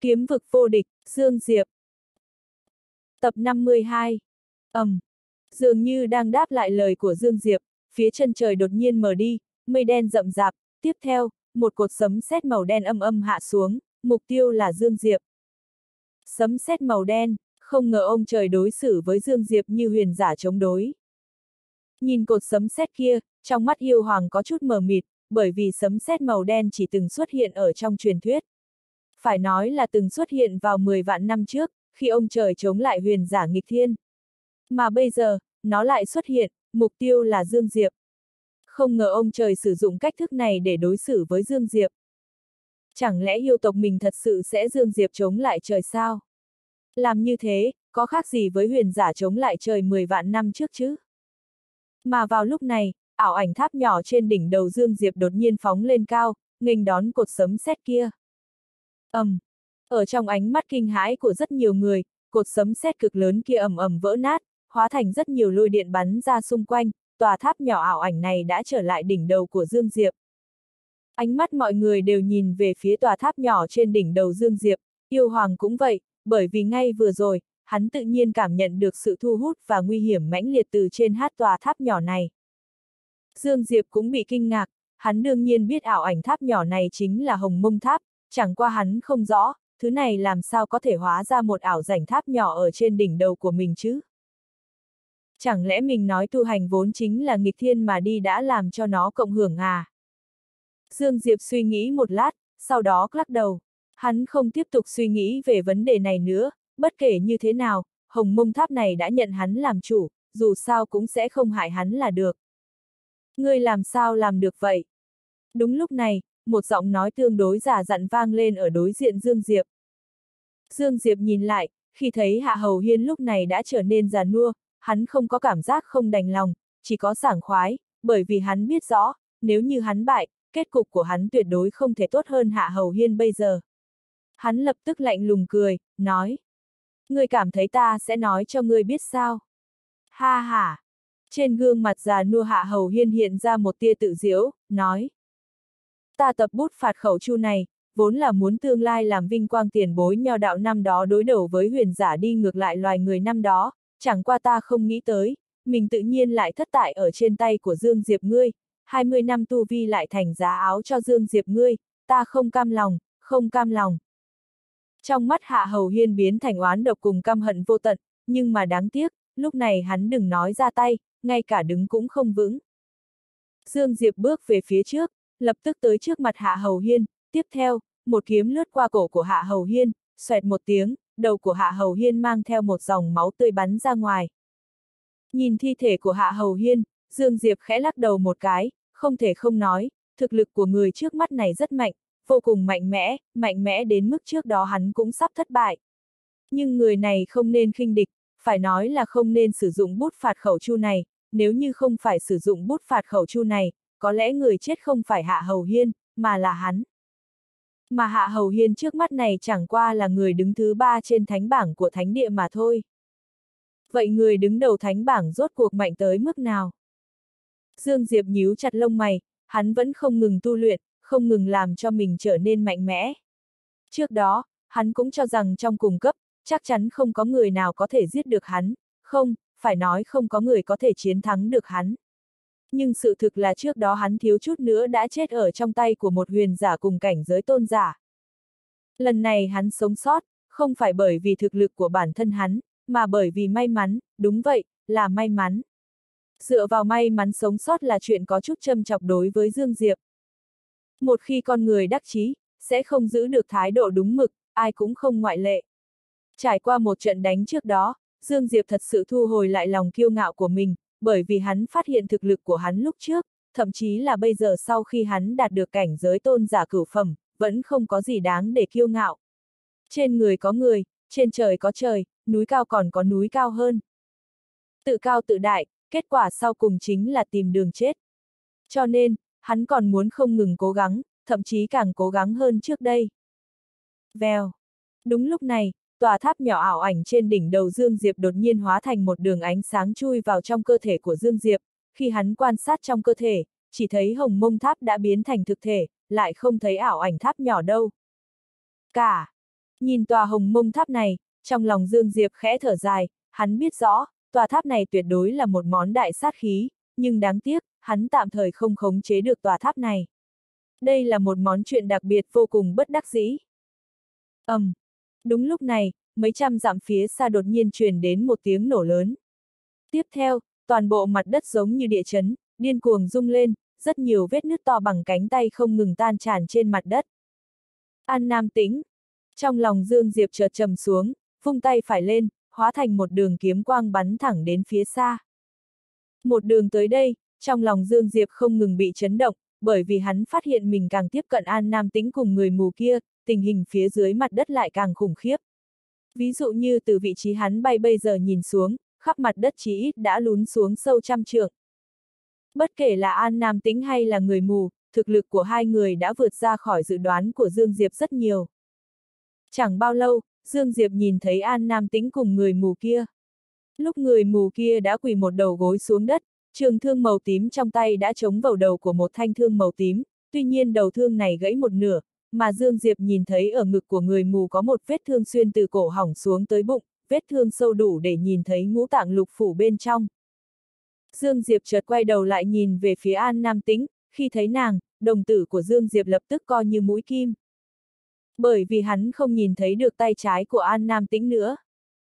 Kiếm vực vô địch, Dương Diệp. Tập 52. Dường như đang đáp lại lời của Dương Diệp, phía chân trời đột nhiên mở đi, mây đen rậm rạp, tiếp theo, một cột sấm sét màu đen âm âm hạ xuống, mục tiêu là Dương Diệp. Sấm sét màu đen, không ngờ ông trời đối xử với Dương Diệp như huyền giả chống đối. Nhìn cột sấm sét kia, trong mắt yêu hoàng có chút mờ mịt, bởi vì sấm sét màu đen chỉ từng xuất hiện ở trong truyền thuyết. Phải nói là từng xuất hiện vào 10 vạn năm trước, khi ông trời chống lại huyền giả nghịch thiên. Mà bây giờ, nó lại xuất hiện, mục tiêu là Dương Diệp. Không ngờ ông trời sử dụng cách thức này để đối xử với Dương Diệp. Chẳng lẽ yêu tộc mình thật sự sẽ Dương Diệp chống lại trời sao? Làm như thế, có khác gì với huyền giả chống lại trời 10 vạn năm trước chứ? Mà vào lúc này, ảo ảnh tháp nhỏ trên đỉnh đầu Dương Diệp đột nhiên phóng lên cao, nghênh đón cột sấm sét kia. Ở trong ánh mắt kinh hãi của rất nhiều người, cột sấm sét cực lớn kia ầm ầm vỡ nát, hóa thành rất nhiều lôi điện bắn ra xung quanh, tòa tháp nhỏ ảo ảnh này đã trở lại đỉnh đầu của Dương Diệp. Ánh mắt mọi người đều nhìn về phía tòa tháp nhỏ trên đỉnh đầu Dương Diệp, yêu hoàng cũng vậy, bởi vì ngay vừa rồi, hắn tự nhiên cảm nhận được sự thu hút và nguy hiểm mãnh liệt từ trên tòa tháp nhỏ này. Dương Diệp cũng bị kinh ngạc, hắn đương nhiên biết ảo ảnh tháp nhỏ này chính là Hồng Mông Tháp, chẳng qua hắn không rõ, thứ này làm sao có thể hóa ra một ảo rảnh tháp nhỏ ở trên đỉnh đầu của mình chứ? Chẳng lẽ mình nói tu hành vốn chính là nghịch thiên mà đi đã làm cho nó cộng hưởng à? Dương Diệp suy nghĩ một lát, sau đó lắc đầu. Hắn không tiếp tục suy nghĩ về vấn đề này nữa, bất kể như thế nào, Hồng Mông Tháp này đã nhận hắn làm chủ, dù sao cũng sẽ không hại hắn là được. Ngươi làm sao làm được vậy? Đúng lúc này, một giọng nói tương đối giả dặn vang lên ở đối diện Dương Diệp. Dương Diệp nhìn lại, khi thấy Hạ Hầu Hiên lúc này đã trở nên già nua, hắn không có cảm giác không đành lòng, chỉ có sảng khoái, bởi vì hắn biết rõ, nếu như hắn bại, kết cục của hắn tuyệt đối không thể tốt hơn Hạ Hầu Hiên bây giờ. Hắn lập tức lạnh lùng cười, nói. Ngươi cảm thấy ta sẽ nói cho ngươi biết sao? Ha ha! Trên gương mặt già nua Hạ Hầu Hiên hiện ra một tia tự giễu, nói. Ta tập bút phạt khẩu chu này, vốn là muốn tương lai làm vinh quang tiền bối nho đạo năm đó đối đầu với huyền giả đi ngược lại loài người năm đó, chẳng qua ta không nghĩ tới, mình tự nhiên lại thất bại ở trên tay của Dương Diệp ngươi, 20 năm tu vi lại thành giá áo cho Dương Diệp ngươi, ta không cam lòng, không cam lòng. Trong mắt Hạ Hầu Hiên biến thành oán độc cùng căm hận vô tận, nhưng mà đáng tiếc, lúc này hắn đừng nói ra tay, ngay cả đứng cũng không vững. Dương Diệp bước về phía trước, lập tức tới trước mặt Hạ Hầu Hiên, tiếp theo, một kiếm lướt qua cổ của Hạ Hầu Hiên, xoẹt một tiếng, đầu của Hạ Hầu Hiên mang theo một dòng máu tươi bắn ra ngoài. Nhìn thi thể của Hạ Hầu Hiên, Dương Diệp khẽ lắc đầu một cái, không thể không nói, thực lực của người trước mắt này rất mạnh, vô cùng mạnh mẽ đến mức trước đó hắn cũng sắp thất bại. Nhưng người này không nên khinh địch, phải nói là không nên sử dụng bút phạt khẩu chu này, nếu như không phải sử dụng bút phạt khẩu chu này, có lẽ người chết không phải Hạ Hầu Hiên, mà là hắn. Mà Hạ Hầu Hiên trước mắt này chẳng qua là người đứng thứ 3 trên thánh bảng của thánh địa mà thôi. Vậy người đứng đầu thánh bảng rốt cuộc mạnh tới mức nào? Dương Diệp nhíu chặt lông mày, hắn vẫn không ngừng tu luyện, không ngừng làm cho mình trở nên mạnh mẽ. Trước đó, hắn cũng cho rằng trong cùng cấp, chắc chắn không có người nào có thể giết được hắn, không, phải nói không có người có thể chiến thắng được hắn. Nhưng sự thực là trước đó hắn thiếu chút nữa đã chết ở trong tay của một huyền giả cùng cảnh giới tôn giả. Lần này hắn sống sót, không phải bởi vì thực lực của bản thân hắn, mà bởi vì may mắn, đúng vậy, là may mắn. Dựa vào may mắn sống sót là chuyện có chút châm chọc đối với Dương Diệp. Một khi con người đắc chí, sẽ không giữ được thái độ đúng mực, ai cũng không ngoại lệ. Trải qua một trận đánh trước đó, Dương Diệp thật sự thu hồi lại lòng kiêu ngạo của mình, bởi vì hắn phát hiện thực lực của hắn lúc trước, thậm chí là bây giờ sau khi hắn đạt được cảnh giới tôn giả cửu phẩm, vẫn không có gì đáng để kiêu ngạo. Trên người có người, trên trời có trời, núi cao còn có núi cao hơn. Tự cao tự đại, kết quả sau cùng chính là tìm đường chết. Cho nên, hắn còn muốn không ngừng cố gắng, thậm chí càng cố gắng hơn trước đây. Vèo. Đúng lúc này, tòa tháp nhỏ ảo ảnh trên đỉnh đầu Dương Diệp đột nhiên hóa thành một đường ánh sáng chui vào trong cơ thể của Dương Diệp, khi hắn quan sát trong cơ thể, chỉ thấy Hồng Mông Tháp đã biến thành thực thể, lại không thấy ảo ảnh tháp nhỏ đâu. Nhìn tòa Hồng Mông tháp này, trong lòng Dương Diệp khẽ thở dài, hắn biết rõ, tòa tháp này tuyệt đối là một món đại sát khí, nhưng đáng tiếc, hắn tạm thời không khống chế được tòa tháp này. Đây là một món chuyện đặc biệt vô cùng bất đắc dĩ. Đúng lúc này, mấy trăm dặm phía xa đột nhiên truyền đến một tiếng nổ lớn. Tiếp theo, toàn bộ mặt đất giống như địa chấn, điên cuồng rung lên, rất nhiều vết nứt to bằng cánh tay không ngừng tan tràn trên mặt đất. An Nam Tĩnh. Trong lòng Dương Diệp chợt trầm xuống, vung tay phải lên, hóa thành một đường kiếm quang bắn thẳng đến phía xa. Một đường tới đây, trong lòng Dương Diệp không ngừng bị chấn động, bởi vì hắn phát hiện mình càng tiếp cận An Nam Tĩnh cùng người mù kia, tình hình phía dưới mặt đất lại càng khủng khiếp. Ví dụ như từ vị trí hắn bay bây giờ nhìn xuống, khắp mặt đất chí ít đã lún xuống sâu trăm trượng. Bất kể là An Nam Tĩnh hay là người mù, thực lực của hai người đã vượt ra khỏi dự đoán của Dương Diệp rất nhiều. Chẳng bao lâu, Dương Diệp nhìn thấy An Nam Tĩnh cùng người mù kia. Lúc người mù kia đã quỳ một đầu gối xuống đất, trường thương màu tím trong tay đã chống vào đầu của một thanh thương màu tím, tuy nhiên đầu thương này gãy một nửa, mà Dương Diệp nhìn thấy ở ngực của người mù có một vết thương xuyên từ cổ họng xuống tới bụng, vết thương sâu đủ để nhìn thấy ngũ tạng lục phủ bên trong. Dương Diệp chợt quay đầu lại nhìn về phía An Nam Tĩnh, khi thấy nàng, đồng tử của Dương Diệp lập tức co như mũi kim. Bởi vì hắn không nhìn thấy được tay trái của An Nam Tĩnh nữa.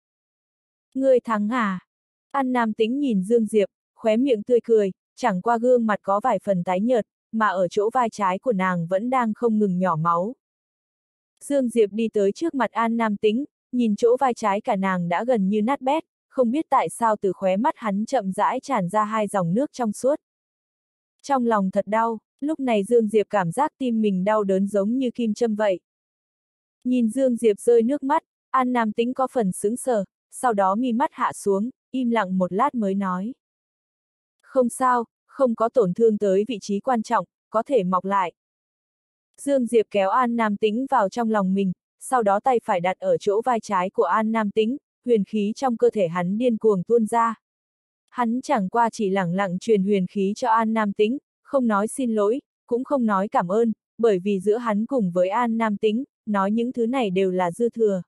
Ngươi thắng à? An Nam Tĩnh nhìn Dương Diệp, khóe miệng tươi cười, chẳng qua gương mặt có vài phần tái nhợt, mà ở chỗ vai trái của nàng vẫn đang không ngừng nhỏ máu. Dương Diệp đi tới trước mặt An Nam Tĩnh, nhìn chỗ vai trái cả nàng đã gần như nát bét, không biết tại sao từ khóe mắt hắn chậm rãi tràn ra hai dòng nước trong suốt. Trong lòng thật đau, lúc này Dương Diệp cảm giác tim mình đau đớn giống như kim châm vậy. Nhìn Dương Diệp rơi nước mắt, An Nam Tĩnh có phần sững sờ, sau đó mi mắt hạ xuống, im lặng một lát mới nói. Không sao, không có tổn thương tới vị trí quan trọng, có thể mọc lại. Dương Diệp kéo An Nam Tĩnh vào trong lòng mình, sau đó tay phải đặt ở chỗ vai trái của An Nam Tĩnh, huyền khí trong cơ thể hắn điên cuồng tuôn ra. Hắn chẳng qua chỉ lẳng lặng truyền huyền khí cho An Nam Tĩnh, không nói xin lỗi, cũng không nói cảm ơn, bởi vì giữa hắn cùng với An Nam Tĩnh, nói những thứ này đều là dư thừa.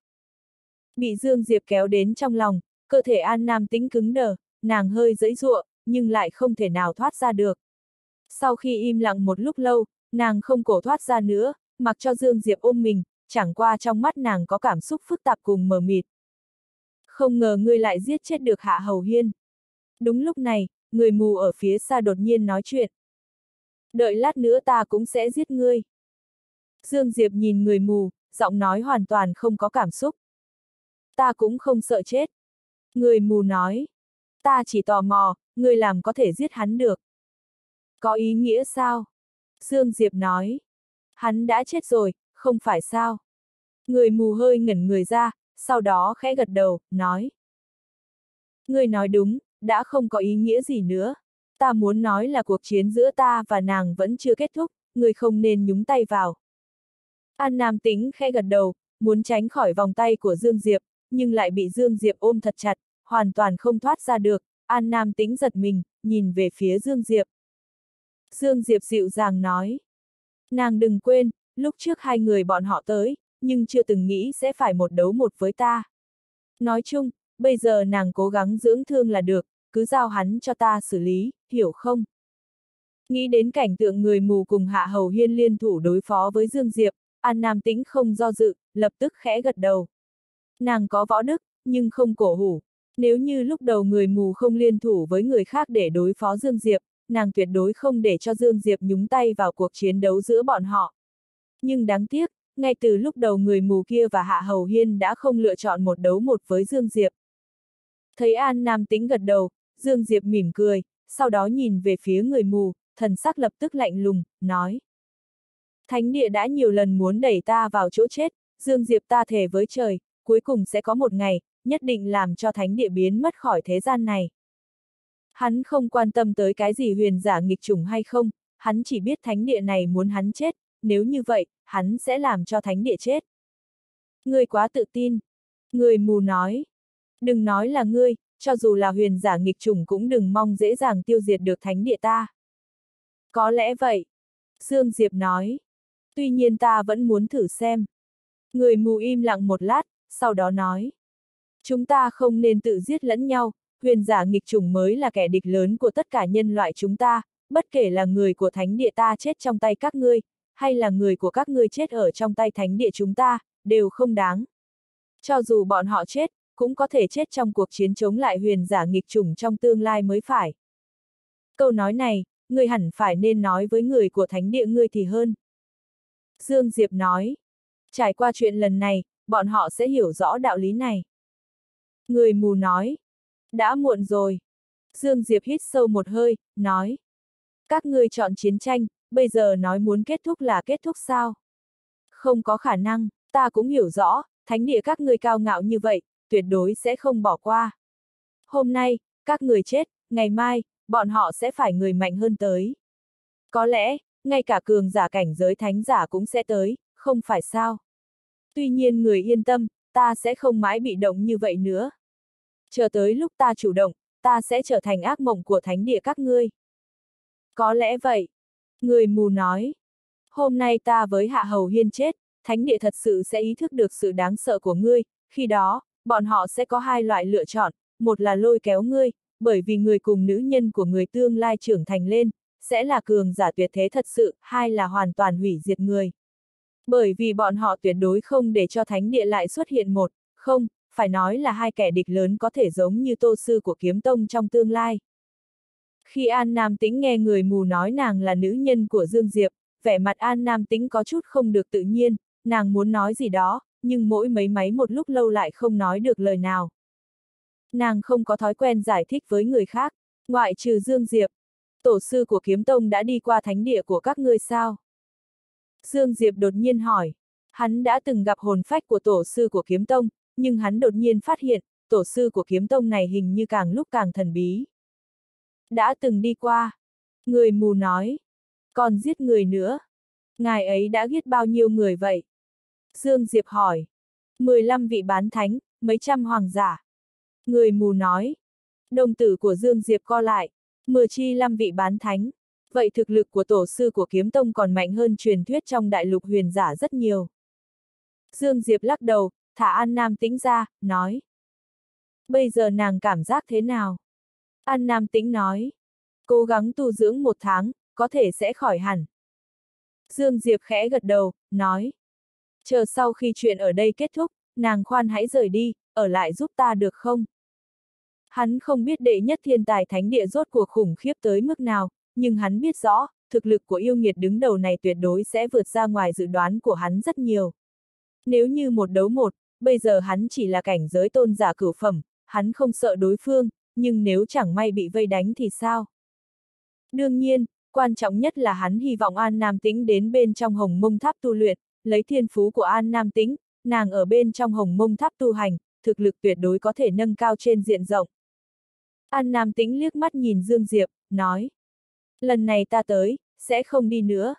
Bị Dương Diệp kéo đến trong lòng, cơ thể An Nam Tĩnh cứng đờ, nàng hơi giãy giụa, nhưng lại không thể nào thoát ra được. Sau khi im lặng một lúc lâu, nàng không cổ thoát ra nữa, mặc cho Dương Diệp ôm mình, chẳng qua trong mắt nàng có cảm xúc phức tạp cùng mờ mịt. Không ngờ ngươi lại giết chết được Hạ Hầu Hiên. Đúng lúc này, người mù ở phía xa đột nhiên nói chuyện. Đợi lát nữa ta cũng sẽ giết ngươi. Dương Diệp nhìn người mù, giọng nói hoàn toàn không có cảm xúc. Ta cũng không sợ chết. Người mù nói. Ta chỉ tò mò, ngươi làm có thể giết hắn được. Có ý nghĩa sao? Dương Diệp nói. Hắn đã chết rồi, không phải sao? Người mù hơi ngẩn người ra, sau đó khẽ gật đầu, nói. Ngươi nói đúng, đã không có ý nghĩa gì nữa. Ta muốn nói là cuộc chiến giữa ta và nàng vẫn chưa kết thúc, ngươi không nên nhúng tay vào. An Nam Tĩnh khẽ gật đầu, muốn tránh khỏi vòng tay của Dương Diệp, nhưng lại bị Dương Diệp ôm thật chặt, hoàn toàn không thoát ra được. An Nam Tĩnh giật mình, nhìn về phía Dương Diệp. Dương Diệp dịu dàng nói. Nàng đừng quên, lúc trước hai người bọn họ tới, nhưng chưa từng nghĩ sẽ phải một đấu một với ta. Nói chung, bây giờ nàng cố gắng dưỡng thương là được, cứ giao hắn cho ta xử lý, hiểu không? Nghĩ đến cảnh tượng người mù cùng Hạ Hầu Hiên liên thủ đối phó với Dương Diệp, An Nam Tĩnh không do dự, lập tức khẽ gật đầu. Nàng có võ đức, nhưng không cổ hủ. Nếu như lúc đầu người mù không liên thủ với người khác để đối phó Dương Diệp, nàng tuyệt đối không để cho Dương Diệp nhúng tay vào cuộc chiến đấu giữa bọn họ. Nhưng đáng tiếc, ngay từ lúc đầu người mù kia và Hạ Hầu Hiên đã không lựa chọn một đấu một với Dương Diệp. Thấy An Nam Tĩnh gật đầu, Dương Diệp mỉm cười, sau đó nhìn về phía người mù, thần sắc lập tức lạnh lùng, nói. Thánh địa đã nhiều lần muốn đẩy ta vào chỗ chết, Dương Diệp ta thề với trời, cuối cùng sẽ có một ngày, nhất định làm cho thánh địa biến mất khỏi thế gian này. Hắn không quan tâm tới cái gì huyền giả nghịch chủng hay không, hắn chỉ biết thánh địa này muốn hắn chết, nếu như vậy, hắn sẽ làm cho thánh địa chết. Ngươi quá tự tin. Người mù nói. Đừng nói là ngươi, cho dù là huyền giả nghịch chủng cũng đừng mong dễ dàng tiêu diệt được thánh địa ta. Có lẽ vậy. Dương Diệp nói. Tuy nhiên ta vẫn muốn thử xem. Người mù im lặng một lát, sau đó nói. Chúng ta không nên tự giết lẫn nhau, huyền giả nghịch chủng mới là kẻ địch lớn của tất cả nhân loại chúng ta, bất kể là người của thánh địa ta chết trong tay các ngươi, hay là người của các ngươi chết ở trong tay thánh địa chúng ta, đều không đáng. Cho dù bọn họ chết, cũng có thể chết trong cuộc chiến chống lại huyền giả nghịch chủng trong tương lai mới phải. Câu nói này, ngươi hẳn phải nên nói với người của thánh địa ngươi thì hơn. Dương Diệp nói, trải qua chuyện lần này, bọn họ sẽ hiểu rõ đạo lý này. Người mù nói, đã muộn rồi. Dương Diệp hít sâu một hơi, nói, các ngươi chọn chiến tranh, bây giờ nói muốn kết thúc là kết thúc sao? Không có khả năng, ta cũng hiểu rõ, thánh địa các ngươi cao ngạo như vậy, tuyệt đối sẽ không bỏ qua. Hôm nay, các người chết, ngày mai, bọn họ sẽ phải người mạnh hơn tới. Có lẽ, ngay cả cường giả cảnh giới thánh giả cũng sẽ tới, không phải sao? Tuy nhiên người yên tâm, ta sẽ không mãi bị động như vậy nữa. Chờ tới lúc ta chủ động, ta sẽ trở thành ác mộng của thánh địa các ngươi. Có lẽ vậy. Người mù nói. Hôm nay ta với Hạ Hầu Hiên chết, thánh địa thật sự sẽ ý thức được sự đáng sợ của ngươi, khi đó, bọn họ sẽ có hai loại lựa chọn, một là lôi kéo ngươi, bởi vì người cùng nữ nhân của người tương lai trưởng thành lên, sẽ là cường giả tuyệt thế thật sự, hai là hoàn toàn hủy diệt người. Bởi vì bọn họ tuyệt đối không để cho thánh địa lại xuất hiện một, không, phải nói là hai kẻ địch lớn có thể giống như Tô Sư của Kiếm Tông trong tương lai. Khi An Nam Tĩnh nghe người mù nói nàng là nữ nhân của Dương Diệp, vẻ mặt An Nam Tĩnh có chút không được tự nhiên, nàng muốn nói gì đó, nhưng mỗi mấy máy một lúc lâu lại không nói được lời nào. Nàng không có thói quen giải thích với người khác, ngoại trừ Dương Diệp. Tổ sư của Kiếm Tông đã đi qua thánh địa của các ngươi sao? Dương Diệp đột nhiên hỏi. Hắn đã từng gặp hồn phách của tổ sư của Kiếm Tông, nhưng hắn đột nhiên phát hiện, tổ sư của Kiếm Tông này hình như càng lúc càng thần bí. Đã từng đi qua. Người mù nói. Còn giết người nữa. Ngài ấy đã giết bao nhiêu người vậy? Dương Diệp hỏi. 15 vị bán thánh, mấy trăm hoàng giả. Người mù nói. Đồng tử của Dương Diệp co lại. 15 vị bán thánh. Vậy thực lực của tổ sư của Kiếm Tông còn mạnh hơn truyền thuyết trong đại lục huyền giả rất nhiều. Dương Diệp lắc đầu, thả An Nam Tĩnh ra, nói. Bây giờ nàng cảm giác thế nào? An Nam Tĩnh nói. Cố gắng tu dưỡng 1 tháng, có thể sẽ khỏi hẳn. Dương Diệp khẽ gật đầu, nói. Chờ sau khi chuyện ở đây kết thúc, nàng khoan hãy rời đi, ở lại giúp ta được không? Hắn không biết đệ nhất thiên tài thánh địa rốt cuộc khủng khiếp tới mức nào, nhưng hắn biết rõ, thực lực của yêu nghiệt đứng đầu này tuyệt đối sẽ vượt ra ngoài dự đoán của hắn rất nhiều. Nếu như 1 đấu 1, bây giờ hắn chỉ là cảnh giới tôn giả cửu phẩm, hắn không sợ đối phương, nhưng nếu chẳng may bị vây đánh thì sao? Đương nhiên, quan trọng nhất là hắn hy vọng An Nam Tĩnh đến bên trong Hồng Mông Tháp tu luyện, lấy thiên phú của An Nam Tĩnh, nàng ở bên trong Hồng Mông Tháp tu hành, thực lực tuyệt đối có thể nâng cao trên diện rộng. An Nam Tĩnh liếc mắt nhìn Dương Diệp, nói. Lần này ta tới, sẽ không đi nữa.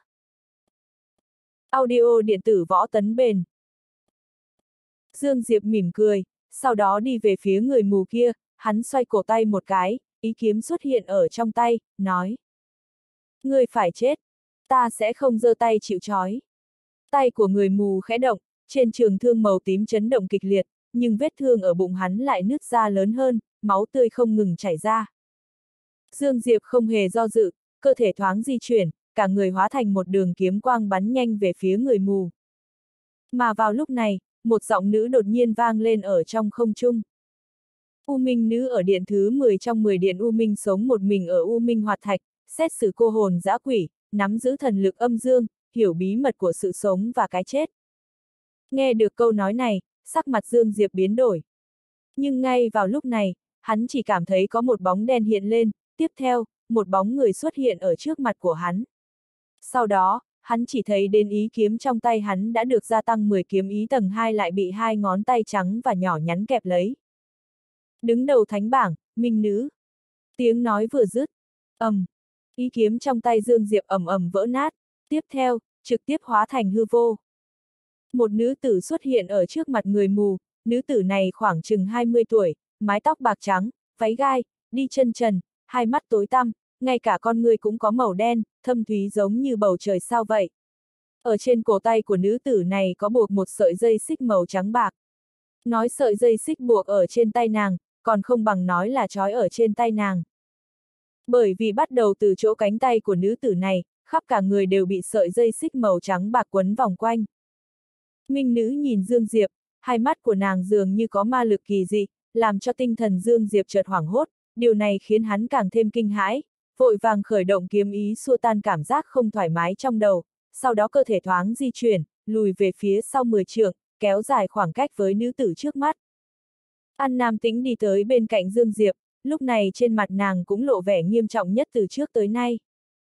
Audio điện tử Võ Tấn Bền. Dương Diệp mỉm cười, sau đó đi về phía người mù kia, hắn xoay cổ tay một cái, ý kiếm xuất hiện ở trong tay, nói. Ngươi phải chết, ta sẽ không giơ tay chịu trói. Tay của người mù khẽ động, trên trường thương màu tím chấn động kịch liệt, nhưng vết thương ở bụng hắn lại nứt ra lớn hơn, máu tươi không ngừng chảy ra. Dương Diệp không hề do dự, cơ thể thoáng di chuyển, cả người hóa thành một đường kiếm quang bắn nhanh về phía người mù. Mà vào lúc này, một giọng nữ đột nhiên vang lên ở trong không trung. U Minh nữ ở điện thứ 10 trong 10 điện U Minh sống một mình ở U Minh Hoạt Thạch, xét xử cô hồn dã quỷ, nắm giữ thần lực âm dương, hiểu bí mật của sự sống và cái chết. Nghe được câu nói này, sắc mặt Dương Diệp biến đổi. Nhưng ngay vào lúc này, hắn chỉ cảm thấy có một bóng đen hiện lên, tiếp theo, một bóng người xuất hiện ở trước mặt của hắn. Sau đó, hắn chỉ thấy đến ý kiếm trong tay hắn đã được gia tăng 10 kiếm ý tầng 2 lại bị 2 ngón tay trắng và nhỏ nhắn kẹp lấy. Đứng đầu thánh bảng, minh nữ. Tiếng nói vừa dứt, ý kiếm trong tay Dương Diệp ầm ầm vỡ nát, tiếp theo, trực tiếp hóa thành hư vô. Một nữ tử xuất hiện ở trước mặt người mù, nữ tử này khoảng chừng 20 tuổi, mái tóc bạc trắng, váy gai, đi chân trần, hai mắt tối tăm, ngay cả con người cũng có màu đen, thâm thúy giống như bầu trời sao vậy. Ở trên cổ tay của nữ tử này có buộc một sợi dây xích màu trắng bạc. Nói sợi dây xích buộc ở trên tay nàng, còn không bằng nói là trói ở trên tay nàng. Bởi vì bắt đầu từ chỗ cánh tay của nữ tử này, khắp cả người đều bị sợi dây xích màu trắng bạc quấn vòng quanh. Minh nữ nhìn Dương Diệp, hai mắt của nàng dường như có ma lực kỳ dị, làm cho tinh thần Dương Diệp chợt hoảng hốt, điều này khiến hắn càng thêm kinh hãi, vội vàng khởi động kiếm ý xua tan cảm giác không thoải mái trong đầu, sau đó cơ thể thoáng di chuyển, lùi về phía sau 10 trượng, kéo dài khoảng cách với nữ tử trước mắt. An Nam Tĩnh đi tới bên cạnh Dương Diệp, lúc này trên mặt nàng cũng lộ vẻ nghiêm trọng nhất từ trước tới nay.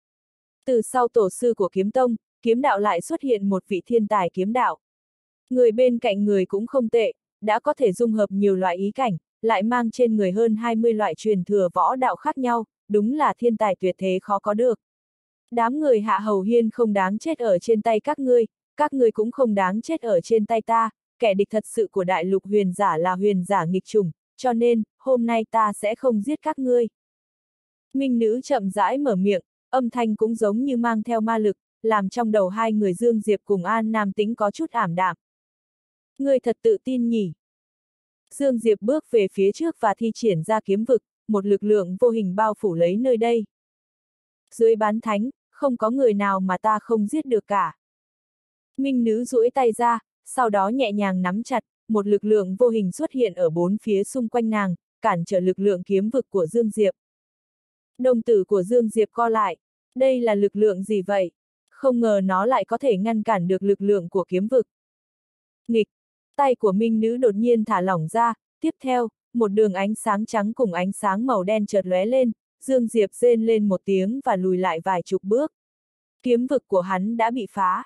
Từ sau tổ sư của kiếm tông, kiếm đạo lại xuất hiện một vị thiên tài kiếm đạo. Người bên cạnh người cũng không tệ, đã có thể dung hợp nhiều loại ý cảnh, lại mang trên người hơn 20 loại truyền thừa võ đạo khác nhau, đúng là thiên tài tuyệt thế khó có được. Đám người Hạ Hầu Hiên không đáng chết ở trên tay các ngươi cũng không đáng chết ở trên tay ta, kẻ địch thật sự của đại lục huyền giả là huyền giả nghịch chủng, cho nên, hôm nay ta sẽ không giết các ngươi. Minh nữ chậm rãi mở miệng, âm thanh cũng giống như mang theo ma lực, làm trong đầu hai người Dương Diệp cùng An Nam Tĩnh có chút ảm đạm. Ngươi thật tự tin nhỉ? Dương Diệp bước về phía trước và thi triển ra kiếm vực, một lực lượng vô hình bao phủ lấy nơi đây. Dưới bán thánh, không có người nào mà ta không giết được cả. Minh nữ duỗi tay ra, sau đó nhẹ nhàng nắm chặt, một lực lượng vô hình xuất hiện ở bốn phía xung quanh nàng, cản trở lực lượng kiếm vực của Dương Diệp. Đồng tử của Dương Diệp co lại. Đây là lực lượng gì vậy? Không ngờ nó lại có thể ngăn cản được lực lượng của kiếm vực. Nghịch! Tay của Minh nữ đột nhiên thả lỏng ra, tiếp theo, một đường ánh sáng trắng cùng ánh sáng màu đen chợt lóe lên, Dương Diệp rên lên một tiếng và lùi lại vài chục bước. Kiếm vực của hắn đã bị phá.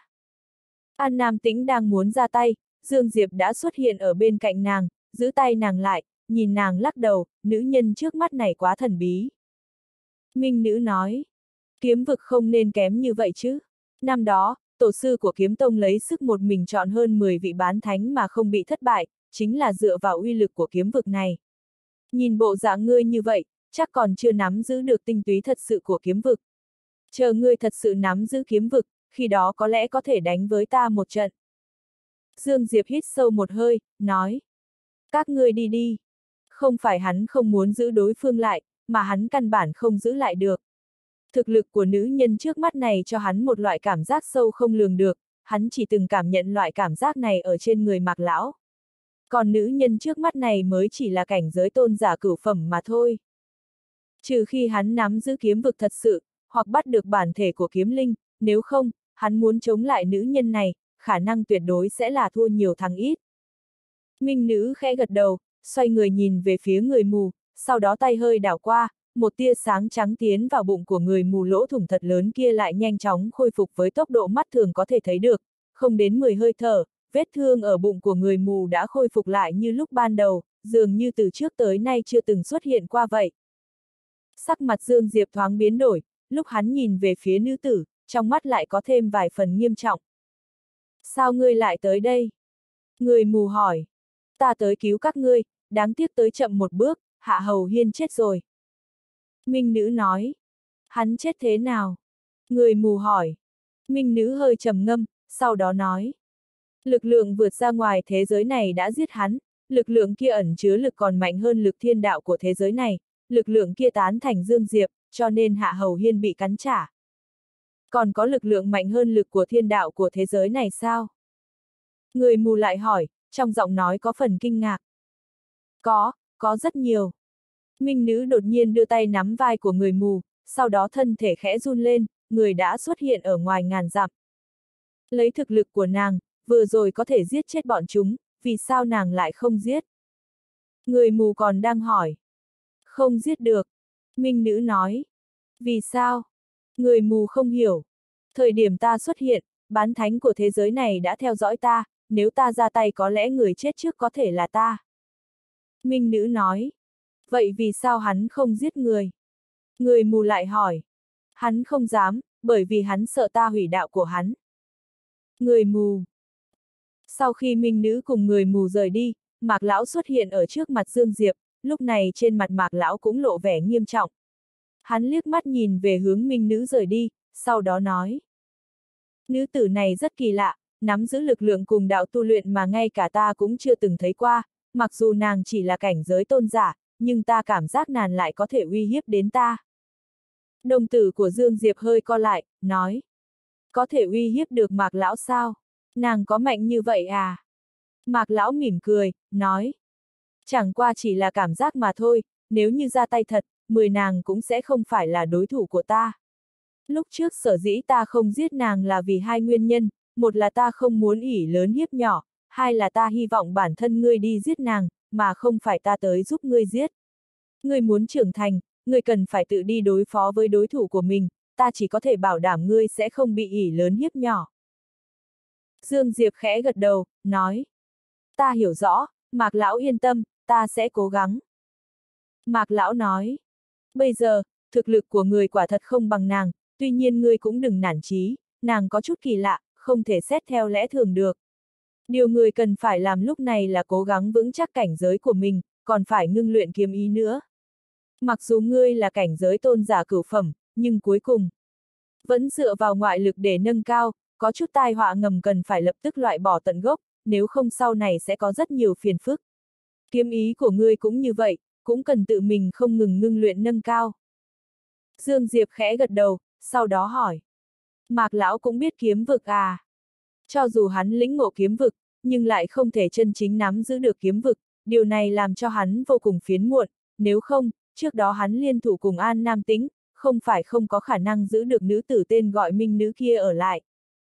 An Nam Tĩnh đang muốn ra tay, Dương Diệp đã xuất hiện ở bên cạnh nàng, giữ tay nàng lại, nhìn nàng lắc đầu, nữ nhân trước mắt này quá thần bí. Minh nữ nói, kiếm vực không nên kém như vậy chứ. Năm đó, tổ sư của kiếm tông lấy sức một mình chọn hơn 10 vị bán thánh mà không bị thất bại, chính là dựa vào uy lực của kiếm vực này. Nhìn bộ dạng ngươi như vậy, chắc còn chưa nắm giữ được tinh túy thật sự của kiếm vực. Chờ ngươi thật sự nắm giữ kiếm vực, khi đó có lẽ có thể đánh với ta một trận. Dương Diệp hít sâu một hơi, nói. Các ngươi đi đi. Không phải hắn không muốn giữ đối phương lại, mà hắn căn bản không giữ lại được. Thực lực của nữ nhân trước mắt này cho hắn một loại cảm giác sâu không lường được, hắn chỉ từng cảm nhận loại cảm giác này ở trên người Mạc lão. Còn nữ nhân trước mắt này mới chỉ là cảnh giới tôn giả cửu phẩm mà thôi. Trừ khi hắn nắm giữ kiếm vực thật sự, hoặc bắt được bản thể của kiếm linh, nếu không, hắn muốn chống lại nữ nhân này, khả năng tuyệt đối sẽ là thua nhiều thắng ít. Minh nữ khẽ gật đầu, xoay người nhìn về phía người mù, sau đó tay hơi đảo qua, một tia sáng trắng tiến vào bụng của người mù, lỗ thủng thật lớn kia lại nhanh chóng khôi phục với tốc độ mắt thường có thể thấy được, không đến 10 hơi thở, vết thương ở bụng của người mù đã khôi phục lại như lúc ban đầu, dường như từ trước tới nay chưa từng xuất hiện qua vậy. Sắc mặt Dương Diệp thoáng biến đổi, lúc hắn nhìn về phía nữ tử, trong mắt lại có thêm vài phần nghiêm trọng. Sao ngươi lại tới đây? Người mù hỏi. Ta tới cứu các ngươi, đáng tiếc tới chậm một bước, Hạ Hầu Hiên chết rồi. Minh nữ nói. Hắn chết thế nào? Người mù hỏi. Minh nữ hơi trầm ngâm, sau đó nói. Lực lượng vượt ra ngoài thế giới này đã giết hắn, lực lượng kia ẩn chứa lực còn mạnh hơn lực thiên đạo của thế giới này, lực lượng kia tán thành Dương Diệp, cho nên Hạ Hầu Hiên bị cắn trả. Còn có lực lượng mạnh hơn lực của thiên đạo của thế giới này sao? Người mù lại hỏi, trong giọng nói có phần kinh ngạc. Có rất nhiều. Minh nữ đột nhiên đưa tay nắm vai của người mù, sau đó thân thể khẽ run lên, người đã xuất hiện ở ngoài ngàn dặm. Lấy thực lực của nàng, vừa rồi có thể giết chết bọn chúng, vì sao nàng lại không giết? Người mù còn đang hỏi. Không giết được. Minh nữ nói. Vì sao? Người mù không hiểu. Thời điểm ta xuất hiện, bán thánh của thế giới này đã theo dõi ta, nếu ta ra tay có lẽ người chết trước có thể là ta. Minh nữ nói. Vậy vì sao hắn không giết người? Người mù lại hỏi. Hắn không dám, bởi vì hắn sợ ta hủy đạo của hắn. Người mù. Sau khi Minh nữ cùng người mù rời đi, Mạc lão xuất hiện ở trước mặt Dương Diệp, lúc này trên mặt Mạc lão cũng lộ vẻ nghiêm trọng. Hắn liếc mắt nhìn về hướng Minh nữ rời đi, sau đó nói. Nữ tử này rất kỳ lạ, nắm giữ lực lượng cùng đạo tu luyện mà ngay cả ta cũng chưa từng thấy qua, mặc dù nàng chỉ là cảnh giới tôn giả, nhưng ta cảm giác nàng lại có thể uy hiếp đến ta. Đồng tử của Dương Diệp hơi co lại, nói. Có thể uy hiếp được Mạc Lão sao? Nàng có mạnh như vậy à? Mạc Lão mỉm cười, nói. Chẳng qua chỉ là cảm giác mà thôi, nếu như ra tay thật, 10 nàng cũng sẽ không phải là đối thủ của ta. Lúc trước sở dĩ ta không giết nàng là vì hai nguyên nhân, một là ta không muốn ỷ lớn hiếp nhỏ, hai là ta hy vọng bản thân ngươi đi giết nàng, mà không phải ta tới giúp ngươi giết. Ngươi muốn trưởng thành, ngươi cần phải tự đi đối phó với đối thủ của mình, ta chỉ có thể bảo đảm ngươi sẽ không bị ỷ lớn hiếp nhỏ. Dương Diệp khẽ gật đầu, nói. Ta hiểu rõ, Mạc Lão yên tâm, ta sẽ cố gắng. Mạc Lão nói. Bây giờ, thực lực của người quả thật không bằng nàng, tuy nhiên ngươi cũng đừng nản chí, nàng có chút kỳ lạ, không thể xét theo lẽ thường được. Điều người cần phải làm lúc này là cố gắng vững chắc cảnh giới của mình, còn phải ngưng luyện kiếm ý nữa. Mặc dù ngươi là cảnh giới tôn giả cửu phẩm, nhưng cuối cùng vẫn dựa vào ngoại lực để nâng cao, có chút tai họa ngầm cần phải lập tức loại bỏ tận gốc, nếu không sau này sẽ có rất nhiều phiền phức. Kiếm ý của ngươi cũng như vậy, cũng cần tự mình không ngừng ngưng luyện nâng cao. Dương Diệp khẽ gật đầu, sau đó hỏi. Mạc Lão cũng biết kiếm vực à? Cho dù hắn lĩnh ngộ kiếm vực, nhưng lại không thể chân chính nắm giữ được kiếm vực, điều này làm cho hắn vô cùng phiền muộn, nếu không, trước đó hắn liên thủ cùng An Nam Tĩnh, không phải không có khả năng giữ được nữ tử tên gọi Minh Nữ kia ở lại.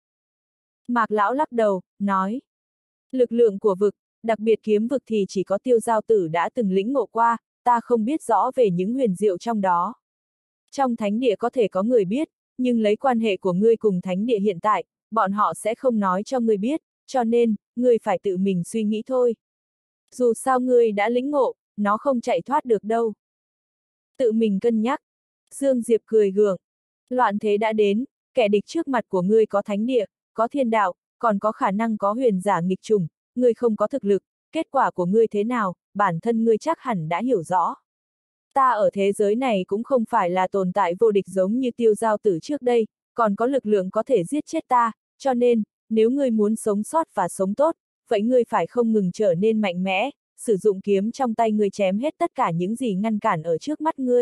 Mạc Lão lắc đầu, nói. Lực lượng của vực, đặc biệt kiếm vực thì chỉ có Tiêu Giao Tử đã từng lĩnh ngộ qua, ta không biết rõ về những huyền diệu trong đó. Trong thánh địa có thể có người biết, nhưng lấy quan hệ của ngươi cùng thánh địa hiện tại, bọn họ sẽ không nói cho ngươi biết, cho nên, ngươi phải tự mình suy nghĩ thôi. Dù sao ngươi đã lĩnh ngộ, nó không chạy thoát được đâu. Tự mình cân nhắc. Dương Diệp cười gượng. Loạn thế đã đến, kẻ địch trước mặt của ngươi có thánh địa, có thiên đạo, còn có khả năng có huyền giả nghịch chủng, ngươi không có thực lực, kết quả của ngươi thế nào, bản thân ngươi chắc hẳn đã hiểu rõ. Ta ở thế giới này cũng không phải là tồn tại vô địch giống như Tiêu Giao Tử trước đây, còn có lực lượng có thể giết chết ta, cho nên, nếu ngươi muốn sống sót và sống tốt, vậy ngươi phải không ngừng trở nên mạnh mẽ, sử dụng kiếm trong tay ngươi chém hết tất cả những gì ngăn cản ở trước mắt ngươi.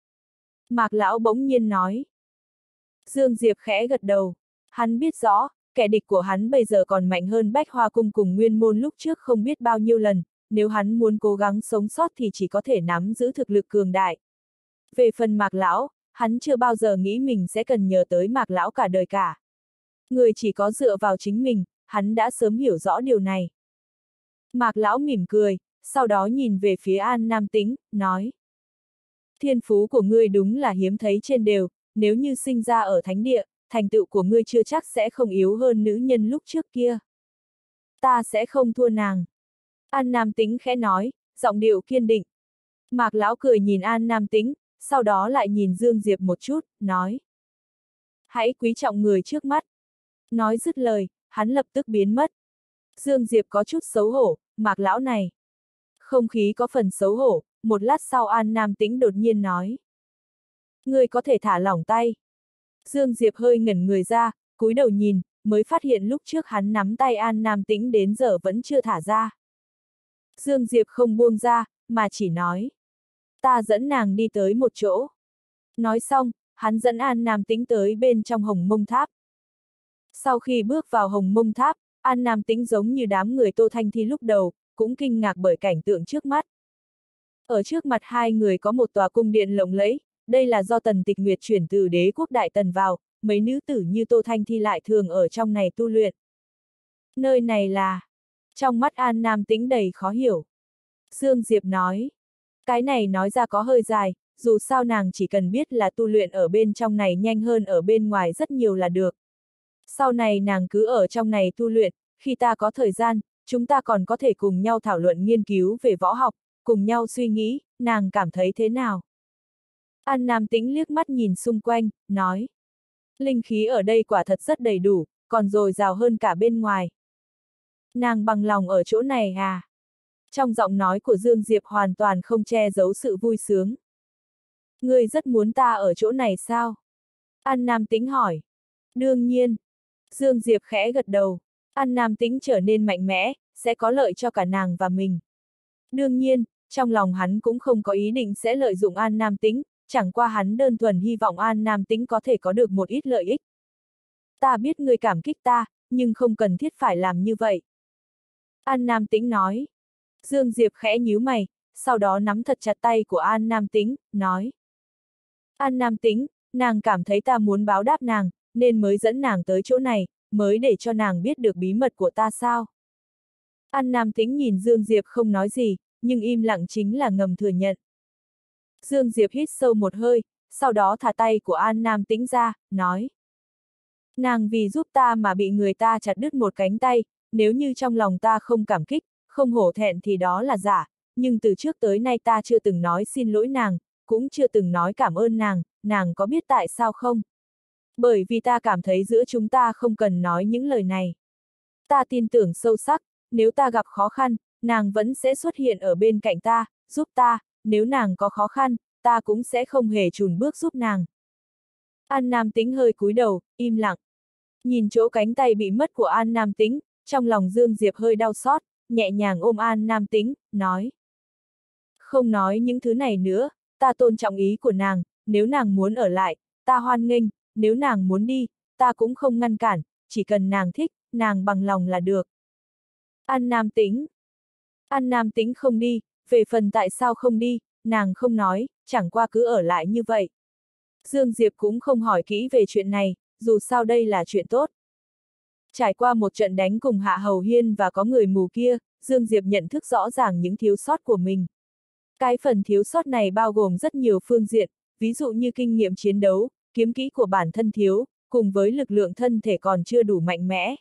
Mạc Lão bỗng nhiên nói. Dương Diệp khẽ gật đầu, hắn biết rõ, kẻ địch của hắn bây giờ còn mạnh hơn Bách Hoa Cung cùng Nguyên Môn lúc trước không biết bao nhiêu lần, nếu hắn muốn cố gắng sống sót thì chỉ có thể nắm giữ thực lực cường đại. Về phần Mạc Lão, hắn chưa bao giờ nghĩ mình sẽ cần nhờ tới Mạc Lão cả đời cả. Người chỉ có dựa vào chính mình, hắn đã sớm hiểu rõ điều này. Mạc Lão mỉm cười, sau đó nhìn về phía An Nam Tĩnh, nói. Thiên phú của ngươi đúng là hiếm thấy trên đều, nếu như sinh ra ở thánh địa, thành tựu của ngươi chưa chắc sẽ không yếu hơn nữ nhân lúc trước kia. Ta sẽ không thua nàng. An Nam Tĩnh khẽ nói, giọng điệu kiên định. Mạc Lão cười nhìn An Nam Tĩnh, sau đó lại nhìn Dương Diệp một chút, nói. Hãy quý trọng người trước mắt. Nói dứt lời, hắn lập tức biến mất. Dương Diệp có chút xấu hổ, Mạc Lão này. Không khí có phần xấu hổ, một lát sau An Nam Tĩnh đột nhiên nói. Ngươi có thể thả lỏng tay. Dương Diệp hơi ngẩn người ra, cúi đầu nhìn, mới phát hiện lúc trước hắn nắm tay An Nam Tĩnh đến giờ vẫn chưa thả ra. Dương Diệp không buông ra, mà chỉ nói. Ta dẫn nàng đi tới một chỗ. Nói xong, hắn dẫn An Nam Tĩnh tới bên trong Hồng Mông Tháp. Sau khi bước vào Hồng Mông Tháp, An Nam Tĩnh giống như đám người Tô Thanh Thi lúc đầu, cũng kinh ngạc bởi cảnh tượng trước mắt. Ở trước mặt hai người có một tòa cung điện lộng lẫy, đây là do Tần Tịch Nguyệt chuyển từ đế quốc Đại Tần vào, mấy nữ tử như Tô Thanh Thi lại thường ở trong này tu luyện. Nơi này là... Trong mắt An Nam Tĩnh đầy khó hiểu. Dương Diệp nói. Cái này nói ra có hơi dài, dù sao nàng chỉ cần biết là tu luyện ở bên trong này nhanh hơn ở bên ngoài rất nhiều là được. Sau này nàng cứ ở trong này tu luyện, khi ta có thời gian, chúng ta còn có thể cùng nhau thảo luận nghiên cứu về võ học, cùng nhau suy nghĩ, nàng cảm thấy thế nào? An Nam Tĩnh liếc mắt nhìn xung quanh, nói. Linh khí ở đây quả thật rất đầy đủ, còn dồi dào hơn cả bên ngoài. Nàng bằng lòng ở chỗ này à? Trong giọng nói của Dương Diệp hoàn toàn không che giấu sự vui sướng. Ngươi rất muốn ta ở chỗ này sao? An Nam Tĩnh hỏi. Đương nhiên. Dương Diệp khẽ gật đầu. An Nam Tĩnh trở nên mạnh mẽ, sẽ có lợi cho cả nàng và mình. Đương nhiên, trong lòng hắn cũng không có ý định sẽ lợi dụng An Nam Tĩnh, chẳng qua hắn đơn thuần hy vọng An Nam Tĩnh có thể có được một ít lợi ích. Ta biết ngươi cảm kích ta, nhưng không cần thiết phải làm như vậy. An Nam Tĩnh nói. Dương Diệp khẽ nhíu mày, sau đó nắm thật chặt tay của An Nam Tĩnh, nói. An Nam Tĩnh, nàng cảm thấy ta muốn báo đáp nàng, nên mới dẫn nàng tới chỗ này, mới để cho nàng biết được bí mật của ta sao. An Nam Tĩnh nhìn Dương Diệp không nói gì, nhưng im lặng chính là ngầm thừa nhận. Dương Diệp hít sâu một hơi, sau đó thả tay của An Nam Tĩnh ra, nói. Nàng vì giúp ta mà bị người ta chặt đứt một cánh tay, nếu như trong lòng ta không cảm kích, không hổ thẹn thì đó là giả, nhưng từ trước tới nay ta chưa từng nói xin lỗi nàng, cũng chưa từng nói cảm ơn nàng có biết tại sao không? Bởi vì ta cảm thấy giữa chúng ta không cần nói những lời này. Ta tin tưởng sâu sắc, nếu ta gặp khó khăn, nàng vẫn sẽ xuất hiện ở bên cạnh ta, giúp ta, nếu nàng có khó khăn, ta cũng sẽ không hề chùn bước giúp nàng. An Nam Tĩnh hơi cúi đầu, im lặng. Nhìn chỗ cánh tay bị mất của An Nam Tĩnh, trong lòng Dương Diệp hơi đau xót, nhẹ nhàng ôm An Nam Tĩnh, nói. Không nói những thứ này nữa, ta tôn trọng ý của nàng, nếu nàng muốn ở lại, ta hoan nghênh, nếu nàng muốn đi, ta cũng không ngăn cản, chỉ cần nàng thích, nàng bằng lòng là được. An Nam Tĩnh. An Nam Tĩnh không đi, về phần tại sao không đi, nàng không nói, chẳng qua cứ ở lại như vậy. Dương Diệp cũng không hỏi kỹ về chuyện này, dù sao đây là chuyện tốt. Trải qua một trận đánh cùng Hạ Hầu Hiên và có người mù kia, Dương Diệp nhận thức rõ ràng những thiếu sót của mình. Cái phần thiếu sót này bao gồm rất nhiều phương diện, ví dụ như kinh nghiệm chiến đấu, kiếm kỹ của bản thân thiếu, cùng với lực lượng thân thể còn chưa đủ mạnh mẽ.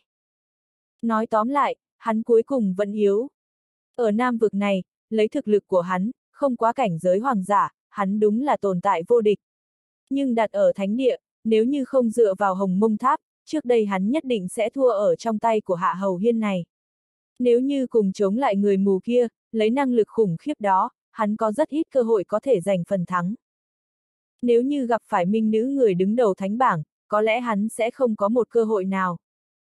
Nói tóm lại, hắn cuối cùng vẫn yếu. Ở Nam vực này, lấy thực lực của hắn, không quá cảnh giới hoàng giả, hắn đúng là tồn tại vô địch. Nhưng đặt ở thánh địa, nếu như không dựa vào Hồng Mông Tháp, trước đây hắn nhất định sẽ thua ở trong tay của Hạ Hầu Hiên này. Nếu như cùng chống lại người mù kia, lấy năng lực khủng khiếp đó, hắn có rất ít cơ hội có thể giành phần thắng. Nếu như gặp phải minh nữ người đứng đầu thánh bảng, có lẽ hắn sẽ không có một cơ hội nào.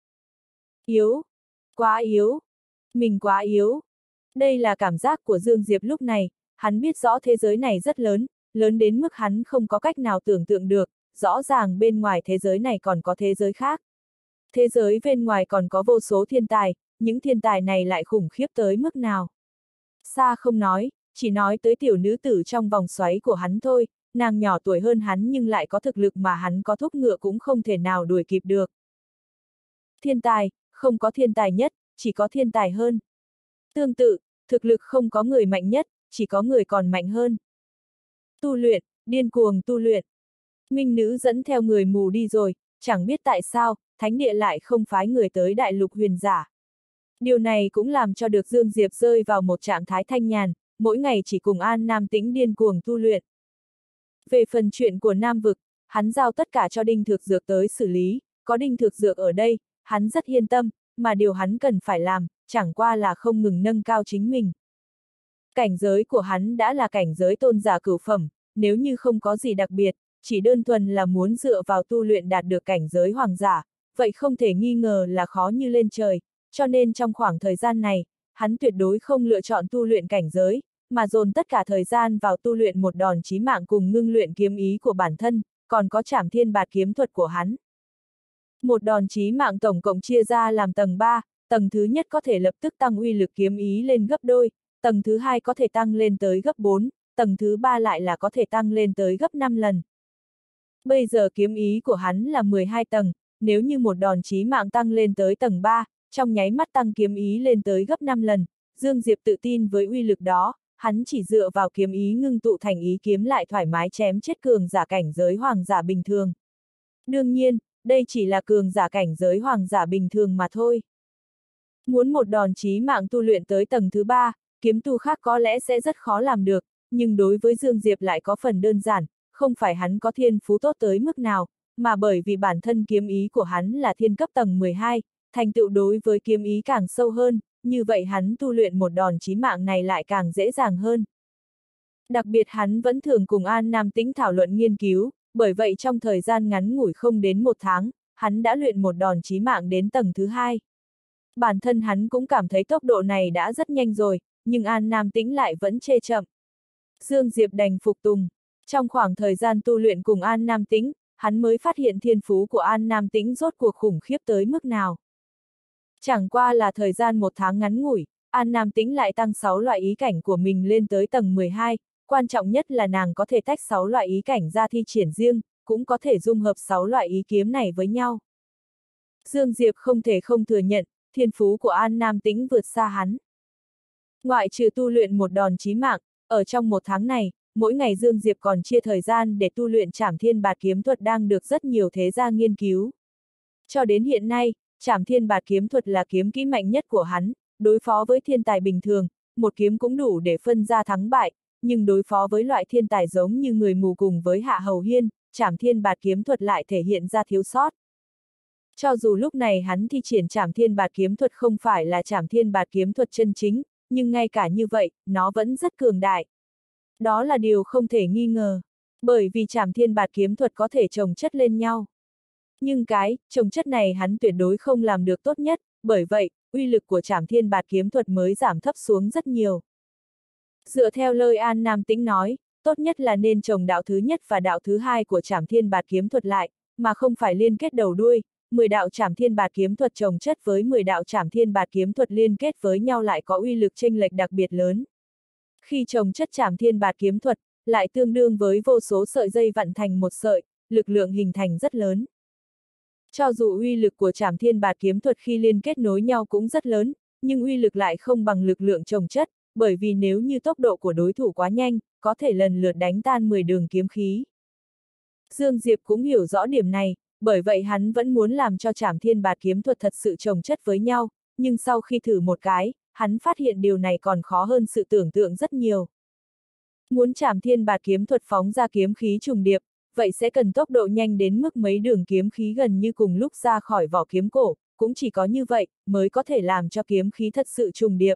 Yếu. Quá yếu. Mình quá yếu. Đây là cảm giác của Dương Diệp lúc này, hắn biết rõ thế giới này rất lớn, lớn đến mức hắn không có cách nào tưởng tượng được, rõ ràng bên ngoài thế giới này còn có thế giới khác. Thế giới bên ngoài còn có vô số thiên tài, những thiên tài này lại khủng khiếp tới mức nào. Xa không nói, chỉ nói tới tiểu nữ tử trong vòng xoáy của hắn thôi, nàng nhỏ tuổi hơn hắn nhưng lại có thực lực mà hắn có thúc ngựa cũng không thể nào đuổi kịp được. Thiên tài, không có thiên tài nhất, chỉ có thiên tài hơn. Tương tự, thực lực không có người mạnh nhất, chỉ có người còn mạnh hơn. Tu luyện, điên cuồng tu luyện. Minh nữ dẫn theo người mù đi rồi, chẳng biết tại sao, thánh địa lại không phái người tới đại lục huyền giả. Điều này cũng làm cho được Dương Diệp rơi vào một trạng thái thanh nhàn, mỗi ngày chỉ cùng An Nam Tĩnh điên cuồng tu luyện. Về phần chuyện của Nam vực, hắn giao tất cả cho Đinh Thược Dược tới xử lý, có Đinh Thược Dược ở đây, hắn rất yên tâm, mà điều hắn cần phải làm, chẳng qua là không ngừng nâng cao chính mình. Cảnh giới của hắn đã là cảnh giới tôn giả cửu phẩm, nếu như không có gì đặc biệt, chỉ đơn thuần là muốn dựa vào tu luyện đạt được cảnh giới hoàng giả, vậy không thể nghi ngờ là khó như lên trời, cho nên trong khoảng thời gian này, hắn tuyệt đối không lựa chọn tu luyện cảnh giới, mà dồn tất cả thời gian vào tu luyện một đòn chí mạng cùng ngưng luyện kiếm ý của bản thân, còn có Trảm Thiên Bạt kiếm thuật của hắn. Một đòn chí mạng tổng cộng chia ra làm tầng 3, tầng thứ nhất có thể lập tức tăng uy lực kiếm ý lên gấp đôi, tầng thứ hai có thể tăng lên tới gấp 4, tầng thứ ba lại là có thể tăng lên tới gấp 5 lần. Bây giờ kiếm ý của hắn là 12 tầng, nếu như một đòn chí mạng tăng lên tới tầng 3, trong nháy mắt tăng kiếm ý lên tới gấp 5 lần, Dương Diệp tự tin với uy lực đó, hắn chỉ dựa vào kiếm ý ngưng tụ thành ý kiếm lại thoải mái chém chết cường giả cảnh giới hoàng giả bình thường. Đương nhiên, đây chỉ là cường giả cảnh giới hoàng giả bình thường mà thôi. Muốn một đòn chí mạng tu luyện tới tầng thứ 3, kiếm tu khác có lẽ sẽ rất khó làm được, nhưng đối với Dương Diệp lại có phần đơn giản, không phải hắn có thiên phú tốt tới mức nào, mà bởi vì bản thân kiếm ý của hắn là thiên cấp tầng 12, thành tựu đối với kiếm ý càng sâu hơn, như vậy hắn tu luyện một đòn chí mạng này lại càng dễ dàng hơn. Đặc biệt hắn vẫn thường cùng An Nam Tĩnh thảo luận nghiên cứu, bởi vậy trong thời gian ngắn ngủi không đến một tháng, hắn đã luyện một đòn chí mạng đến tầng thứ 2. Bản thân hắn cũng cảm thấy tốc độ này đã rất nhanh rồi, nhưng An Nam Tĩnh lại vẫn chê chậm. Dương Diệp đành phục tùng. Trong khoảng thời gian tu luyện cùng An Nam Tĩnh, hắn mới phát hiện thiên phú của An Nam Tĩnh rốt cuộc khủng khiếp tới mức nào. Chẳng qua là thời gian 1 tháng ngắn ngủi, An Nam Tĩnh lại tăng 6 loại ý cảnh của mình lên tới tầng 12, quan trọng nhất là nàng có thể tách 6 loại ý cảnh ra thi triển riêng, cũng có thể dung hợp 6 loại ý kiếm này với nhau. Dương Diệp không thể không thừa nhận, thiên phú của An Nam Tĩnh vượt xa hắn. Ngoại trừ tu luyện một đòn chí mạng, ở trong 1 tháng này, mỗi ngày Dương Diệp còn chia thời gian để tu luyện Trảm Thiên Bạt kiếm thuật đang được rất nhiều thế gia nghiên cứu. Cho đến hiện nay, Trảm Thiên Bạt kiếm thuật là kiếm kỹ mạnh nhất của hắn, đối phó với thiên tài bình thường, một kiếm cũng đủ để phân ra thắng bại, nhưng đối phó với loại thiên tài giống như người mù cùng với Hạ Hầu Hiên, Trảm Thiên Bạt kiếm thuật lại thể hiện ra thiếu sót. Cho dù lúc này hắn thi triển Trảm Thiên Bạt kiếm thuật không phải là Trảm Thiên Bạt kiếm thuật chân chính, nhưng ngay cả như vậy, nó vẫn rất cường đại. Đó là điều không thể nghi ngờ, bởi vì Trảm Thiên Bạt kiếm thuật có thể chồng chất lên nhau. Nhưng cái chồng chất này hắn tuyệt đối không làm được tốt nhất, bởi vậy, uy lực của Trảm Thiên Bạt kiếm thuật mới giảm thấp xuống rất nhiều. Dựa theo lời An Nam Tĩnh nói, tốt nhất là nên chồng đạo thứ nhất và đạo thứ hai của Trảm Thiên Bạt kiếm thuật lại, mà không phải liên kết đầu đuôi. 10 đạo Trảm Thiên Bạt kiếm thuật chồng chất với 10 đạo Trảm Thiên Bạt kiếm thuật liên kết với nhau lại có uy lực chênh lệch đặc biệt lớn. Khi chồng chất Trảm Thiên Bạt kiếm thuật, lại tương đương với vô số sợi dây vặn thành một sợi, lực lượng hình thành rất lớn. Cho dù uy lực của Trảm Thiên Bạt kiếm thuật khi liên kết nối nhau cũng rất lớn, nhưng uy lực lại không bằng lực lượng chồng chất, bởi vì nếu như tốc độ của đối thủ quá nhanh, có thể lần lượt đánh tan 10 đường kiếm khí. Dương Diệp cũng hiểu rõ điểm này, bởi vậy hắn vẫn muốn làm cho Trảm Thiên Bạt kiếm thuật thật sự chồng chất với nhau, nhưng sau khi thử một cái, hắn phát hiện điều này còn khó hơn sự tưởng tượng rất nhiều. Muốn Trảm Thiên Bạt kiếm thuật phóng ra kiếm khí trùng điệp, vậy sẽ cần tốc độ nhanh đến mức mấy đường kiếm khí gần như cùng lúc ra khỏi vỏ kiếm cổ, cũng chỉ có như vậy, mới có thể làm cho kiếm khí thật sự trùng điệp.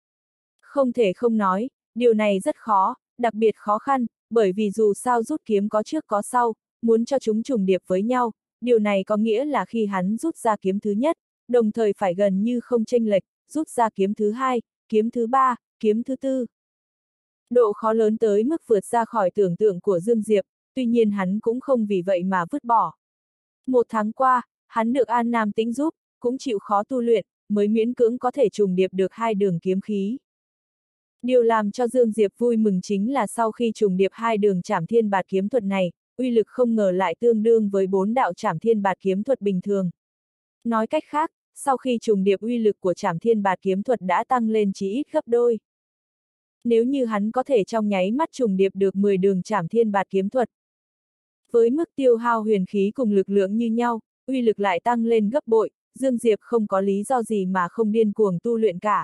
Không thể không nói, điều này rất khó, đặc biệt khó khăn, bởi vì dù sao rút kiếm có trước có sau, muốn cho chúng trùng điệp với nhau, điều này có nghĩa là khi hắn rút ra kiếm thứ nhất, đồng thời phải gần như không chênh lệch, rút ra kiếm thứ hai, kiếm thứ ba, kiếm thứ tư. Độ khó lớn tới mức vượt ra khỏi tưởng tượng của Dương Diệp, tuy nhiên hắn cũng không vì vậy mà vứt bỏ. 1 tháng qua, hắn được An Nam Tĩnh giúp, cũng chịu khó tu luyện, mới miễn cưỡng có thể trùng điệp được 2 đường kiếm khí. Điều làm cho Dương Diệp vui mừng chính là sau khi trùng điệp 2 đường Trảm Thiên Bạt kiếm thuật này, uy lực không ngờ lại tương đương với 4 đạo Trảm Thiên Bạt kiếm thuật bình thường. Nói cách khác, sau khi trùng điệp uy lực của Trảm Thiên Bạt kiếm thuật đã tăng lên chí ít gấp đôi. Nếu như hắn có thể trong nháy mắt trùng điệp được 10 đường Trảm Thiên Bạt kiếm thuật, với mức tiêu hao huyền khí cùng lực lượng như nhau, uy lực lại tăng lên gấp bội, Dương Diệp không có lý do gì mà không điên cuồng tu luyện cả.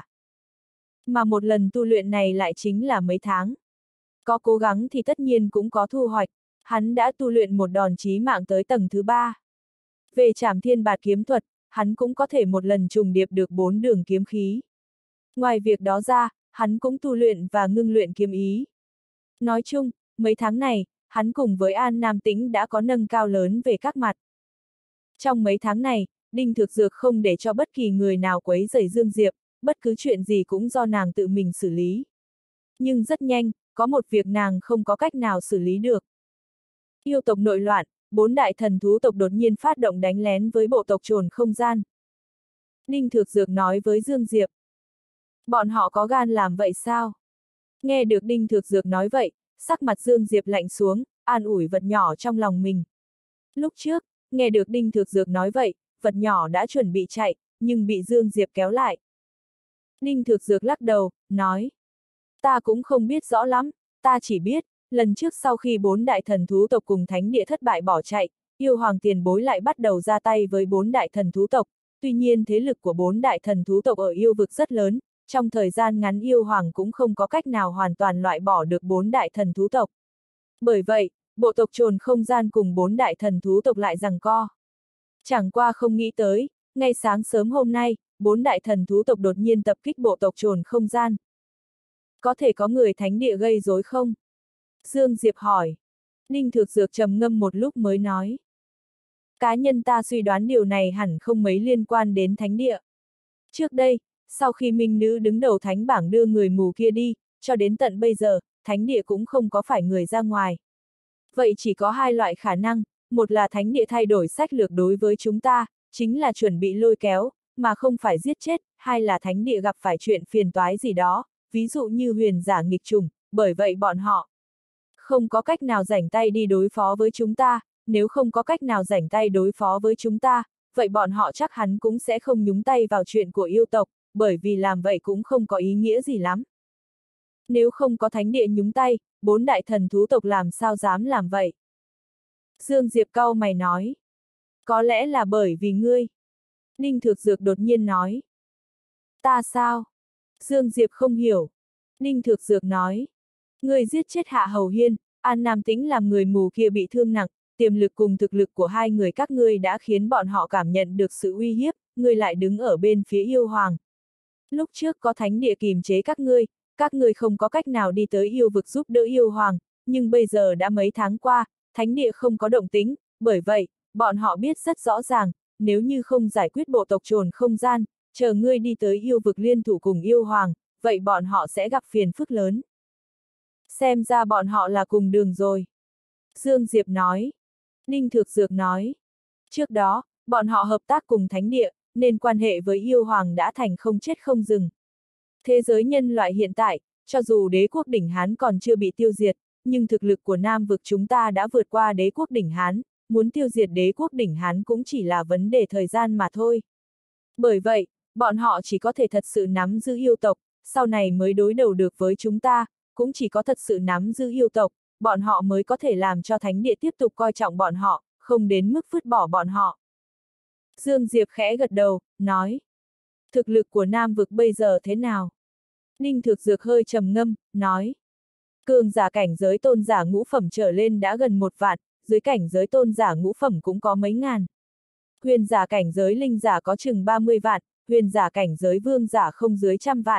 Mà một lần tu luyện này lại chính là mấy tháng. Có cố gắng thì tất nhiên cũng có thu hoạch, hắn đã tu luyện một đòn chí mạng tới tầng thứ 3. Về Trảm Thiên Bạt kiếm thuật, hắn cũng có thể một lần trùng điệp được 4 đường kiếm khí. Ngoài việc đó ra, hắn cũng tu luyện và ngưng luyện kiếm ý. Nói chung, mấy tháng này, hắn cùng với An Nam Tĩnh đã có nâng cao lớn về các mặt. Trong mấy tháng này, Đinh Thực Dược không để cho bất kỳ người nào quấy rầy Dương Diệp, bất cứ chuyện gì cũng do nàng tự mình xử lý. Nhưng rất nhanh, có một việc nàng không có cách nào xử lý được. Yêu tộc nội loạn, 4 đại thần thú tộc đột nhiên phát động đánh lén với bộ tộc Trồn Không Gian. Đinh Thực Dược nói với Dương Diệp. Bọn họ có gan làm vậy sao? Nghe được Đinh Thực Dược nói vậy, sắc mặt Dương Diệp lạnh xuống, an ủi vật nhỏ trong lòng mình. Lúc trước, nghe được Đinh Thực Dược nói vậy, vật nhỏ đã chuẩn bị chạy, nhưng bị Dương Diệp kéo lại. Đinh Thực Dược lắc đầu, nói. Ta cũng không biết rõ lắm, ta chỉ biết, lần trước sau khi 4 đại thần thú tộc cùng thánh địa thất bại bỏ chạy, yêu hoàng tiền bối lại bắt đầu ra tay với 4 đại thần thú tộc, tuy nhiên thế lực của 4 đại thần thú tộc ở yêu vực rất lớn, trong thời gian ngắn yêu hoàng cũng không có cách nào hoàn toàn loại bỏ được 4 đại thần thú tộc. Bởi vậy, bộ tộc Trồn Không Gian cùng 4 đại thần thú tộc lại giằng co. Chẳng qua không nghĩ tới, ngay sáng sớm hôm nay, 4 đại thần thú tộc đột nhiên tập kích bộ tộc Trồn Không Gian. Có thể có người thánh địa gây rối không? Dương Diệp hỏi. Đinh Thực Dược trầm ngâm một lúc mới nói. Cá nhân ta suy đoán điều này hẳn không mấy liên quan đến thánh địa. Trước đây, sau khi minh nữ đứng đầu thánh bảng đưa người mù kia đi, cho đến tận bây giờ, thánh địa cũng không có phải người ra ngoài. Vậy chỉ có hai loại khả năng, một là thánh địa thay đổi sách lược đối với chúng ta, chính là chuẩn bị lôi kéo, mà không phải giết chết, hai là thánh địa gặp phải chuyện phiền toái gì đó, ví dụ như huyền giả nghịch trùng, bởi vậy bọn họ không có cách nào rảnh tay đi đối phó với chúng ta, nếu không có cách nào rảnh tay đối phó với chúng ta, vậy bọn họ chắc hẳn cũng sẽ không nhúng tay vào chuyện của yêu tộc, bởi vì làm vậy cũng không có ý nghĩa gì lắm. Nếu không có thánh địa nhúng tay, 4 đại thần thú tộc làm sao dám làm vậy? Dương Diệp cau mày nói. Có lẽ là bởi vì ngươi. Ninh Thực Dược đột nhiên nói. Ta sao? Dương Diệp không hiểu. Ninh Thực Dược nói. Ngươi giết chết Hạ Hầu Hiên, An Nam Tĩnh làm người mù kia bị thương nặng, tiềm lực cùng thực lực của hai người các ngươi đã khiến bọn họ cảm nhận được sự uy hiếp, ngươi lại đứng ở bên phía yêu hoàng. Lúc trước có thánh địa kìm chế các ngươi không có cách nào đi tới yêu vực giúp đỡ yêu hoàng, nhưng bây giờ đã mấy tháng qua, thánh địa không có động tĩnh, bởi vậy, bọn họ biết rất rõ ràng, nếu như không giải quyết bộ tộc trồn không gian, chờ ngươi đi tới yêu vực liên thủ cùng yêu hoàng, vậy bọn họ sẽ gặp phiền phức lớn. Xem ra bọn họ là cùng đường rồi. Dương Diệp nói. Ninh Thực Dược nói. Trước đó, bọn họ hợp tác cùng thánh địa, nên quan hệ với yêu hoàng đã thành không chết không dừng. Thế giới nhân loại hiện tại, cho dù đế quốc đỉnh Hán còn chưa bị tiêu diệt, nhưng thực lực của Nam vực chúng ta đã vượt qua đế quốc đỉnh Hán, muốn tiêu diệt đế quốc đỉnh Hán cũng chỉ là vấn đề thời gian mà thôi. Bởi vậy, bọn họ chỉ có thể thật sự nắm giữ yêu tộc, sau này mới đối đầu được với chúng ta, cũng chỉ có thật sự nắm giữ yêu tộc, bọn họ mới có thể làm cho thánh địa tiếp tục coi trọng bọn họ, không đến mức vứt bỏ bọn họ. Dương Diệp khẽ gật đầu, nói. Thực lực của Nam vực bây giờ thế nào? Ninh Thực Dược hơi trầm ngâm, nói. Cường giả cảnh giới tôn giả ngũ phẩm trở lên đã gần 1 vạn, dưới cảnh giới tôn giả ngũ phẩm cũng có mấy ngàn. Huyền giả cảnh giới linh giả có chừng 30 vạn, huyền giả cảnh giới vương giả không dưới 100 vạn.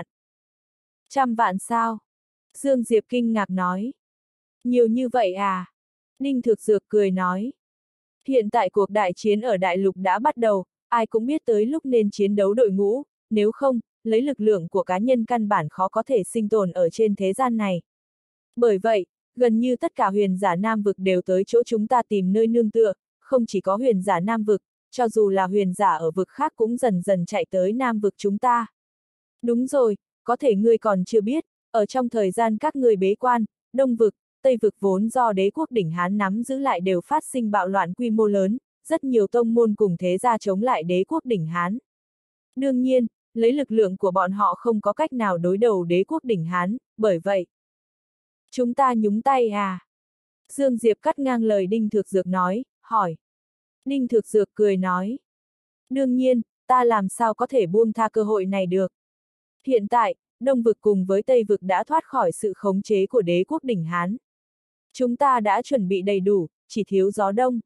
100 vạn sao? Dương Diệp kinh ngạc nói. Nhiều như vậy à? Ninh Thực Dược cười nói. Hiện tại cuộc đại chiến ở đại lục đã bắt đầu, ai cũng biết tới lúc nên chiến đấu đội ngũ, nếu không, lấy lực lượng của cá nhân căn bản khó có thể sinh tồn ở trên thế gian này. Bởi vậy, gần như tất cả huyền giả Nam vực đều tới chỗ chúng ta tìm nơi nương tựa, không chỉ có huyền giả Nam vực, cho dù là huyền giả ở vực khác cũng dần dần chạy tới Nam vực chúng ta. Đúng rồi, có thể ngươi còn chưa biết, ở trong thời gian các ngươi bế quan, Đông vực, Tây vực vốn do đế quốc đỉnh Hán nắm giữ lại đều phát sinh bạo loạn quy mô lớn, rất nhiều tông môn cùng thế gia chống lại đế quốc đỉnh Hán. Đương nhiên, lấy lực lượng của bọn họ không có cách nào đối đầu đế quốc đỉnh Hán, bởi vậy. Chúng ta nhúng tay à? Dương Diệp cắt ngang lời Ninh Thực Dược nói, hỏi. Ninh Thực Dược cười nói. Đương nhiên, ta làm sao có thể buông tha cơ hội này được. Hiện tại, Đông vực cùng với Tây vực đã thoát khỏi sự khống chế của đế quốc đỉnh Hán. Chúng ta đã chuẩn bị đầy đủ, chỉ thiếu gió đông.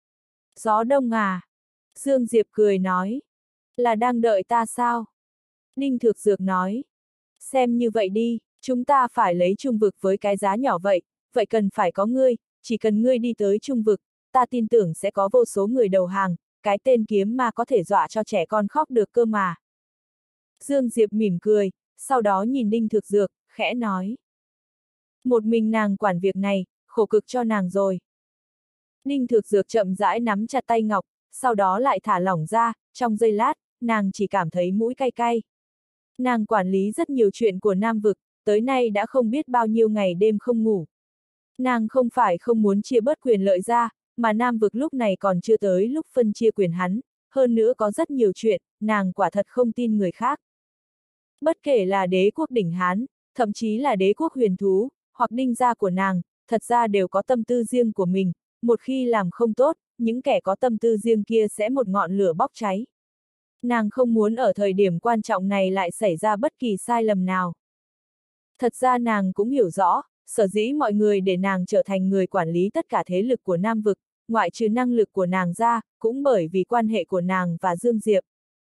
Gió đông à? Dương Diệp cười nói. Là đang đợi ta sao? Ninh Thực Dược nói. Xem như vậy đi, chúng ta phải lấy trung vực với cái giá nhỏ vậy, vậy cần phải có ngươi, chỉ cần ngươi đi tới trung vực, ta tin tưởng sẽ có vô số người đầu hàng, cái tên kiếm ma có thể dọa cho trẻ con khóc được cơ mà. Dương Diệp mỉm cười, sau đó nhìn Ninh Thực Dược, khẽ nói. Một mình nàng quản việc này, khổ cực cho nàng rồi. Ninh Thực Dược chậm rãi nắm chặt tay ngọc, sau đó lại thả lỏng ra, trong giây lát, nàng chỉ cảm thấy mũi cay cay. Nàng quản lý rất nhiều chuyện của Nam vực, tới nay đã không biết bao nhiêu ngày đêm không ngủ. Nàng không phải không muốn chia bớt quyền lợi ra, mà Nam vực lúc này còn chưa tới lúc phân chia quyền hắn, hơn nữa có rất nhiều chuyện, nàng quả thật không tin người khác. Bất kể là đế quốc đỉnh Hán, thậm chí là đế quốc huyền thú, hoặc đinh gia của nàng, thật ra đều có tâm tư riêng của mình, một khi làm không tốt, những kẻ có tâm tư riêng kia sẽ một ngọn lửa bốc cháy. Nàng không muốn ở thời điểm quan trọng này lại xảy ra bất kỳ sai lầm nào. Thật ra nàng cũng hiểu rõ, sở dĩ mọi người để nàng trở thành người quản lý tất cả thế lực của Nam vực, ngoại trừ năng lực của nàng ra, cũng bởi vì quan hệ của nàng và Dương Diệp.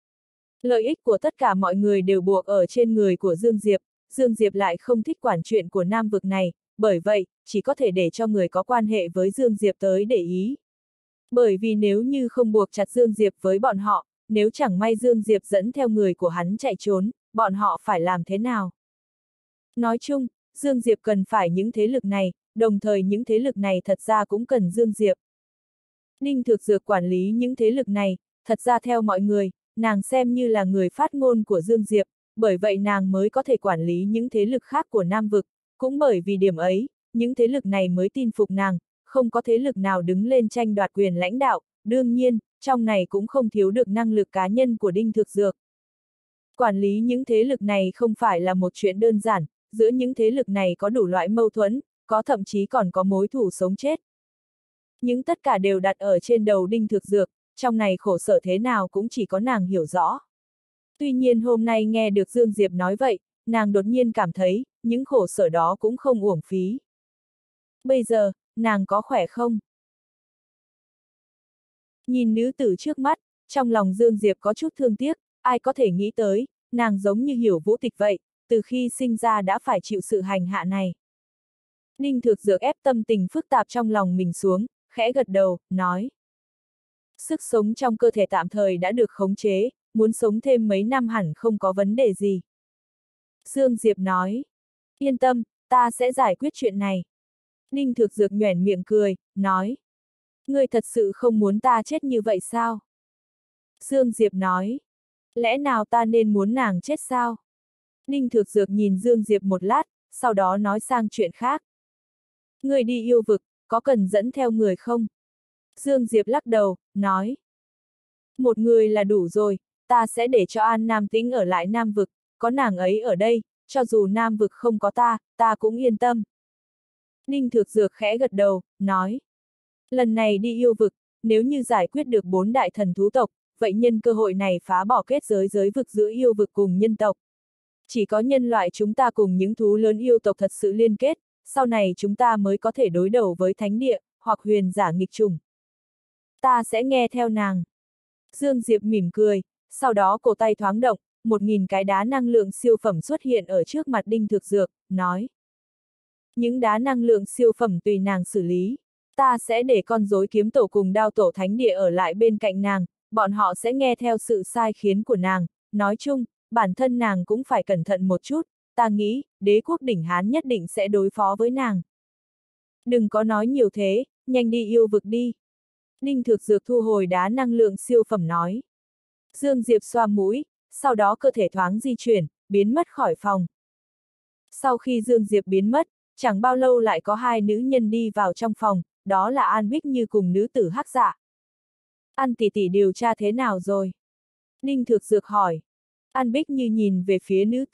Lợi ích của tất cả mọi người đều buộc ở trên người của Dương Diệp lại không thích quản chuyện của Nam vực này, bởi vậy, chỉ có thể để cho người có quan hệ với Dương Diệp tới để ý. Bởi vì nếu như không buộc chặt Dương Diệp với bọn họ, nếu chẳng may Dương Diệp dẫn theo người của hắn chạy trốn, bọn họ phải làm thế nào? Nói chung, Dương Diệp cần phải những thế lực này, đồng thời những thế lực này thật ra cũng cần Dương Diệp. Ninh Thực Dược quản lý những thế lực này, thật ra theo mọi người, nàng xem như là người phát ngôn của Dương Diệp, bởi vậy nàng mới có thể quản lý những thế lực khác của Nam Vực, cũng bởi vì điểm ấy, những thế lực này mới tin phục nàng, không có thế lực nào đứng lên tranh đoạt quyền lãnh đạo, đương nhiên, trong này cũng không thiếu được năng lực cá nhân của Đinh Thực Dược. Quản lý những thế lực này không phải là một chuyện đơn giản, giữa những thế lực này có đủ loại mâu thuẫn, có thậm chí còn có mối thù sống chết. Nhưng tất cả đều đặt ở trên đầu Đinh Thực Dược, trong này khổ sở thế nào cũng chỉ có nàng hiểu rõ. Tuy nhiên hôm nay nghe được Dương Diệp nói vậy, nàng đột nhiên cảm thấy, những khổ sở đó cũng không uổng phí. Bây giờ, nàng có khỏe không? Nhìn nữ tử trước mắt, trong lòng Dương Diệp có chút thương tiếc, ai có thể nghĩ tới, nàng giống như Hiểu Vũ Tịch vậy, từ khi sinh ra đã phải chịu sự hành hạ này. Ninh Thực Dược ép tâm tình phức tạp trong lòng mình xuống, khẽ gật đầu, nói. Sức sống trong cơ thể tạm thời đã được khống chế, muốn sống thêm mấy năm hẳn không có vấn đề gì. Dương Diệp nói. Yên tâm, ta sẽ giải quyết chuyện này. Ninh Thực Dược nhoẻn miệng cười, nói. Ngươi thật sự không muốn ta chết như vậy sao? Dương Diệp nói. Lẽ nào ta nên muốn nàng chết sao? Ninh Thực Dược nhìn Dương Diệp một lát, sau đó nói sang chuyện khác. Ngươi đi yêu vực, có cần dẫn theo người không? Dương Diệp lắc đầu, nói. Một người là đủ rồi, ta sẽ để cho An Nam Tĩnh ở lại Nam vực, có nàng ấy ở đây, cho dù Nam vực không có ta cũng yên tâm. Ninh Thực Dược khẽ gật đầu, nói. Lần này đi yêu vực, nếu như giải quyết được 4 đại thần thú tộc, vậy nhân cơ hội này phá bỏ kết giới vực giữa yêu vực cùng nhân tộc. Chỉ có nhân loại chúng ta cùng những thú lớn yêu tộc thật sự liên kết, sau này chúng ta mới có thể đối đầu với thánh địa, hoặc huyền giả nghịch trùng. Ta sẽ nghe theo nàng. Dương Diệp mỉm cười, sau đó cổ tay thoáng động, 1000 cái đá năng lượng siêu phẩm xuất hiện ở trước mặt Đinh Thực Dược, nói. Những đá năng lượng siêu phẩm tùy nàng xử lý. Ta sẽ để con rối kiếm tổ cùng đao tổ thánh địa ở lại bên cạnh nàng, bọn họ sẽ nghe theo sự sai khiến của nàng, nói chung, bản thân nàng cũng phải cẩn thận một chút, ta nghĩ, đế quốc đỉnh Hán nhất định sẽ đối phó với nàng. Đừng có nói nhiều thế, nhanh đi yêu vực đi. Ninh Thực Dược thu hồi đá năng lượng siêu phẩm nói. Dương Diệp xoa mũi, sau đó cơ thể thoáng di chuyển, biến mất khỏi phòng. Sau khi Dương Diệp biến mất, chẳng bao lâu lại có 2 nữ nhân đi vào trong phòng, đó là An Bích Như cùng nữ tử Hắc Dạ. An tỷ tỷ điều tra thế nào rồi? Ninh Thực Dược hỏi. An Bích Như nhìn về phía nữ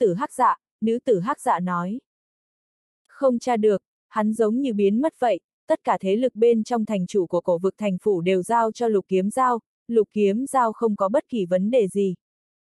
tử Hắc Dạ nói. Không tra được, hắn giống như biến mất vậy, tất cả thế lực bên trong thành chủ của cổ vực thành phủ đều giao cho Lục Kiếm Giao không có bất kỳ vấn đề gì.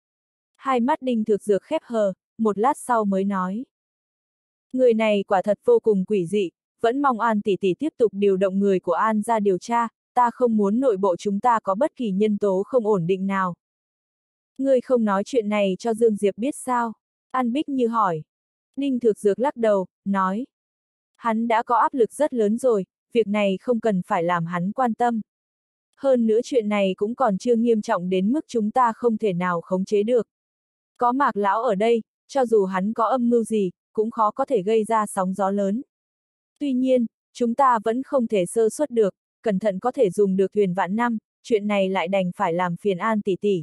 Hai mắt Đinh Thực Dược khép hờ, một lát sau mới nói. Người này quả thật vô cùng quỷ dị, vẫn mong An tỷ tỷ tiếp tục điều động người của An ra điều tra, ta không muốn nội bộ chúng ta có bất kỳ nhân tố không ổn định nào. Ngươi không nói chuyện này cho Dương Diệp biết sao? An Bích Như hỏi. Ninh Thực Dược lắc đầu, nói. Hắn đã có áp lực rất lớn rồi, việc này không cần phải làm hắn quan tâm. Hơn nữa chuyện này cũng còn chưa nghiêm trọng đến mức chúng ta không thể nào khống chế được. Có Mạc Lão ở đây, cho dù hắn có âm mưu gì, cũng khó có thể gây ra sóng gió lớn. Tuy nhiên, chúng ta vẫn không thể sơ suất được, cẩn thận có thể dùng được thuyền vạn năm, chuyện này lại đành phải làm phiền An tỷ tỷ.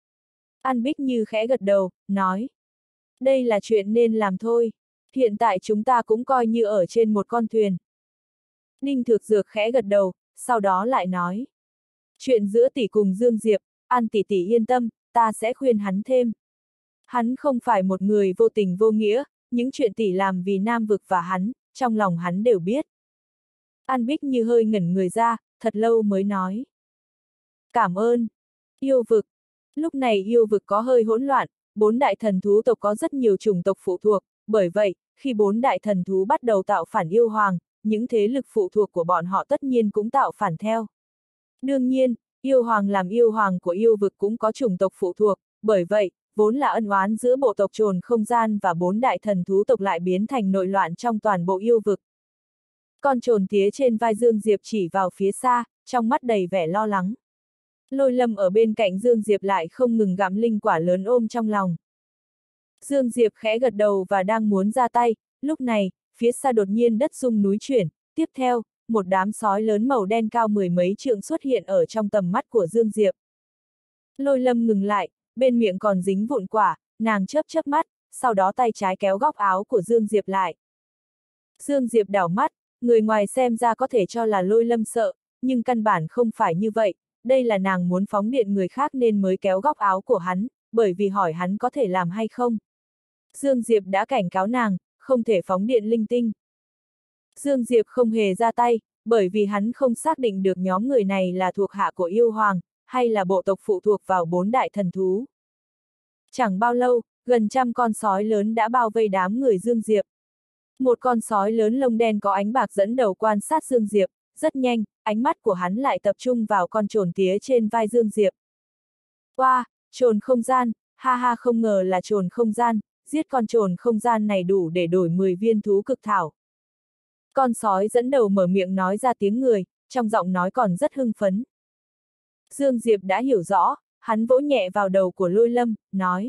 An Bích Như khẽ gật đầu, nói. Đây là chuyện nên làm thôi, hiện tại chúng ta cũng coi như ở trên một con thuyền. Ninh Thực Dược khẽ gật đầu, sau đó lại nói. Chuyện giữa tỷ cùng Dương Diệp, An tỷ tỷ yên tâm, ta sẽ khuyên hắn thêm. Hắn không phải một người vô tình vô nghĩa, những chuyện tỷ làm vì Nam vực và hắn, trong lòng hắn đều biết. An Bích Như hơi ngẩn người ra, thật lâu mới nói. Cảm ơn. Yêu vực. Lúc này yêu vực có hơi hỗn loạn, 4 đại thần thú tộc có rất nhiều chủng tộc phụ thuộc, bởi vậy, khi 4 đại thần thú bắt đầu tạo phản yêu hoàng, những thế lực phụ thuộc của bọn họ tất nhiên cũng tạo phản theo. Đương nhiên, yêu hoàng làm yêu hoàng của yêu vực cũng có chủng tộc phụ thuộc, bởi vậy, vốn là ân oán giữa bộ tộc Trồn Không Gian và 4 đại thần thú tộc lại biến thành nội loạn trong toàn bộ yêu vực. Con trồn tía trên vai Dương Diệp chỉ vào phía xa, trong mắt đầy vẻ lo lắng. Lôi Lâm ở bên cạnh Dương Diệp lại không ngừng gặm linh quả lớn ôm trong lòng. Dương Diệp khẽ gật đầu và đang muốn ra tay, lúc này, phía xa đột nhiên đất rung núi chuyển, tiếp theo, một đám sói lớn màu đen cao mười mấy trượng xuất hiện ở trong tầm mắt của Dương Diệp. Lôi Lâm ngừng lại, bên miệng còn dính vụn quả, nàng chớp chớp mắt, sau đó tay trái kéo góc áo của Dương Diệp lại. Dương Diệp đảo mắt, người ngoài xem ra có thể cho là Lôi Lâm sợ, nhưng căn bản không phải như vậy, đây là nàng muốn phóng điện người khác nên mới kéo góc áo của hắn, bởi vì hỏi hắn có thể làm hay không. Dương Diệp đã cảnh cáo nàng, không thể phóng điện linh tinh. Dương Diệp không hề ra tay, bởi vì hắn không xác định được nhóm người này là thuộc hạ của yêu hoàng, hay là bộ tộc phụ thuộc vào 4 đại thần thú. Chẳng bao lâu, gần trăm con sói lớn đã bao vây đám người Dương Diệp. Một con sói lớn lông đen có ánh bạc dẫn đầu quan sát Dương Diệp, rất nhanh, ánh mắt của hắn lại tập trung vào con trồn tía trên vai Dương Diệp. Wow, trồn không gian, ha ha, không ngờ là trồn không gian, giết con trồn không gian này đủ để đổi 10 viên thú cực thảo. Con sói dẫn đầu mở miệng nói ra tiếng người, trong giọng nói còn rất hưng phấn. Dương Diệp đã hiểu rõ, hắn vỗ nhẹ vào đầu của Lôi Lâm, nói.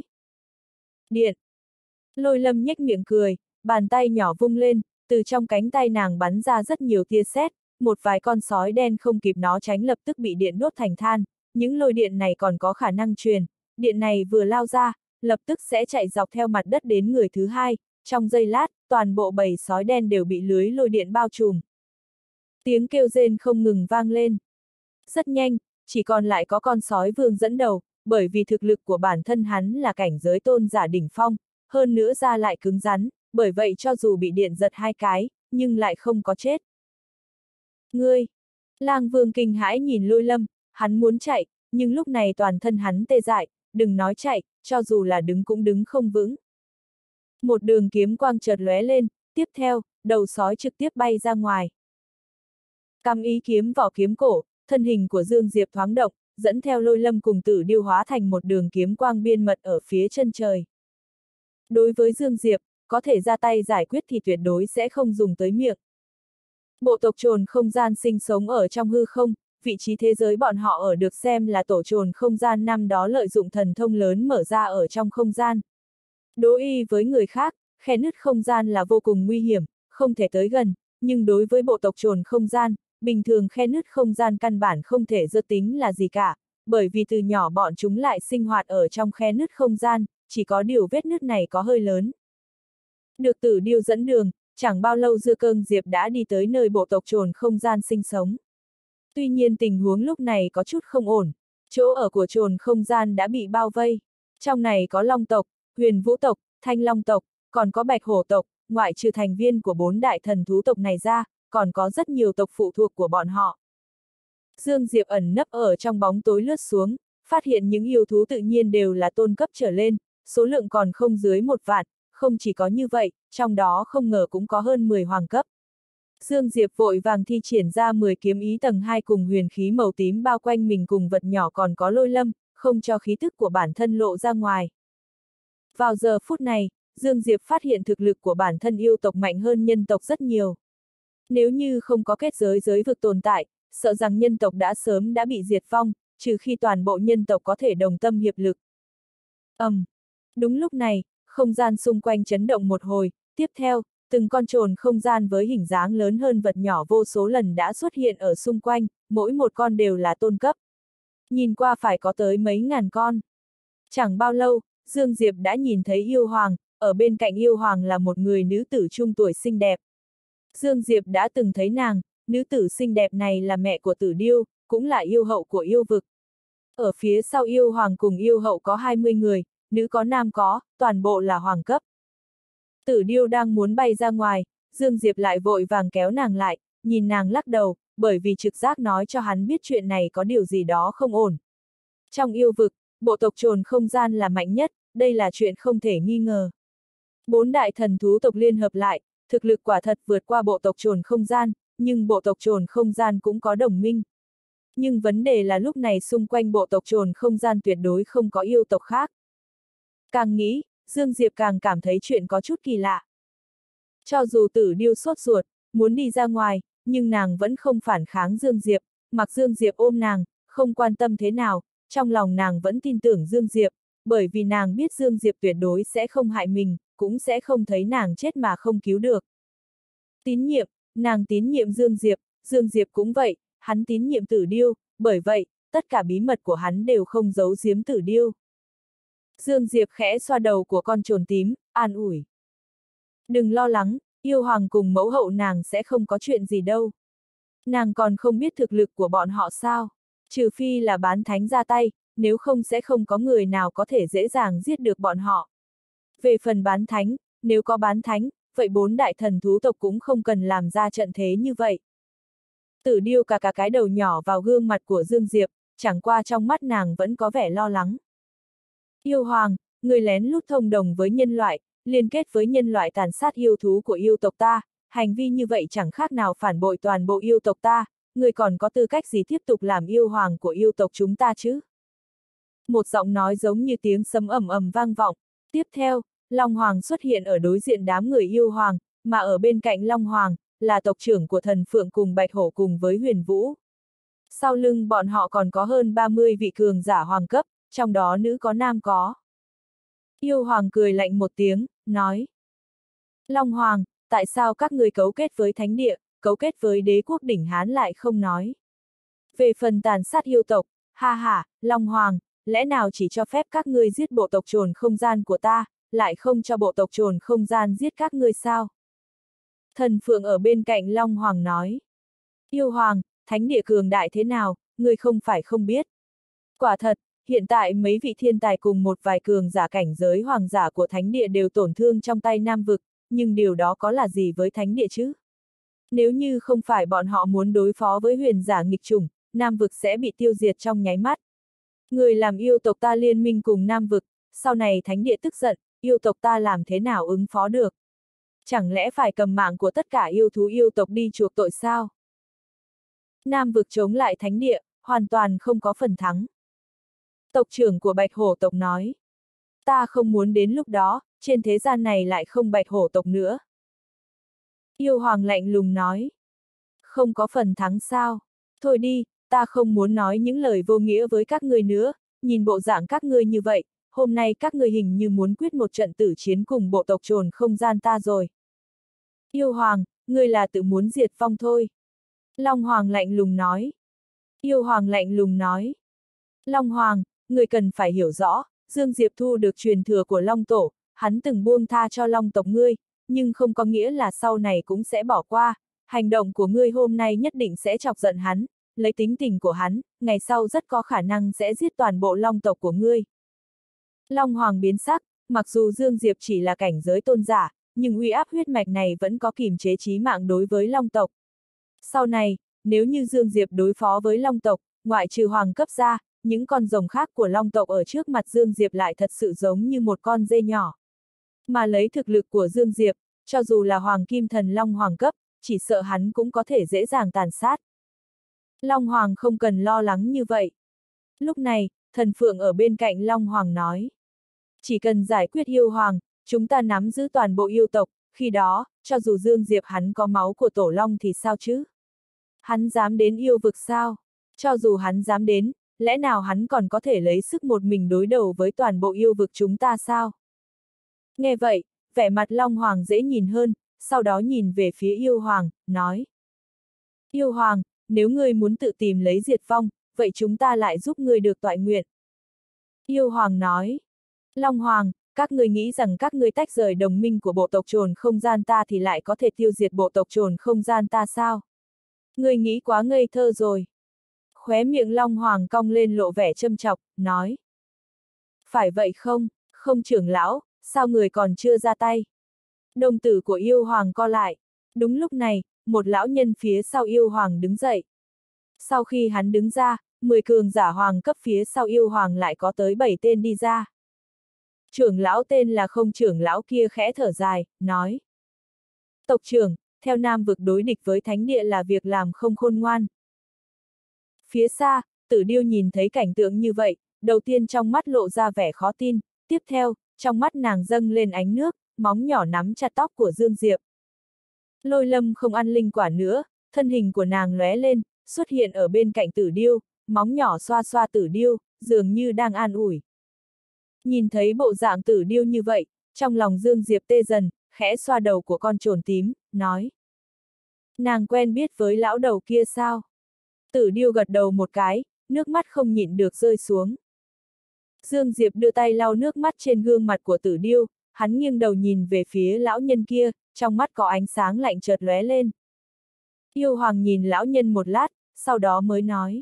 Điện! Lôi Lâm nhếch miệng cười, bàn tay nhỏ vung lên, từ trong cánh tay nàng bắn ra rất nhiều tia sét, một vài con sói đen không kịp nó tránh lập tức bị điện đốt thành than, những lôi điện này còn có khả năng truyền, điện này vừa lao ra, lập tức sẽ chạy dọc theo mặt đất đến người thứ hai, trong giây lát, toàn bộ bầy sói đen đều bị lưới lôi điện bao trùm. Tiếng kêu rên không ngừng vang lên. Rất nhanh, chỉ còn lại có con sói vương dẫn đầu, bởi vì thực lực của bản thân hắn là cảnh giới tôn giả đỉnh phong, hơn nữa da lại cứng rắn, bởi vậy cho dù bị điện giật 2 cái, nhưng lại không có chết. Ngươi! Lang Vương kinh hãi nhìn Lôi Lâm, hắn muốn chạy, nhưng lúc này toàn thân hắn tê dại, đừng nói chạy, cho dù là đứng cũng đứng không vững. Một đường kiếm quang chợt lóe lên, tiếp theo, đầu sói trực tiếp bay ra ngoài. Cam ý kiếm vỏ kiếm cổ, thân hình của Dương Diệp thoáng động, dẫn theo Lôi Lâm cùng Tử Điêu hóa thành một đường kiếm quang biên mật ở phía chân trời. Đối với Dương Diệp, có thể ra tay giải quyết thì tuyệt đối sẽ không dùng tới miệng. Bộ tộc trồn không gian sinh sống ở trong hư không, vị trí thế giới bọn họ ở được xem là tổ trồn không gian năm đó lợi dụng thần thông lớn mở ra ở trong không gian. Đối y với người khác, khe nứt không gian là vô cùng nguy hiểm, không thể tới gần, nhưng đối với bộ tộc trồn không gian, bình thường khe nứt không gian căn bản không thể dự tính là gì cả, bởi vì từ nhỏ bọn chúng lại sinh hoạt ở trong khe nứt không gian, chỉ có điều vết nứt này có hơi lớn. Được Tử Điêu dẫn đường, chẳng bao lâu Dưa Cơm Diệp đã đi tới nơi bộ tộc trồn không gian sinh sống. Tuy nhiên tình huống lúc này có chút không ổn, chỗ ở của trồn không gian đã bị bao vây. Trong này có Long tộc, Huyền Vũ tộc, Thanh Long tộc, còn có Bạch Hổ tộc, ngoại trừ thành viên của 4 đại thần thú tộc này ra, còn có rất nhiều tộc phụ thuộc của bọn họ. Dương Diệp ẩn nấp ở trong bóng tối lướt xuống, phát hiện những yêu thú tự nhiên đều là tôn cấp trở lên, số lượng còn không dưới 1 vạn, không chỉ có như vậy, trong đó không ngờ cũng có hơn 10 hoàng cấp. Dương Diệp vội vàng thi triển ra 10 kiếm ý tầng 2 cùng huyền khí màu tím bao quanh mình cùng vật nhỏ còn có Lôi Lâm, không cho khí tức của bản thân lộ ra ngoài. Vào giờ phút này, Dương Diệp phát hiện thực lực của bản thân yêu tộc mạnh hơn nhân tộc rất nhiều. Nếu như không có kết giới giới vực tồn tại, sợ rằng nhân tộc đã sớm đã bị diệt vong, trừ khi toàn bộ nhân tộc có thể đồng tâm hiệp lực. Đúng lúc này, không gian xung quanh chấn động một hồi, tiếp theo, từng con trồn không gian với hình dáng lớn hơn vật nhỏ vô số lần đã xuất hiện ở xung quanh, mỗi một con đều là tôn cấp. Nhìn qua phải có tới mấy ngàn con. Chẳng bao lâu, Dương Diệp đã nhìn thấy yêu hoàng, ở bên cạnh yêu hoàng là một người nữ tử trung tuổi xinh đẹp. Dương Diệp đã từng thấy nàng, nữ tử xinh đẹp này là mẹ của Tử Điêu, cũng là yêu hậu của yêu vực. Ở phía sau yêu hoàng cùng yêu hậu có 20 người, nữ có nam có, toàn bộ là hoàng cấp. Tử Điêu đang muốn bay ra ngoài, Dương Diệp lại vội vàng kéo nàng lại, nhìn nàng lắc đầu, bởi vì trực giác nói cho hắn biết chuyện này có điều gì đó không ổn. Trong yêu vực, bộ tộc trồn không gian là mạnh nhất, đây là chuyện không thể nghi ngờ. 4 đại thần thú tộc liên hợp lại, thực lực quả thật vượt qua bộ tộc trồn không gian, nhưng bộ tộc trồn không gian cũng có đồng minh. Nhưng vấn đề là lúc này xung quanh bộ tộc trồn không gian tuyệt đối không có yêu tộc khác. Càng nghĩ, Dương Diệp càng cảm thấy chuyện có chút kỳ lạ. Cho dù Tử Điêu sốt ruột, muốn đi ra ngoài, nhưng nàng vẫn không phản kháng Dương Diệp, mặc Dương Diệp ôm nàng, không quan tâm thế nào, trong lòng nàng vẫn tin tưởng Dương Diệp, bởi vì nàng biết Dương Diệp tuyệt đối sẽ không hại mình, cũng sẽ không thấy nàng chết mà không cứu được. Tín nhiệm, nàng tín nhiệm Dương Diệp cũng vậy, hắn tín nhiệm Tử Điêu, bởi vậy, tất cả bí mật của hắn đều không giấu giếm Tử Điêu. Dương Diệp khẽ xoa đầu của con trồn tím, an ủi. Đừng lo lắng, yêu hoàng cùng mẫu hậu nàng sẽ không có chuyện gì đâu. Nàng còn không biết thực lực của bọn họ sao, trừ phi là bán thánh ra tay, nếu không sẽ không có người nào có thể dễ dàng giết được bọn họ. Về phần bán thánh, nếu có bán thánh, vậy 4 đại thần thú tộc cũng không cần làm ra trận thế như vậy. Tử Điêu cả cái đầu nhỏ vào gương mặt của Dương Diệp, chẳng qua trong mắt nàng vẫn có vẻ lo lắng. Yêu hoàng, người lén lút thông đồng với nhân loại, liên kết với nhân loại tàn sát yêu thú của yêu tộc ta, hành vi như vậy chẳng khác nào phản bội toàn bộ yêu tộc ta, người còn có tư cách gì tiếp tục làm yêu hoàng của yêu tộc chúng ta chứ? Một giọng nói giống như tiếng sấm ầm ầm vang vọng, tiếp theo, Long Hoàng xuất hiện ở đối diện đám người yêu hoàng, mà ở bên cạnh Long Hoàng, là tộc trưởng của thần Phượng cùng Bạch Hổ cùng với Huyền Vũ. Sau lưng bọn họ còn có hơn 30 vị cường giả hoàng cấp, trong đó nữ có nam có. Yêu hoàng cười lạnh một tiếng, nói. Long Hoàng, tại sao các người cấu kết với thánh địa, cấu kết với đế quốc đỉnh Hán lại không nói? Về phần tàn sát yêu tộc, ha ha, Long Hoàng, lẽ nào chỉ cho phép các ngươi giết bộ tộc trồn không gian của ta, lại không cho bộ tộc trồn không gian giết các ngươi sao? Thần Phượng ở bên cạnh Long Hoàng nói. Yêu Hoàng, thánh địa cường đại thế nào, ngươi không phải không biết. Quả thật, hiện tại mấy vị thiên tài cùng một vài cường giả cảnh giới hoàng giả của thánh địa đều tổn thương trong tay Nam Vực, nhưng điều đó có là gì với thánh địa chứ? Nếu như không phải bọn họ muốn đối phó với huyền giả nghịch chủng, Nam Vực sẽ bị tiêu diệt trong nháy mắt. Người làm yêu tộc ta liên minh cùng Nam Vực, sau này thánh địa tức giận, yêu tộc ta làm thế nào ứng phó được? Chẳng lẽ phải cầm mạng của tất cả yêu thú yêu tộc đi chuộc tội sao? Nam Vực chống lại thánh địa, hoàn toàn không có phần thắng. Tộc trưởng của Bạch Hổ tộc nói. Ta không muốn đến lúc đó, trên thế gian này lại không Bạch Hổ tộc nữa. Yêu Hoàng lạnh lùng nói. Không có phần thắng sao? Thôi đi, ta không muốn nói những lời vô nghĩa với các ngươi nữa, nhìn bộ dạng các ngươi như vậy, hôm nay các ngươi hình như muốn quyết một trận tử chiến cùng bộ tộc trồn không gian ta rồi. Yêu Hoàng, ngươi là tự muốn diệt vong thôi. Long Hoàng lạnh lùng nói. Yêu Hoàng lạnh lùng nói. Long Hoàng, người cần phải hiểu rõ, Dương Diệp thu được truyền thừa của Long Tổ, hắn từng buông tha cho Long tộc ngươi, nhưng không có nghĩa là sau này cũng sẽ bỏ qua, hành động của ngươi hôm nay nhất định sẽ chọc giận hắn, lấy tính tình của hắn, ngày sau rất có khả năng sẽ giết toàn bộ Long tộc của ngươi. Long Hoàng biến sắc, mặc dù Dương Diệp chỉ là cảnh giới tôn giả, nhưng uy áp huyết mạch này vẫn có kìm chế chí mạng đối với Long tộc. Sau này, nếu như Dương Diệp đối phó với Long tộc, ngoại trừ hoàng cấp ra, những con rồng khác của Long tộc ở trước mặt Dương Diệp lại thật sự giống như một con dê nhỏ. Mà lấy thực lực của Dương Diệp, cho dù là Hoàng Kim Thần Long Hoàng cấp, chỉ sợ hắn cũng có thể dễ dàng tàn sát. Long Hoàng không cần lo lắng như vậy. Lúc này, thần Phượng ở bên cạnh Long Hoàng nói. Chỉ cần giải quyết yêu hoàng, chúng ta nắm giữ toàn bộ yêu tộc, khi đó, cho dù Dương Diệp hắn có máu của Tổ Long thì sao chứ? Hắn dám đến yêu vực sao? Cho dù hắn dám đến, lẽ nào hắn còn có thể lấy sức một mình đối đầu với toàn bộ yêu vực chúng ta sao? Nghe vậy, vẻ mặt Long Hoàng dễ nhìn hơn, sau đó nhìn về phía yêu hoàng, nói. Yêu hoàng, nếu ngươi muốn tự tìm lấy diệt vong, vậy chúng ta lại giúp ngươi được toại nguyện. Yêu hoàng nói. Long Hoàng, các ngươi nghĩ rằng các ngươi tách rời đồng minh của bộ tộc trồn không gian ta thì lại có thể tiêu diệt bộ tộc trồn không gian ta sao? Ngươi nghĩ quá ngây thơ rồi. Khóe miệng Long Hoàng cong lên lộ vẻ châm chọc, nói. Phải vậy không, không trưởng lão, sao người còn chưa ra tay? Đồng tử của yêu hoàng co lại. Đúng lúc này, một lão nhân phía sau yêu hoàng đứng dậy. Sau khi hắn đứng ra, 10 cường giả hoàng cấp phía sau yêu hoàng lại có tới 7 tên đi ra. Trưởng lão tên là Không trưởng lão kia khẽ thở dài, nói. Tộc trưởng, theo Nam vực đối địch với thánh địa là việc làm không khôn ngoan. Phía xa, Tử Điêu nhìn thấy cảnh tượng như vậy, đầu tiên trong mắt lộ ra vẻ khó tin, tiếp theo, trong mắt nàng dâng lên ánh nước, móng nhỏ nắm chặt tóc của Dương Diệp. Lôi Lâm không ăn linh quả nữa, thân hình của nàng lóe lên, xuất hiện ở bên cạnh Tử Điêu, móng nhỏ xoa xoa Tử Điêu, dường như đang an ủi. Nhìn thấy bộ dạng Tử Điêu như vậy, trong lòng Dương Diệp tê dần, khẽ xoa đầu của con trồn tím, nói. Nàng quen biết với lão đầu kia sao? Tử Điêu gật đầu một cái, nước mắt không nhịn được rơi xuống. Dương Diệp đưa tay lau nước mắt trên gương mặt của Tử Điêu, hắn nghiêng đầu nhìn về phía lão nhân kia, trong mắt có ánh sáng lạnh chợt lóe lên. Yêu Hoàng nhìn lão nhân một lát, sau đó mới nói.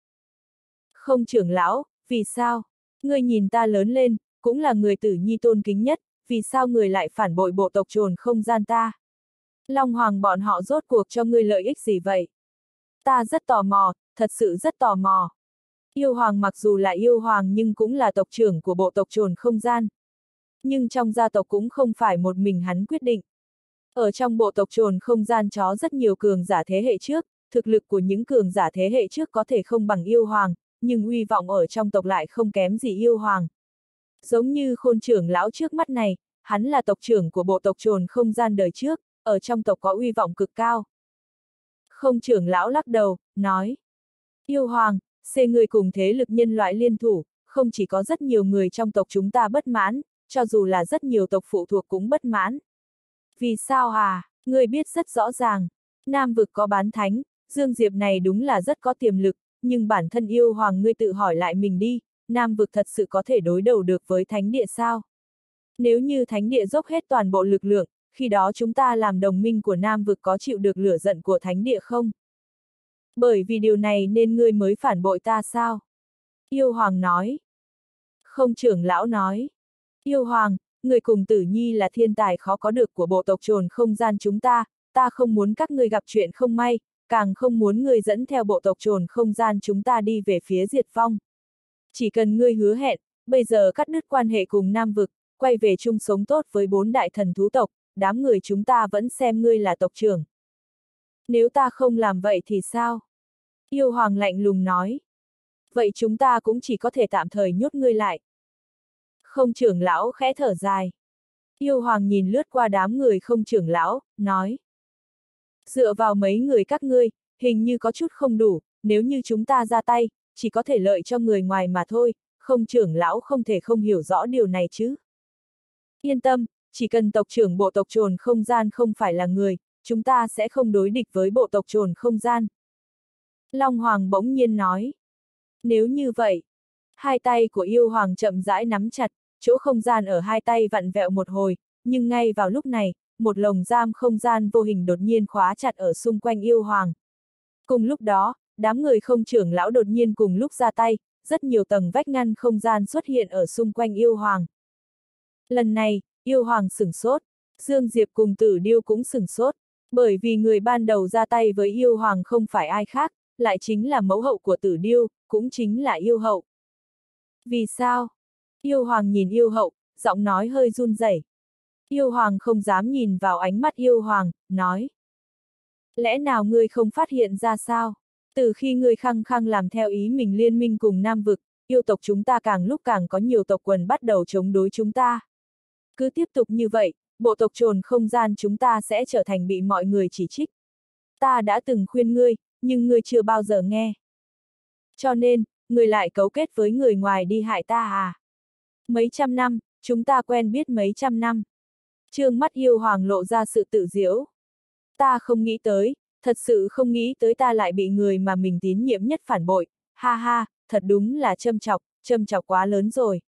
Không trưởng lão, vì sao? Ngươi nhìn ta lớn lên, cũng là người Tử Nhi tôn kính nhất, vì sao người lại phản bội bộ tộc trồn không gian ta? Long Hoàng bọn họ rốt cuộc cho ngươi lợi ích gì vậy? Ta rất tò mò, thật sự rất tò mò. Yêu Hoàng mặc dù là yêu Hoàng nhưng cũng là tộc trưởng của bộ tộc trồn không gian. Nhưng trong gia tộc cũng không phải một mình hắn quyết định. Ở trong bộ tộc trồn không gian có rất nhiều cường giả thế hệ trước, thực lực của những cường giả thế hệ trước có thể không bằng yêu Hoàng, nhưng uy vọng ở trong tộc lại không kém gì yêu Hoàng. Giống như Khôn trưởng lão trước mắt này, hắn là tộc trưởng của bộ tộc trồn không gian đời trước, ở trong tộc có uy vọng cực cao. Không trưởng lão lắc đầu, nói. Yêu Hoàng, người cùng thế lực nhân loại liên thủ, không chỉ có rất nhiều người trong tộc chúng ta bất mãn, cho dù là rất nhiều tộc phụ thuộc cũng bất mãn. Vì sao à? Ngươi biết rất rõ ràng. Nam vực có bán thánh, Dương Diệp này đúng là rất có tiềm lực, nhưng bản thân yêu Hoàng ngươi tự hỏi lại mình đi, Nam vực thật sự có thể đối đầu được với thánh địa sao? Nếu như thánh địa dốc hết toàn bộ lực lượng, khi đó chúng ta làm đồng minh của Nam vực có chịu được lửa giận của thánh địa không? Bởi vì điều này nên ngươi mới phản bội ta sao? Yêu Hoàng nói. Không trưởng lão nói. Yêu Hoàng, người cùng Tử Nhi là thiên tài khó có được của bộ tộc trồn không gian chúng ta không muốn các ngươi gặp chuyện không may, càng không muốn ngươi dẫn theo bộ tộc trồn không gian chúng ta đi về phía diệt vong. Chỉ cần ngươi hứa hẹn, bây giờ cắt đứt quan hệ cùng Nam vực, quay về chung sống tốt với 4 đại thần thú tộc, đám người chúng ta vẫn xem ngươi là tộc trưởng. Nếu ta không làm vậy thì sao? Yêu Hoàng lạnh lùng nói. Vậy chúng ta cũng chỉ có thể tạm thời nhốt ngươi lại. Không trưởng lão khẽ thở dài. Yêu Hoàng nhìn lướt qua đám người không trưởng lão, nói. Dựa vào mấy người các ngươi, hình như có chút không đủ, nếu như chúng ta ra tay, chỉ có thể lợi cho người ngoài mà thôi, không trưởng lão không thể không hiểu rõ điều này chứ. Yên tâm, chỉ cần tộc trưởng bộ tộc trồn không gian không phải là người, chúng ta sẽ không đối địch với bộ tộc trồn không gian. Long Hoàng bỗng nhiên nói. Nếu như vậy, hai tay của yêu Hoàng chậm rãi nắm chặt, chỗ không gian ở hai tay vặn vẹo một hồi, nhưng ngay vào lúc này, một lồng giam không gian vô hình đột nhiên khóa chặt ở xung quanh yêu Hoàng. Cùng lúc đó, đám người không trưởng lão đột nhiên cùng lúc ra tay, rất nhiều tầng vách ngăn không gian xuất hiện ở xung quanh yêu Hoàng. Lần này, yêu Hoàng sửng sốt, Dương Diệp cùng Tử Điêu cũng sửng sốt, bởi vì người ban đầu ra tay với yêu Hoàng không phải ai khác, lại chính là mẫu hậu của Tử Điêu, cũng chính là yêu hậu. Vì sao? Yêu Hoàng nhìn yêu hậu, giọng nói hơi run rẩy. Yêu Hoàng không dám nhìn vào ánh mắt yêu Hoàng, nói. Lẽ nào ngươi không phát hiện ra sao? Từ khi ngươi khăng khăng làm theo ý mình liên minh cùng Nam vực, yêu tộc chúng ta càng lúc càng có nhiều tộc quần bắt đầu chống đối chúng ta. Cứ tiếp tục như vậy, bộ tộc trồn không gian chúng ta sẽ trở thành bị mọi người chỉ trích. Ta đã từng khuyên ngươi, nhưng ngươi chưa bao giờ nghe. Cho nên, ngươi lại cấu kết với người ngoài đi hại ta à? Mấy trăm năm, chúng ta quen biết mấy trăm năm. Trương mắt yêu Hoàng lộ ra sự tự giễu. Ta không nghĩ tới, thật sự không nghĩ tới ta lại bị người mà mình tín nhiệm nhất phản bội, ha ha, thật đúng là châm chọc quá lớn rồi.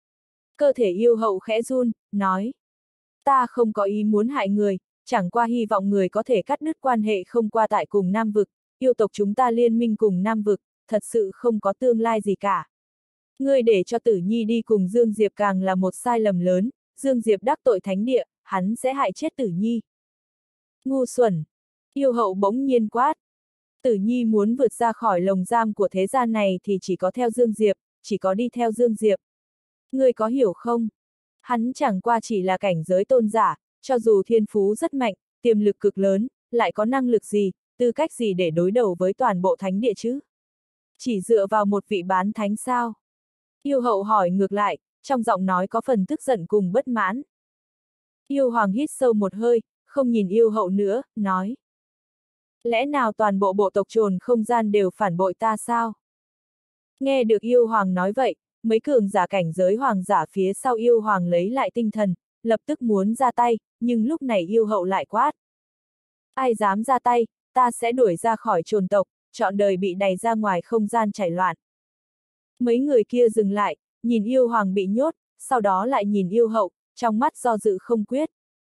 Cơ thể yêu hậu khẽ run, nói. Ta không có ý muốn hại người, chẳng qua hy vọng người có thể cắt đứt quan hệ không qua tại cùng Nam vực, yêu tộc chúng ta liên minh cùng Nam vực, thật sự không có tương lai gì cả. Ngươi để cho Tử Nhi đi cùng Dương Diệp càng là một sai lầm lớn, Dương Diệp đắc tội thánh địa, hắn sẽ hại chết Tử Nhi. Ngu xuẩn! Yêu hậu bỗng nhiên quát. Tử Nhi muốn vượt ra khỏi lồng giam của thế gian này thì chỉ có theo Dương Diệp, chỉ có đi theo Dương Diệp. Ngươi có hiểu không? Hắn chẳng qua chỉ là cảnh giới tôn giả, cho dù thiên phú rất mạnh, tiềm lực cực lớn, lại có năng lực gì, tư cách gì để đối đầu với toàn bộ thánh địa chứ? Chỉ dựa vào một vị bán thánh sao? Yêu hậu hỏi ngược lại, trong giọng nói có phần tức giận cùng bất mãn. Yêu Hoàng hít sâu một hơi, không nhìn yêu hậu nữa, nói. Lẽ nào toàn bộ bộ tộc trồn không gian đều phản bội ta sao? Nghe được yêu hoàng nói vậy, mấy cường giả cảnh giới hoàng giả phía sau yêu hoàng lấy lại tinh thần, lập tức muốn ra tay, nhưng lúc này yêu hậu lại quát. Ai dám ra tay, ta sẽ đuổi ra khỏi trồn tộc, trọn đời bị đày ra ngoài không gian chảy loạn. Mấy người kia dừng lại, nhìn yêu hoàng bị nhốt, sau đó lại nhìn yêu hậu, trong mắt do dự không quyết.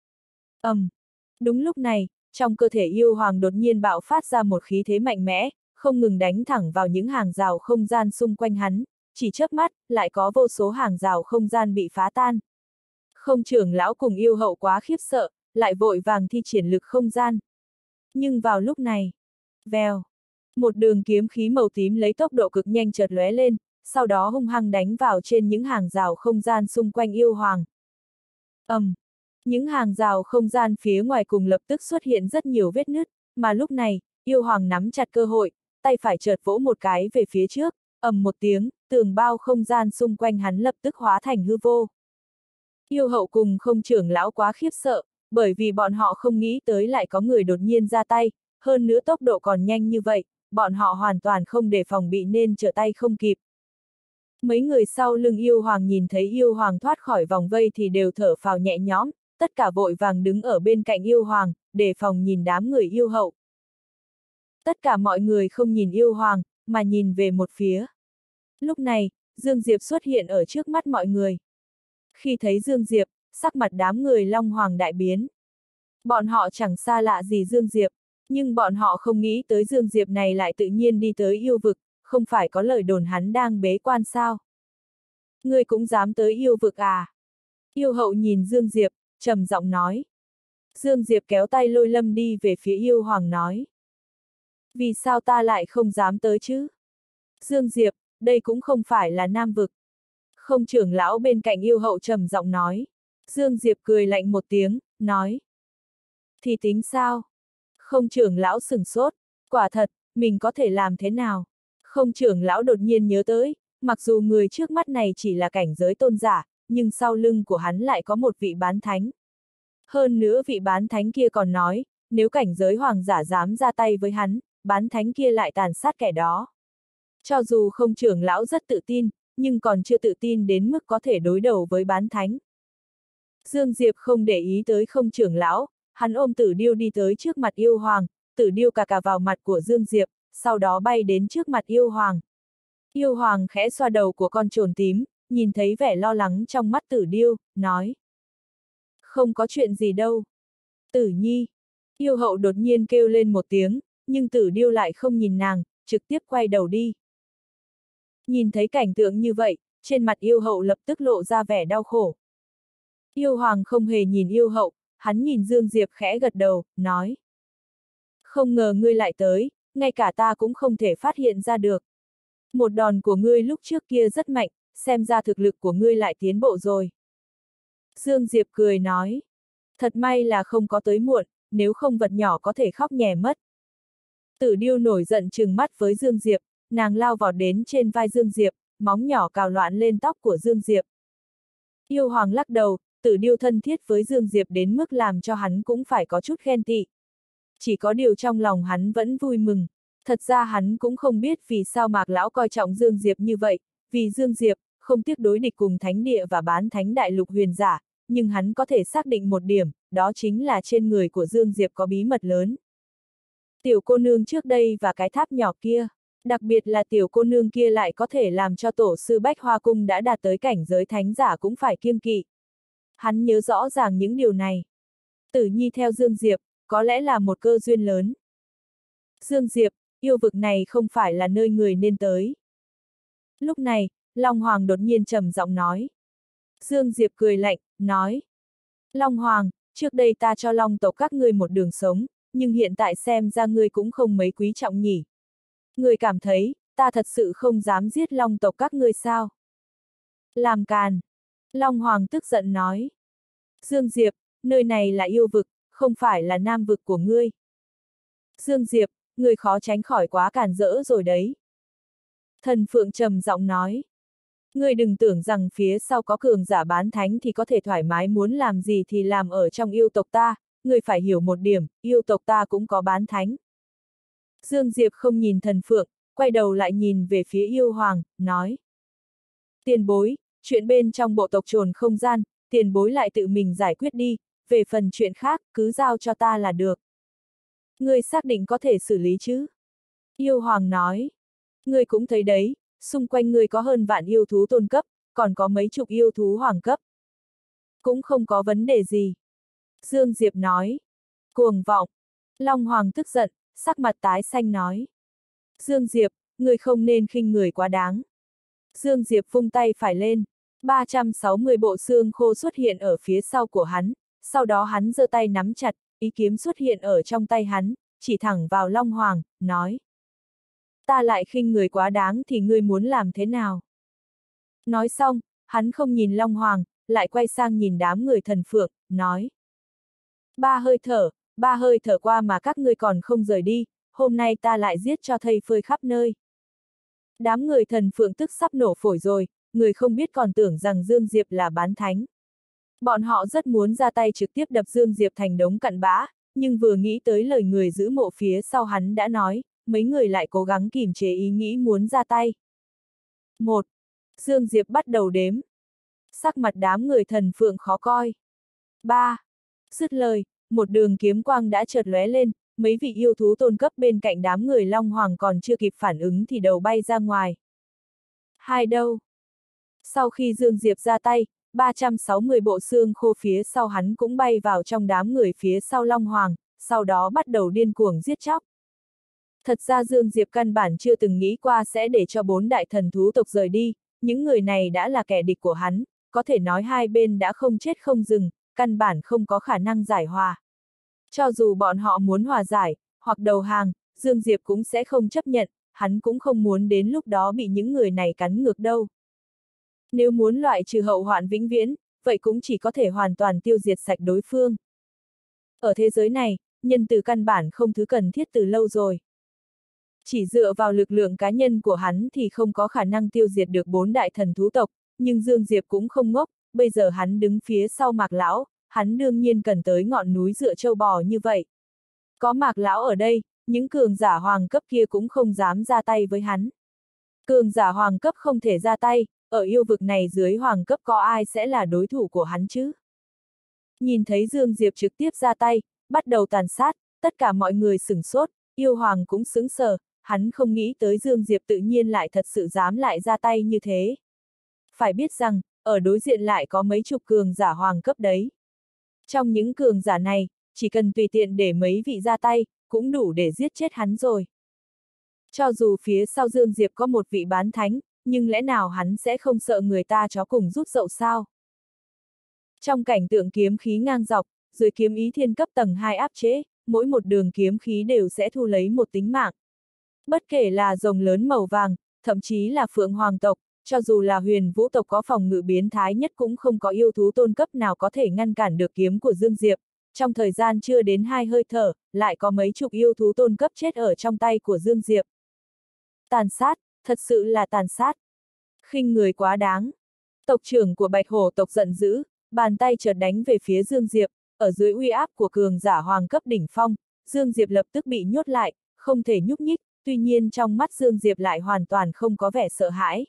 Đúng lúc này, trong cơ thể yêu hoàng đột nhiên bạo phát ra một khí thế mạnh mẽ, không ngừng đánh thẳng vào những hàng rào không gian xung quanh hắn, chỉ chớp mắt, lại có vô số hàng rào không gian bị phá tan. Không trưởng lão cùng yêu hậu quá khiếp sợ, lại vội vàng thi triển lực không gian. Nhưng vào lúc này, vèo, một đường kiếm khí màu tím lấy tốc độ cực nhanh chợt lóe lên, sau đó hung hăng đánh vào trên những hàng rào không gian xung quanh yêu hoàng. Những hàng rào không gian phía ngoài cùng lập tức xuất hiện rất nhiều vết nứt, mà lúc này, yêu hoàng nắm chặt cơ hội, tay phải chợt vỗ một cái về phía trước, một tiếng, tường bao không gian xung quanh hắn lập tức hóa thành hư vô. Yêu hậu cùng không trưởng lão quá khiếp sợ, bởi vì bọn họ không nghĩ tới lại có người đột nhiên ra tay, hơn nữa tốc độ còn nhanh như vậy, bọn họ hoàn toàn không đề phòng bị nên trở tay không kịp. Mấy người sau lưng yêu hoàng nhìn thấy yêu hoàng thoát khỏi vòng vây thì đều thở phào nhẹ nhõm, tất cả vội vàng đứng ở bên cạnh yêu hoàng, đề phòng nhìn đám người yêu hậu. Tất cả mọi người không nhìn yêu hoàng, mà nhìn về một phía. Lúc này, Dương Diệp xuất hiện ở trước mắt mọi người. Khi thấy Dương Diệp, sắc mặt đám người Long Hoàng đại biến. Bọn họ chẳng xa lạ gì Dương Diệp, nhưng bọn họ không nghĩ tới Dương Diệp này lại tự nhiên đi tới yêu vực, không phải có lời đồn hắn đang bế quan sao? Ngươi cũng dám tới yêu vực à? Yêu hậu nhìn Dương Diệp, trầm giọng nói. Dương Diệp kéo tay Lôi Lâm đi về phía yêu hoàng nói. Vì sao ta lại không dám tới chứ? Dương Diệp, đây cũng không phải là Nam vực. Không trưởng lão bên cạnh yêu hậu trầm giọng nói. Dương Diệp cười lạnh một tiếng, nói. Thì tính sao? Không trưởng lão sửng sốt, quả thật, mình có thể làm thế nào? Không trưởng lão đột nhiên nhớ tới, mặc dù người trước mắt này chỉ là cảnh giới tôn giả, nhưng sau lưng của hắn lại có một vị bán thánh. Hơn nữa vị bán thánh kia còn nói, nếu cảnh giới hoàng giả dám ra tay với hắn, bán thánh kia lại tàn sát kẻ đó. Cho dù không trưởng lão rất tự tin, nhưng còn chưa tự tin đến mức có thể đối đầu với bán thánh. Dương Diệp không để ý tới không trưởng lão, hắn ôm Tử Điêu đi tới trước mặt yêu hoàng, Tử Điêu cà vào mặt của Dương Diệp, sau đó bay đến trước mặt yêu hoàng. Yêu hoàng khẽ xoa đầu của con trồn tím, nhìn thấy vẻ lo lắng trong mắt Tử Điêu, nói. Không có chuyện gì đâu. Tử Nhi. Yêu hậu đột nhiên kêu lên một tiếng, nhưng Tử Điêu lại không nhìn nàng, trực tiếp quay đầu đi. Nhìn thấy cảnh tượng như vậy, trên mặt yêu hậu lập tức lộ ra vẻ đau khổ. Yêu hoàng không hề nhìn yêu hậu, hắn nhìn Dương Diệp khẽ gật đầu, nói. Không ngờ ngươi lại tới, ngay cả ta cũng không thể phát hiện ra được. Một đòn của ngươi lúc trước kia rất mạnh, xem ra thực lực của ngươi lại tiến bộ rồi. Dương Diệp cười nói. Thật may là không có tới muộn, nếu không vật nhỏ có thể khóc nhè mất. Tử Điêu nổi giận trừng mắt với Dương Diệp, nàng lao vọt đến trên vai Dương Diệp, móng nhỏ cào loạn lên tóc của Dương Diệp. Yêu hoàng lắc đầu, Tử Điêu thân thiết với Dương Diệp đến mức làm cho hắn cũng phải có chút ghen tị. Chỉ có điều trong lòng hắn vẫn vui mừng. Thật ra hắn cũng không biết vì sao Mạc Lão coi trọng Dương Diệp như vậy, vì Dương Diệp không tiếc đối địch cùng thánh địa và bán thánh đại lục huyền giả, nhưng hắn có thể xác định một điểm, đó chính là trên người của Dương Diệp có bí mật lớn. Tiểu cô nương trước đây và cái tháp nhỏ kia, đặc biệt là tiểu cô nương kia lại có thể làm cho tổ sư Bách Hoa Cung đã đạt tới cảnh giới thánh giả cũng phải kiêng kỵ. Hắn nhớ rõ ràng những điều này. Tử Nhi theo Dương Diệp, có lẽ là một cơ duyên lớn. Dương Diệp, yêu vực này không phải là nơi người nên tới. Lúc này, Long Hoàng đột nhiên trầm giọng nói. Dương Diệp cười lạnh, nói. Long Hoàng, trước đây ta cho Long tộc các ngươi một đường sống, nhưng hiện tại xem ra ngươi cũng không mấy quý trọng nhỉ. Ngươi cảm thấy, ta thật sự không dám giết Long tộc các ngươi sao? Làm càn. Long Hoàng tức giận nói. Dương Diệp, nơi này là yêu vực, không phải là nam vực của ngươi. Dương Diệp, ngươi khó tránh khỏi quá càn rỡ rồi đấy. Thần Phượng trầm giọng nói. Ngươi đừng tưởng rằng phía sau có cường giả bán thánh thì có thể thoải mái muốn làm gì thì làm ở trong yêu tộc ta, người phải hiểu một điểm, yêu tộc ta cũng có bán thánh. Dương Diệp không nhìn thần phượng, quay đầu lại nhìn về phía yêu hoàng, nói. Tiền bối, chuyện bên trong bộ tộc trồn không gian, tiền bối lại tự mình giải quyết đi, về phần chuyện khác, cứ giao cho ta là được. Ngươi xác định có thể xử lý chứ? Yêu hoàng nói. Ngươi cũng thấy đấy, xung quanh ngươi có hơn vạn yêu thú tôn cấp, còn có mấy chục yêu thú hoàng cấp. Cũng không có vấn đề gì. Dương Diệp nói. Cuồng vọng. Long Hoàng tức giận, sắc mặt tái xanh nói. Dương Diệp, ngươi không nên khinh người quá đáng. Dương Diệp vung tay phải lên, 360 bộ xương khô xuất hiện ở phía sau của hắn, sau đó hắn giơ tay nắm chặt, ý kiếm xuất hiện ở trong tay hắn, chỉ thẳng vào Long Hoàng, nói. Ta lại khinh người quá đáng thì ngươi muốn làm thế nào? Nói xong, hắn không nhìn Long Hoàng, lại quay sang nhìn đám người thần phượng, nói. Ba hơi thở qua mà các ngươi còn không rời đi, hôm nay ta lại giết cho thây phơi khắp nơi. Đám người thần phượng tức sắp nổ phổi rồi, người không biết còn tưởng rằng Dương Diệp là bán thánh. Bọn họ rất muốn ra tay trực tiếp đập Dương Diệp thành đống cặn bã, nhưng vừa nghĩ tới lời người giữ mộ phía sau hắn đã nói, mấy người lại cố gắng kìm chế ý nghĩ muốn ra tay. 1. Dương Diệp bắt đầu đếm. Sắc mặt đám người thần phượng khó coi. 3. Dứt lời, một đường kiếm quang đã chợt lóe lên, mấy vị yêu thú tôn cấp bên cạnh đám người Long Hoàng còn chưa kịp phản ứng thì đầu bay ra ngoài. 2 đâu? Sau khi Dương Diệp ra tay, 360 bộ xương khô phía sau hắn cũng bay vào trong đám người phía sau Long Hoàng, sau đó bắt đầu điên cuồng giết chóc. Thật ra Dương Diệp căn bản chưa từng nghĩ qua sẽ để cho 4 đại thần thú tộc rời đi, những người này đã là kẻ địch của hắn, có thể nói hai bên đã không chết không dừng, căn bản không có khả năng giải hòa. Cho dù bọn họ muốn hòa giải, hoặc đầu hàng, Dương Diệp cũng sẽ không chấp nhận, hắn cũng không muốn đến lúc đó bị những người này cắn ngược đâu. Nếu muốn loại trừ hậu hoạn vĩnh viễn, vậy cũng chỉ có thể hoàn toàn tiêu diệt sạch đối phương. Ở thế giới này, nhân từ căn bản không thứ cần thiết từ lâu rồi. Chỉ dựa vào lực lượng cá nhân của hắn thì không có khả năng tiêu diệt được 4 đại thần thú tộc, nhưng Dương Diệp cũng không ngốc, bây giờ hắn đứng phía sau Mạc Lão, hắn đương nhiên cần tới ngọn núi dựa châu bò như vậy. Có Mạc Lão ở đây, những cường giả hoàng cấp kia cũng không dám ra tay với hắn. Cường giả hoàng cấp không thể ra tay, ở yêu vực này dưới hoàng cấp có ai sẽ là đối thủ của hắn chứ? Nhìn thấy Dương Diệp trực tiếp ra tay, bắt đầu tàn sát, tất cả mọi người sửng sốt, yêu hoàng cũng sững sờ, hắn không nghĩ tới Dương Diệp tự nhiên lại thật sự dám lại ra tay như thế. Phải biết rằng, ở đối diện lại có mấy chục cường giả hoàng cấp đấy. Trong những cường giả này, chỉ cần tùy tiện để mấy vị ra tay, cũng đủ để giết chết hắn rồi. Cho dù phía sau Dương Diệp có một vị bán thánh, nhưng lẽ nào hắn sẽ không sợ người ta chó cùng rút dậu sao? Trong cảnh tượng kiếm khí ngang dọc, dưới kiếm ý thiên cấp tầng 2 áp chế, mỗi một đường kiếm khí đều sẽ thu lấy một tính mạng. Bất kể là rồng lớn màu vàng, thậm chí là phượng hoàng tộc, cho dù là huyền vũ tộc có phòng ngự biến thái nhất cũng không có yêu thú tôn cấp nào có thể ngăn cản được kiếm của Dương Diệp. Trong thời gian chưa đến 2 hơi thở, lại có mấy chục yêu thú tôn cấp chết ở trong tay của Dương Diệp. Tàn sát, thật sự là tàn sát. Khinh người quá đáng. Tộc trưởng của Bạch Hổ tộc giận dữ, bàn tay chợt đánh về phía Dương Diệp, ở dưới uy áp của cường giả hoàng cấp đỉnh phong, Dương Diệp lập tức bị nhốt lại, không thể nhúc nhích, tuy nhiên trong mắt Dương Diệp lại hoàn toàn không có vẻ sợ hãi.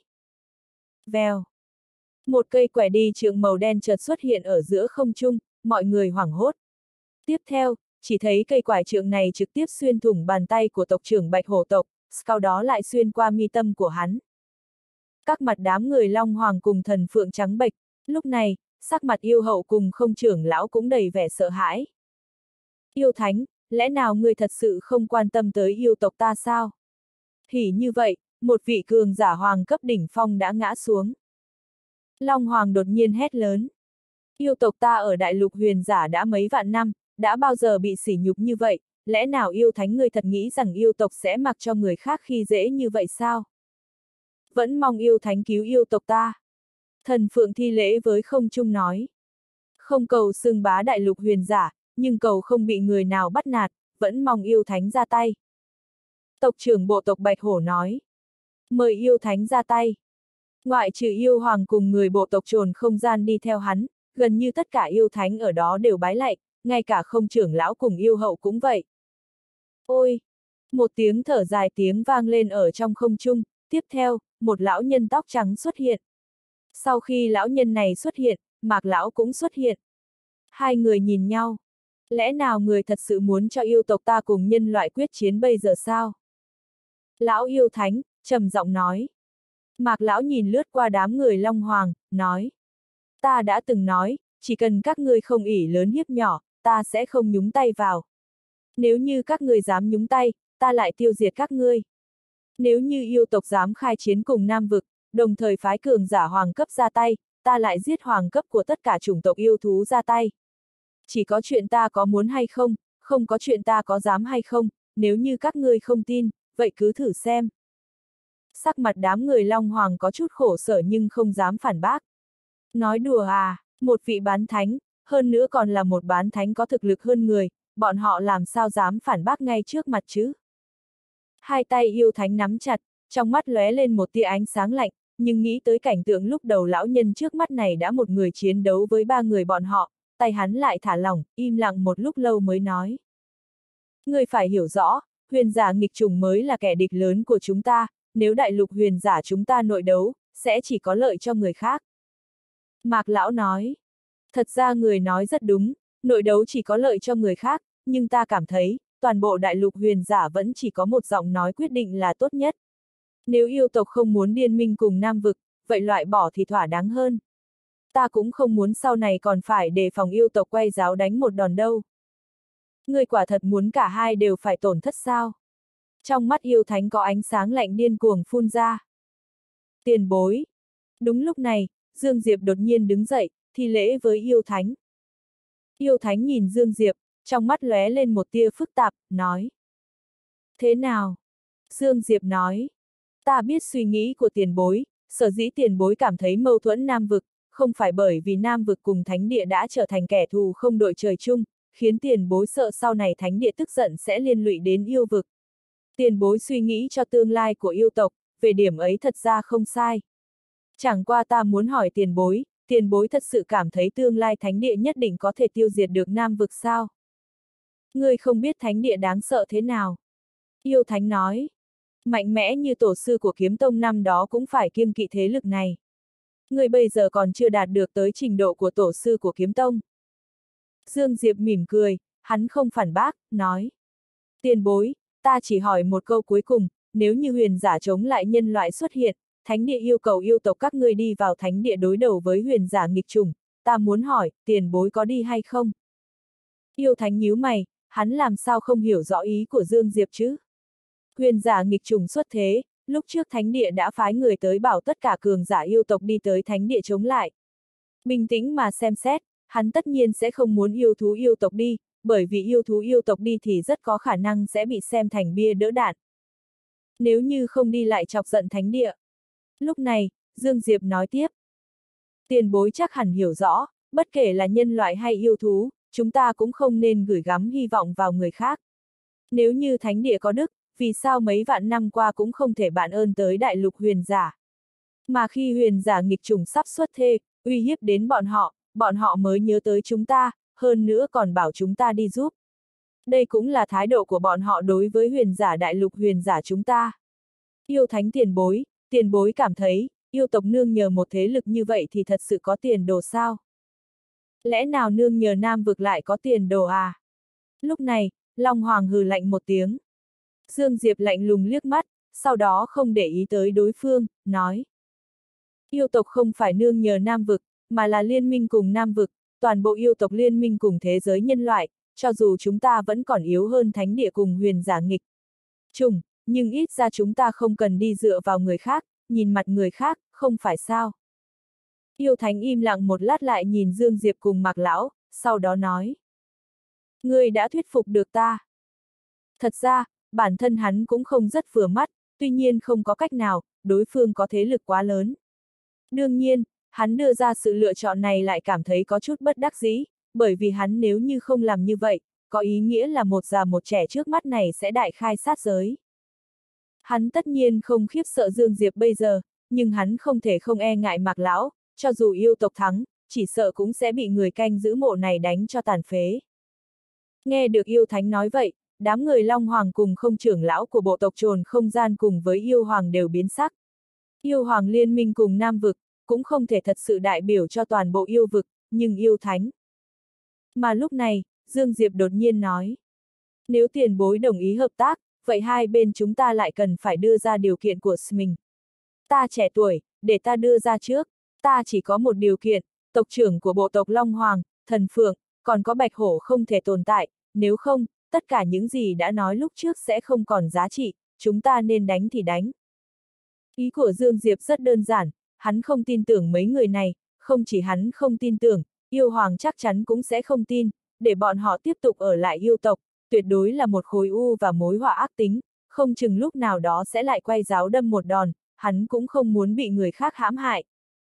Vèo. Một cây quẻ đi trượng màu đen chợt xuất hiện ở giữa không trung, mọi người hoảng hốt. Tiếp theo, chỉ thấy cây quải trượng này trực tiếp xuyên thủng bàn tay của tộc trưởng Bạch Hổ tộc, sau đó lại xuyên qua mi tâm của hắn. Các mặt đám người Long Hoàng cùng thần phượng trắng bệch, lúc này, sắc mặt yêu hậu cùng không trưởng lão cũng đầy vẻ sợ hãi. Yêu thánh, lẽ nào ngươi thật sự không quan tâm tới yêu tộc ta sao? Hỉ như vậy, một vị cường giả hoàng cấp đỉnh phong đã ngã xuống. Long Hoàng đột nhiên hét lớn. Yêu tộc ta ở đại lục huyền giả đã mấy vạn năm, đã bao giờ bị sỉ nhục như vậy, lẽ nào yêu thánh ngươi thật nghĩ rằng yêu tộc sẽ mặc cho người khác khi dễ như vậy sao? Vẫn mong yêu thánh cứu yêu tộc ta. Thần phượng thi lễ với không trung nói. Không cầu xưng bá đại lục huyền giả, nhưng cầu không bị người nào bắt nạt, vẫn mong yêu thánh ra tay. Tộc trưởng bộ tộc Bạch Hổ nói. Mời yêu thánh ra tay. Ngoại trừ yêu hoàng cùng người bộ tộc trồn không gian đi theo hắn, gần như tất cả yêu thánh ở đó đều bái lạy, ngay cả không trưởng lão cùng yêu hậu cũng vậy. Ôi! Một tiếng thở dài tiếng vang lên ở trong không trung, tiếp theo, một lão nhân tóc trắng xuất hiện. Sau khi lão nhân này xuất hiện, Mạc lão cũng xuất hiện. Hai người nhìn nhau. Lẽ nào người thật sự muốn cho yêu tộc ta cùng nhân loại quyết chiến bây giờ sao? Lão yêu thánh, trầm giọng nói. Mạc lão nhìn lướt qua đám người Long Hoàng, nói. Ta đã từng nói, chỉ cần các ngươi không ỷ lớn hiếp nhỏ, ta sẽ không nhúng tay vào. Nếu như các ngươi dám nhúng tay, ta lại tiêu diệt các ngươi. Nếu như yêu tộc dám khai chiến cùng Nam vực, đồng thời phái cường giả hoàng cấp ra tay, ta lại giết hoàng cấp của tất cả chủng tộc yêu thú ra tay. Chỉ có chuyện ta có muốn hay không, không có chuyện ta có dám hay không, nếu như các ngươi không tin, vậy cứ thử xem. Sắc mặt đám người Long Hoàng có chút khổ sở nhưng không dám phản bác. Nói đùa à, một vị bán thánh, hơn nữa còn là một bán thánh có thực lực hơn người, bọn họ làm sao dám phản bác ngay trước mặt chứ? Hai tay yêu thánh nắm chặt, trong mắt lóe lên một tia ánh sáng lạnh, nhưng nghĩ tới cảnh tượng lúc đầu lão nhân trước mắt này đã một người chiến đấu với ba người bọn họ, tay hắn lại thả lỏng, im lặng một lúc lâu mới nói. Người phải hiểu rõ, huyền giả nghịch trùng mới là kẻ địch lớn của chúng ta, nếu đại lục huyền giả chúng ta nội đấu, sẽ chỉ có lợi cho người khác. Mạc lão nói, thật ra người nói rất đúng, nội đấu chỉ có lợi cho người khác, nhưng ta cảm thấy, toàn bộ đại lục huyền giả vẫn chỉ có một giọng nói quyết định là tốt nhất. Nếu yêu tộc không muốn liên minh cùng Nam vực, vậy loại bỏ thì thỏa đáng hơn. Ta cũng không muốn sau này còn phải đề phòng yêu tộc quay giáo đánh một đòn đâu. Người quả thật muốn cả hai đều phải tổn thất sao? Trong mắt yêu thánh có ánh sáng lạnh điên cuồng phun ra. Tiền bối. Đúng lúc này, Dương Diệp đột nhiên đứng dậy, thi lễ với yêu thánh. Yêu thánh nhìn Dương Diệp, trong mắt lóe lên một tia phức tạp, nói. Thế nào? Dương Diệp nói. Ta biết suy nghĩ của tiền bối, sở dĩ tiền bối cảm thấy mâu thuẫn Nam vực, không phải bởi vì Nam vực cùng Thánh địa đã trở thành kẻ thù không đội trời chung, khiến tiền bối sợ sau này Thánh địa tức giận sẽ liên lụy đến yêu vực. Tiền bối suy nghĩ cho tương lai của yêu tộc, về điểm ấy thật ra không sai. Chẳng qua ta muốn hỏi tiền bối thật sự cảm thấy tương lai Thánh địa nhất định có thể tiêu diệt được Nam vực sao? Ngươi không biết Thánh địa đáng sợ thế nào. Yêu Thánh nói. Mạnh mẽ như tổ sư của kiếm tông năm đó cũng phải kiêng kỵ thế lực này. Ngươi bây giờ còn chưa đạt được tới trình độ của tổ sư của kiếm tông. Dương Diệp mỉm cười, hắn không phản bác, nói. Tiền bối, ta chỉ hỏi một câu cuối cùng, nếu như huyền giả chống lại nhân loại xuất hiện, Thánh địa yêu cầu yêu tộc các ngươi đi vào Thánh địa đối đầu với huyền giả nghịch chủng, ta muốn hỏi, tiền bối có đi hay không? Yêu Thánh nhíu mày, hắn làm sao không hiểu rõ ý của Dương Diệp chứ? Huyền giả nghịch trùng xuất thế, lúc trước Thánh địa đã phái người tới bảo tất cả cường giả yêu tộc đi tới Thánh địa chống lại. Bình tĩnh mà xem xét, hắn tất nhiên sẽ không muốn yêu thú yêu tộc đi, bởi vì yêu thú yêu tộc đi thì rất có khả năng sẽ bị xem thành bia đỡ đạn. Nếu như không đi lại chọc giận Thánh địa. Lúc này, Dương Diệp nói tiếp. Tiền bối chắc hẳn hiểu rõ, bất kể là nhân loại hay yêu thú, chúng ta cũng không nên gửi gắm hy vọng vào người khác. Nếu như Thánh địa có đức, vì sao mấy vạn năm qua cũng không thể ban ơn tới đại lục huyền giả. Mà khi huyền giả nghịch trùng sắp xuất thê, uy hiếp đến bọn họ mới nhớ tới chúng ta, hơn nữa còn bảo chúng ta đi giúp. Đây cũng là thái độ của bọn họ đối với huyền giả đại lục huyền giả chúng ta. Yêu Thánh tiền bối cảm thấy, yêu tộc nương nhờ một thế lực như vậy thì thật sự có tiền đồ sao? Lẽ nào nương nhờ Nam vực lại có tiền đồ à? Lúc này, Long Hoàng hừ lạnh một tiếng. Dương Diệp lạnh lùng liếc mắt, sau đó không để ý tới đối phương, nói. Yêu tộc không phải nương nhờ Nam vực, mà là liên minh cùng Nam vực, toàn bộ yêu tộc liên minh cùng thế giới nhân loại, cho dù chúng ta vẫn còn yếu hơn Thánh địa cùng huyền giả nghịch trùng, nhưng ít ra chúng ta không cần đi dựa vào người khác, nhìn mặt người khác, không phải sao. Yêu Thánh im lặng một lát lại nhìn Dương Diệp cùng Mạc lão, sau đó nói. Ngươi đã thuyết phục được ta. Thật ra, bản thân hắn cũng không rất vừa mắt, tuy nhiên không có cách nào, đối phương có thế lực quá lớn. Đương nhiên, hắn đưa ra sự lựa chọn này lại cảm thấy có chút bất đắc dĩ, bởi vì hắn nếu như không làm như vậy, có ý nghĩa là một già một trẻ trước mắt này sẽ đại khai sát giới. Hắn tất nhiên không khiếp sợ Dương Diệp bây giờ, nhưng hắn không thể không e ngại Mạc lão, cho dù yêu tộc thắng, chỉ sợ cũng sẽ bị người canh giữ mộ này đánh cho tàn phế. Nghe được yêu thánh nói vậy, đám người Long Hoàng cùng không trưởng lão của bộ tộc Trồn Không Gian cùng với yêu hoàng đều biến sắc. Yêu hoàng liên minh cùng Nam vực, cũng không thể thật sự đại biểu cho toàn bộ yêu vực, nhưng yêu thánh. Mà lúc này, Dương Diệp đột nhiên nói. Nếu tiền bối đồng ý hợp tác, vậy hai bên chúng ta lại cần phải đưa ra điều kiện của mình. Ta trẻ tuổi, để ta đưa ra trước, ta chỉ có một điều kiện, tộc trưởng của bộ tộc Long Hoàng, Thần Phượng, còn có Bạch Hổ không thể tồn tại, nếu không, tất cả những gì đã nói lúc trước sẽ không còn giá trị, chúng ta nên đánh thì đánh. Ý của Dương Diệp rất đơn giản, hắn không tin tưởng mấy người này, không chỉ hắn không tin tưởng, yêu hoàng chắc chắn cũng sẽ không tin, để bọn họ tiếp tục ở lại yêu tộc, tuyệt đối là một khối u và mối họa ác tính, không chừng lúc nào đó sẽ lại quay giáo đâm một đòn, hắn cũng không muốn bị người khác hãm hại.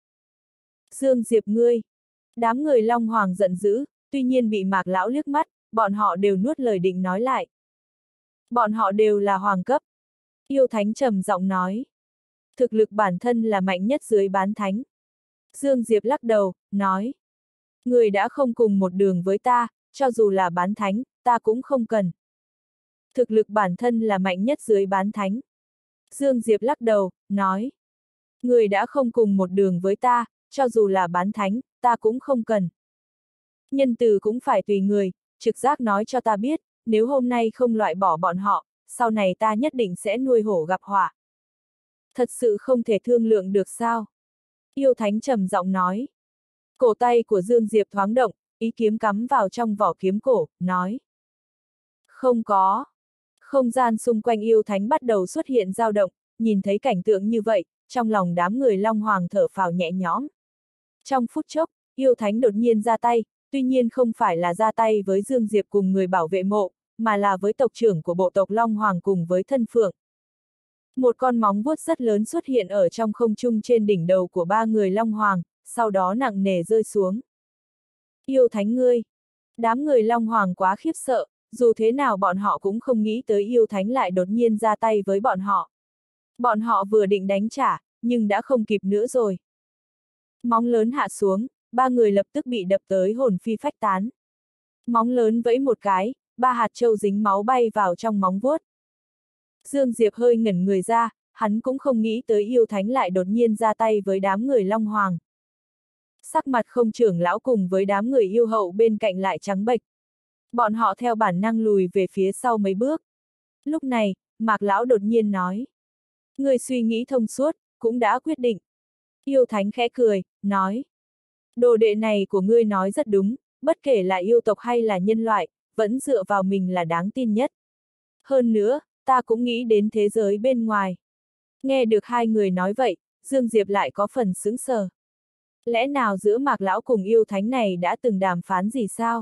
Dương Diệp ngươi! Đám người Long Hoàng giận dữ, tuy nhiên bị Mạc Lão liếc mắt, bọn họ đều nuốt lời định nói lại. Bọn họ đều là hoàng cấp. Yêu Thánh trầm giọng nói. Thực lực bản thân là mạnh nhất dưới bán thánh. Dương Diệp lắc đầu, nói. Người đã không cùng một đường với ta, cho dù là bán thánh, ta cũng không cần. Thực lực bản thân là mạnh nhất dưới bán thánh. Dương Diệp lắc đầu, nói. Người đã không cùng một đường với ta, cho dù là bán thánh, ta cũng không cần. Nhân từ cũng phải tùy người, trực giác nói cho ta biết, nếu hôm nay không loại bỏ bọn họ, sau này ta nhất định sẽ nuôi hổ gặp họa. Thật sự không thể thương lượng được sao? Yêu Thánh trầm giọng nói. Cổ tay của Dương Diệp thoáng động, ý kiếm cắm vào trong vỏ kiếm cổ, nói. Không có. Không gian xung quanh yêu thánh bắt đầu xuất hiện dao động, nhìn thấy cảnh tượng như vậy, trong lòng đám người Long Hoàng thở phào nhẹ nhõm. Trong phút chốc, yêu thánh đột nhiên ra tay, tuy nhiên không phải là ra tay với Dương Diệp cùng người bảo vệ mộ, mà là với tộc trưởng của bộ tộc Long Hoàng cùng với thân phượng. Một con móng vuốt rất lớn xuất hiện ở trong không trung trên đỉnh đầu của ba người Long Hoàng, sau đó nặng nề rơi xuống. Yêu thánh ngươi! Đám người Long Hoàng quá khiếp sợ, dù thế nào bọn họ cũng không nghĩ tới yêu thánh lại đột nhiên ra tay với bọn họ. Bọn họ vừa định đánh trả, nhưng đã không kịp nữa rồi. Móng lớn hạ xuống, ba người lập tức bị đập tới hồn phi phách tán. Móng lớn vẫy một cái, ba hạt châu dính máu bay vào trong móng vuốt. Dương Diệp hơi ngẩn người ra, hắn cũng không nghĩ tới yêu thánh lại đột nhiên ra tay với đám người Long Hoàng. Sắc mặt không trưởng lão cùng với đám người yêu hậu bên cạnh lại trắng bệch. Bọn họ theo bản năng lùi về phía sau mấy bước. Lúc này, Mạc Lão đột nhiên nói. Người suy nghĩ thông suốt, cũng đã quyết định. Yêu thánh khẽ cười, nói. Đồ đệ này của ngươi nói rất đúng, bất kể là yêu tộc hay là nhân loại, vẫn dựa vào mình là đáng tin nhất. Hơn nữa, ta cũng nghĩ đến thế giới bên ngoài. Nghe được hai người nói vậy, Dương Diệp lại có phần sững sờ. Lẽ nào giữa Mạc Lão cùng yêu thánh này đã từng đàm phán gì sao?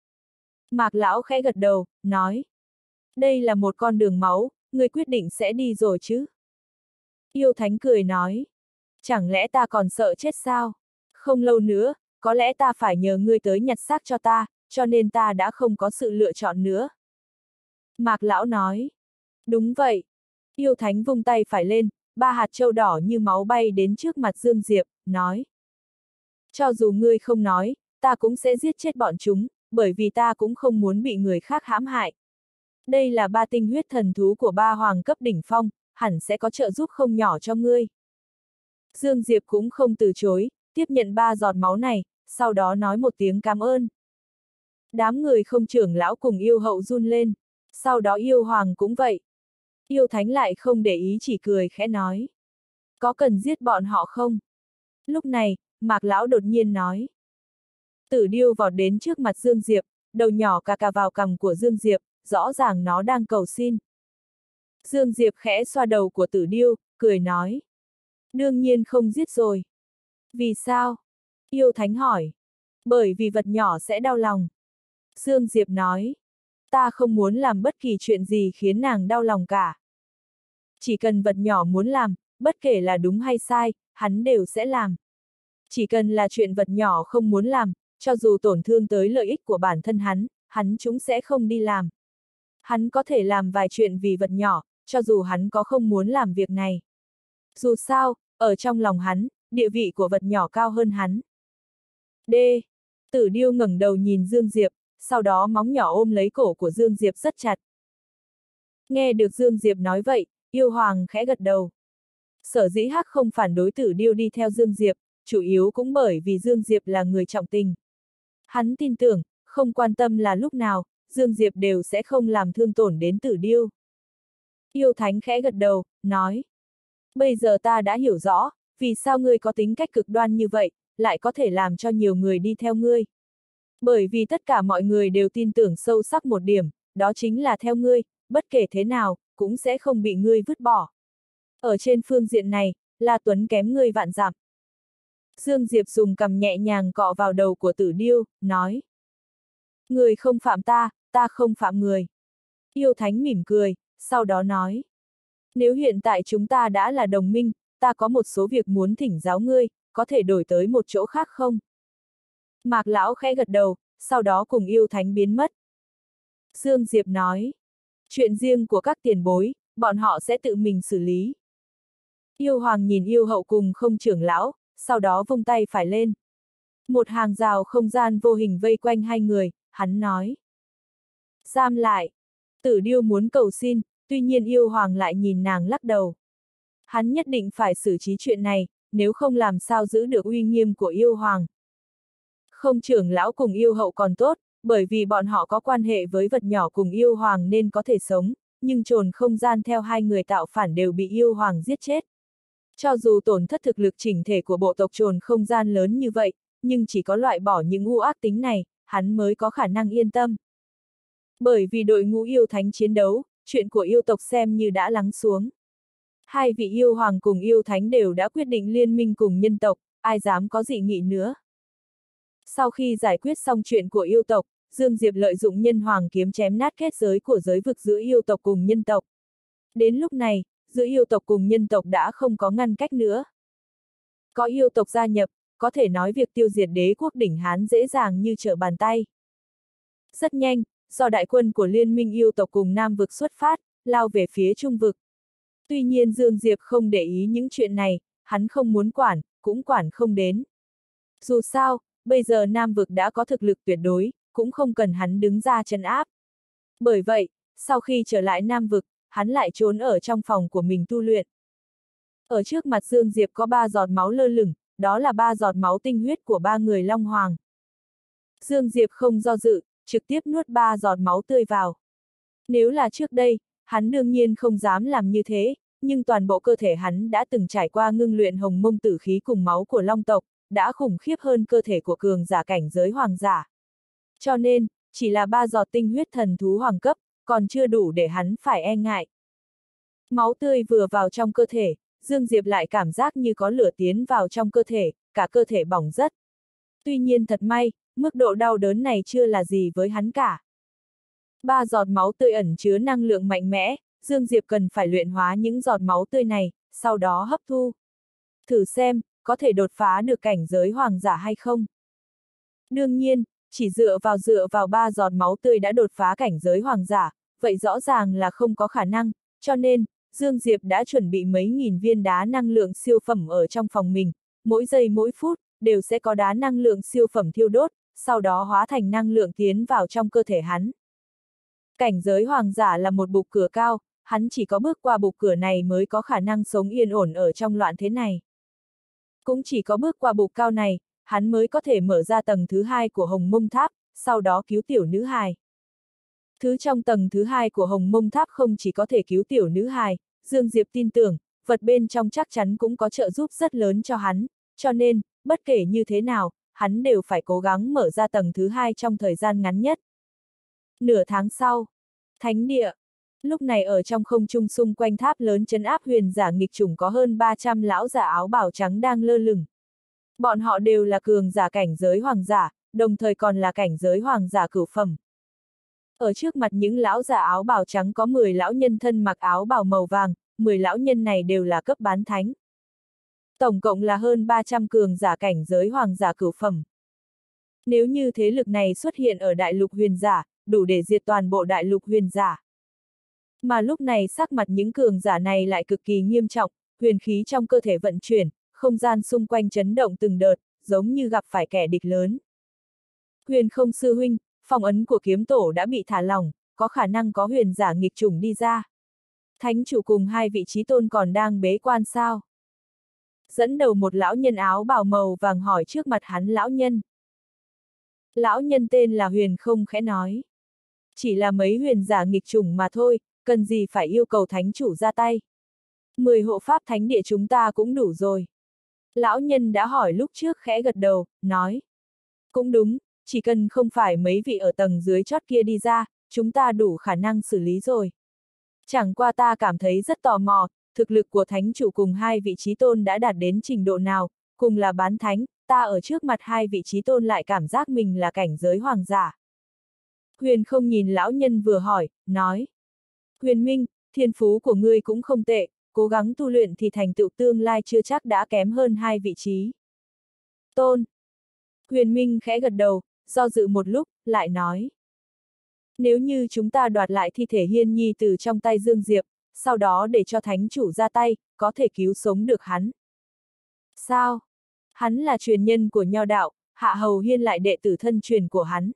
Mạc Lão khẽ gật đầu, nói. Đây là một con đường máu, ngươi quyết định sẽ đi rồi chứ? Yêu thánh cười nói. Chẳng lẽ ta còn sợ chết sao? Không lâu nữa, có lẽ ta phải nhờ ngươi tới nhặt xác cho ta, cho nên ta đã không có sự lựa chọn nữa. Mạc Lão nói. Đúng vậy. Yêu thánh vung tay phải lên, ba hạt châu đỏ như máu bay đến trước mặt Dương Diệp, nói. Cho dù ngươi không nói, ta cũng sẽ giết chết bọn chúng, bởi vì ta cũng không muốn bị người khác hãm hại. Đây là ba tinh huyết thần thú của ba hoàng cấp đỉnh phong, hẳn sẽ có trợ giúp không nhỏ cho ngươi. Dương Diệp cũng không từ chối, tiếp nhận ba giọt máu này, sau đó nói một tiếng cảm ơn. Đám người không trưởng lão cùng yêu hậu run lên, sau đó yêu hoàng cũng vậy. Yêu thánh lại không để ý chỉ cười khẽ nói. Có cần giết bọn họ không? Lúc này, Mạc Lão đột nhiên nói. Tử điêu vọt đến trước mặt Dương Diệp, đầu nhỏ cà cà vào cằm của Dương Diệp, rõ ràng nó đang cầu xin. Dương Diệp khẽ xoa đầu của tử điêu, cười nói. Đương nhiên không giết rồi. Vì sao? Yêu thánh hỏi. Bởi vì vật nhỏ sẽ đau lòng. Dương Diệp nói. Ta không muốn làm bất kỳ chuyện gì khiến nàng đau lòng cả. Chỉ cần vật nhỏ muốn làm, bất kể là đúng hay sai, hắn đều sẽ làm. Chỉ cần là chuyện vật nhỏ không muốn làm, cho dù tổn thương tới lợi ích của bản thân hắn chúng sẽ không đi làm. Hắn có thể làm vài chuyện vì vật nhỏ, cho dù hắn có không muốn làm việc này. Dù sao, ở trong lòng hắn, địa vị của vật nhỏ cao hơn hắn. D. Tử điêu ngẩng đầu nhìn Dương Diệp, sau đó móng nhỏ ôm lấy cổ của Dương Diệp rất chặt. Nghe được Dương Diệp nói vậy, yêu hoàng khẽ gật đầu. Sở dĩ Hắc không phản đối Tử Điêu đi theo Dương Diệp, chủ yếu cũng bởi vì Dương Diệp là người trọng tình. Hắn tin tưởng, không quan tâm là lúc nào, Dương Diệp đều sẽ không làm thương tổn đến Tử Điêu. Yêu Thánh khẽ gật đầu, nói. Bây giờ ta đã hiểu rõ, vì sao ngươi có tính cách cực đoan như vậy, lại có thể làm cho nhiều người đi theo ngươi. Bởi vì tất cả mọi người đều tin tưởng sâu sắc một điểm, đó chính là theo ngươi, bất kể thế nào, cũng sẽ không bị ngươi vứt bỏ. Ở trên phương diện này, La Tuấn kém ngươi vạn dặm. Dương Diệp dùng cằm nhẹ nhàng cọ vào đầu của Tử Điêu, nói. Người không phạm ta, ta không phạm người. Yêu Thánh mỉm cười, sau đó nói. Nếu hiện tại chúng ta đã là đồng minh, ta có một số việc muốn thỉnh giáo ngươi, có thể đổi tới một chỗ khác không? Mạc Lão khẽ gật đầu, sau đó cùng Yêu Thánh biến mất. Dương Diệp nói. Chuyện riêng của các tiền bối, bọn họ sẽ tự mình xử lý. Yêu Hoàng nhìn Yêu Hậu cùng Không Trưởng Lão, sau đó vung tay phải lên. Một hàng rào không gian vô hình vây quanh hai người, hắn nói. Giam lại. Tử Điêu muốn cầu xin, tuy nhiên Yêu Hoàng lại nhìn nàng lắc đầu. Hắn nhất định phải xử trí chuyện này, nếu không làm sao giữ được uy nghiêm của Yêu Hoàng. Không Trưởng Lão cùng Yêu Hậu còn tốt, bởi vì bọn họ có quan hệ với vật nhỏ cùng Yêu Hoàng nên có thể sống, nhưng chồn không gian theo hai người tạo phản đều bị Yêu Hoàng giết chết. Cho dù tổn thất thực lực chỉnh thể của bộ tộc chồn không gian lớn như vậy, nhưng chỉ có loại bỏ những u ác tính này, hắn mới có khả năng yên tâm. Bởi vì đội ngũ yêu thánh chiến đấu, chuyện của yêu tộc xem như đã lắng xuống. Hai vị yêu hoàng cùng yêu thánh đều đã quyết định liên minh cùng nhân tộc, ai dám có dị nghị nữa. Sau khi giải quyết xong chuyện của yêu tộc, Dương Diệp lợi dụng nhân hoàng kiếm chém nát kết giới của giới vực giữa yêu tộc cùng nhân tộc. Đến lúc này, giữa yêu tộc cùng nhân tộc đã không có ngăn cách nữa. Có yêu tộc gia nhập, có thể nói việc tiêu diệt đế quốc đỉnh Hán dễ dàng như trở bàn tay. Rất nhanh, do đại quân của liên minh yêu tộc cùng Nam vực xuất phát, lao về phía Trung vực. Tuy nhiên Dương Diệp không để ý những chuyện này, hắn không muốn quản, cũng quản không đến. Dù sao, bây giờ Nam vực đã có thực lực tuyệt đối, cũng không cần hắn đứng ra trấn áp. Bởi vậy, sau khi trở lại Nam vực, hắn lại trốn ở trong phòng của mình tu luyện. Ở trước mặt Dương Diệp có 3 giọt máu lơ lửng, đó là 3 giọt máu tinh huyết của 3 người Long Hoàng. Dương Diệp không do dự, trực tiếp nuốt 3 giọt máu tươi vào. Nếu là trước đây, hắn đương nhiên không dám làm như thế, nhưng toàn bộ cơ thể hắn đã từng trải qua ngưng luyện hồng mông tử khí cùng máu của Long tộc, đã khủng khiếp hơn cơ thể của cường giả cảnh giới hoàng giả. Cho nên, chỉ là 3 giọt tinh huyết thần thú hoàng cấp, còn chưa đủ để hắn phải e ngại. Máu tươi vừa vào trong cơ thể, Dương Diệp lại cảm giác như có lửa tiến vào trong cơ thể, cả cơ thể bỏng rất. Tuy nhiên thật may, mức độ đau đớn này chưa là gì với hắn cả. 3 giọt máu tươi ẩn chứa năng lượng mạnh mẽ, Dương Diệp cần phải luyện hóa những giọt máu tươi này, sau đó hấp thu. Thử xem, có thể đột phá được cảnh giới hoàng giả hay không? Đương nhiên, chỉ dựa vào 3 giọt máu tươi đã đột phá cảnh giới hoàng giả, vậy rõ ràng là không có khả năng, cho nên, Dương Diệp đã chuẩn bị mấy nghìn viên đá năng lượng siêu phẩm ở trong phòng mình, mỗi giây mỗi phút, đều sẽ có đá năng lượng siêu phẩm thiêu đốt, sau đó hóa thành năng lượng tiến vào trong cơ thể hắn. Cảnh giới hoàng giả là một bục cửa cao, hắn chỉ có bước qua bục cửa này mới có khả năng sống yên ổn ở trong loạn thế này. Cũng chỉ có bước qua bục cao này, hắn mới có thể mở ra tầng thứ 2 của Hồng Mông Tháp, sau đó cứu tiểu nữ hài. Thứ trong tầng thứ 2 của Hồng Mông Tháp không chỉ có thể cứu tiểu nữ hài, Dương Diệp tin tưởng, vật bên trong chắc chắn cũng có trợ giúp rất lớn cho hắn, cho nên, bất kể như thế nào, hắn đều phải cố gắng mở ra tầng thứ 2 trong thời gian ngắn nhất. Nửa tháng sau, Thánh địa. Lúc này ở trong không trung xung quanh tháp lớn trấn áp huyền giả nghịch chủng có hơn 300 lão giả áo bào trắng đang lơ lửng. Bọn họ đều là cường giả cảnh giới hoàng giả, đồng thời còn là cảnh giới hoàng giả cửu phẩm. Ở trước mặt những lão giả áo bào trắng có 10 lão nhân thân mặc áo bào màu vàng, 10 lão nhân này đều là cấp bán thánh. Tổng cộng là hơn 300 cường giả cảnh giới hoàng giả cửu phẩm. Nếu như thế lực này xuất hiện ở đại lục huyền giả, đủ để diệt toàn bộ đại lục huyền giả. Mà lúc này sắc mặt những cường giả này lại cực kỳ nghiêm trọng, huyền khí trong cơ thể vận chuyển, không gian xung quanh chấn động từng đợt, giống như gặp phải kẻ địch lớn. Huyền không sư huynh, phong ấn của kiếm tổ đã bị thả lỏng, có khả năng có huyền giả nghịch chủng đi ra. Thánh chủ cùng hai vị chí tôn còn đang bế quan sao? Dẫn đầu một lão nhân áo bào màu vàng hỏi trước mặt hắn lão nhân. Lão nhân tên là Huyền Không khẽ nói. Chỉ là mấy huyền giả nghịch chủng mà thôi, cần gì phải yêu cầu thánh chủ ra tay. 10 hộ pháp thánh địa chúng ta cũng đủ rồi. Lão nhân đã hỏi lúc trước khẽ gật đầu, nói. Cũng đúng, chỉ cần không phải mấy vị ở tầng dưới chót kia đi ra, chúng ta đủ khả năng xử lý rồi. Chẳng qua ta cảm thấy rất tò mò, thực lực của thánh chủ cùng hai vị chí tôn đã đạt đến trình độ nào, cùng là bán thánh, ta ở trước mặt hai vị chí tôn lại cảm giác mình là cảnh giới hoàng giả. Huyền Không nhìn lão nhân vừa hỏi, nói. Huyền Minh, thiên phú của ngươi cũng không tệ, cố gắng tu luyện thì thành tựu tương lai chưa chắc đã kém hơn hai vị trí. Tôn. Huyền Minh khẽ gật đầu, do dự một lúc, lại nói. Nếu như chúng ta đoạt lại thi thể Hiên Nhi từ trong tay Dương Diệp, sau đó để cho thánh chủ ra tay, có thể cứu sống được hắn. Sao? Hắn là truyền nhân của Nho đạo, Hạ Hầu Hiên lại đệ tử thân truyền của hắn.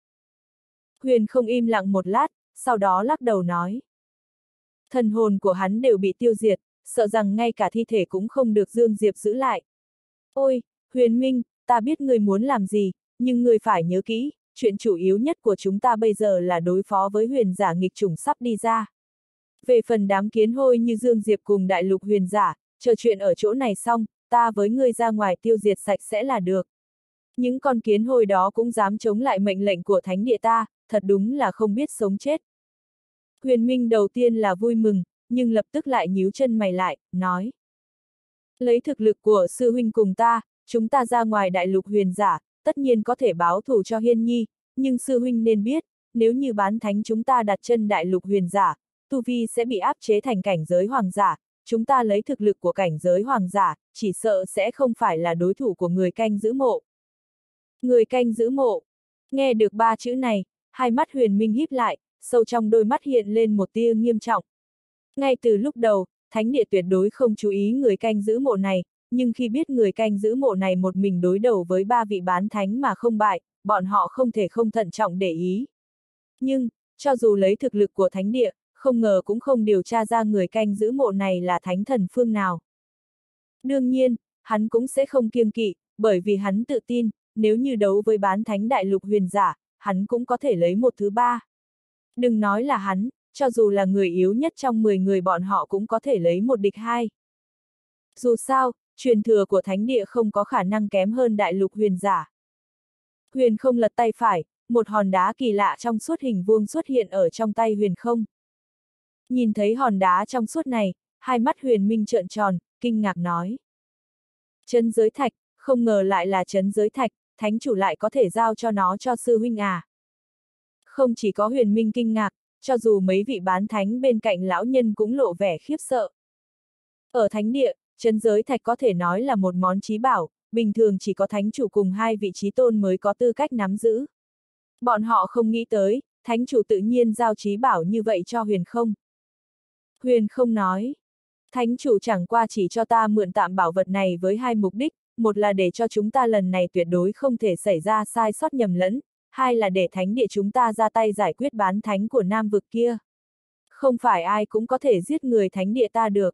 Huyền Không im lặng một lát, sau đó lắc đầu nói. Thần hồn của hắn đều bị tiêu diệt, sợ rằng ngay cả thi thể cũng không được Dương Diệp giữ lại. Ôi, Huyền Minh, ta biết ngươi muốn làm gì, nhưng ngươi phải nhớ kỹ, chuyện chủ yếu nhất của chúng ta bây giờ là đối phó với huyền giả nghịch chủng sắp đi ra. Về phần đám kiến hôi như Dương Diệp cùng đại lục huyền giả, chờ chuyện ở chỗ này xong, ta với ngươi ra ngoài tiêu diệt sạch sẽ là được. Những con kiến hôi đó cũng dám chống lại mệnh lệnh của thánh địa ta, thật đúng là không biết sống chết. Huyền Minh đầu tiên là vui mừng, nhưng lập tức lại nhíu chân mày lại, nói. Lấy thực lực của sư huynh cùng ta, chúng ta ra ngoài đại lục huyền giả, tất nhiên có thể báo thù cho Hiên Nhi, nhưng sư huynh nên biết, nếu như bán thánh chúng ta đặt chân đại lục huyền giả, tu vi sẽ bị áp chế thành cảnh giới hoàng giả, chúng ta lấy thực lực của cảnh giới hoàng giả, chỉ sợ sẽ không phải là đối thủ của người canh giữ mộ. Người canh giữ mộ. Nghe được ba chữ này, hai mắt Huyền Minh híp lại, sâu trong đôi mắt hiện lên một tia nghiêm trọng. Ngay từ lúc đầu, thánh địa tuyệt đối không chú ý người canh giữ mộ này, nhưng khi biết người canh giữ mộ này một mình đối đầu với ba vị bán thánh mà không bại, bọn họ không thể không thận trọng để ý. Nhưng, cho dù lấy thực lực của thánh địa, không ngờ cũng không điều tra ra người canh giữ mộ này là thánh thần phương nào. Đương nhiên, hắn cũng sẽ không kiêng kỵ, bởi vì hắn tự tin, nếu như đấu với bán thánh đại lục huyền giả, hắn cũng có thể lấy một thứ ba. Đừng nói là hắn, cho dù là người yếu nhất trong 10 người bọn họ cũng có thể lấy một địch hai. Dù sao, truyền thừa của thánh địa không có khả năng kém hơn đại lục huyền giả. Huyền Không lật tay phải, một hòn đá kỳ lạ trong suốt hình vuông xuất hiện ở trong tay Huyền Không. Nhìn thấy hòn đá trong suốt này, hai mắt Huyền Minh trợn tròn, kinh ngạc nói. Trấn giới thạch, không ngờ lại là trấn giới thạch, thánh chủ lại có thể giao cho nó cho sư huynh à. Không chỉ có Huyền Minh kinh ngạc, cho dù mấy vị bán thánh bên cạnh lão nhân cũng lộ vẻ khiếp sợ. Ở thánh địa, trấn giới thạch có thể nói là một món chí bảo, bình thường chỉ có thánh chủ cùng hai vị chí tôn mới có tư cách nắm giữ. Bọn họ không nghĩ tới, thánh chủ tự nhiên giao chí bảo như vậy cho Huyền Không. Huyền Không nói, thánh chủ chẳng qua chỉ cho ta mượn tạm bảo vật này với hai mục đích, một là để cho chúng ta lần này tuyệt đối không thể xảy ra sai sót nhầm lẫn, hai là để thánh địa chúng ta ra tay giải quyết bán thánh của Nam vực kia. Không phải ai cũng có thể giết người thánh địa ta được.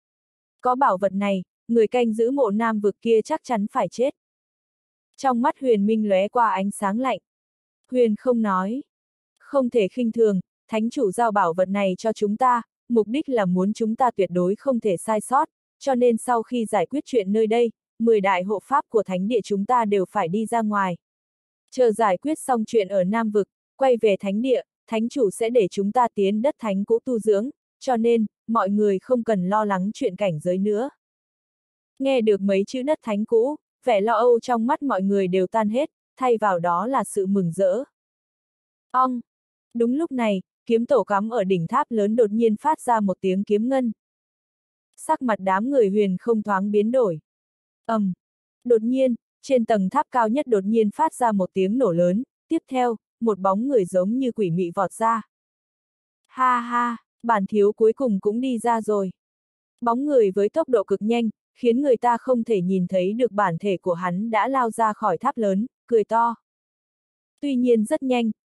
Có bảo vật này, người canh giữ mộ Nam vực kia chắc chắn phải chết. Trong mắt Huyền Minh lóe qua ánh sáng lạnh. Huyền Không nói. Không thể khinh thường, thánh chủ giao bảo vật này cho chúng ta, mục đích là muốn chúng ta tuyệt đối không thể sai sót, cho nên sau khi giải quyết chuyện nơi đây, 10 đại hộ pháp của thánh địa chúng ta đều phải đi ra ngoài. Chờ giải quyết xong chuyện ở Nam vực, quay về thánh địa, thánh chủ sẽ để chúng ta tiến đất thánh cũ tu dưỡng, cho nên, mọi người không cần lo lắng chuyện cảnh giới nữa. Nghe được mấy chữ đất thánh cũ, vẻ lo âu trong mắt mọi người đều tan hết, thay vào đó là sự mừng rỡ. Ong! Đúng lúc này, kiếm tổ cắm ở đỉnh tháp lớn đột nhiên phát ra một tiếng kiếm ngân. Sắc mặt đám người Huyền Không thoáng biến đổi. Đột nhiên, trên tầng tháp cao nhất đột nhiên phát ra một tiếng nổ lớn, tiếp theo, một bóng người giống như quỷ mị vọt ra. Ha ha, bản thiếu cuối cùng cũng đi ra rồi. Bóng người với tốc độ cực nhanh, khiến người ta không thể nhìn thấy được bản thể của hắn đã lao ra khỏi tháp lớn, cười to. Tuy nhiên rất nhanh,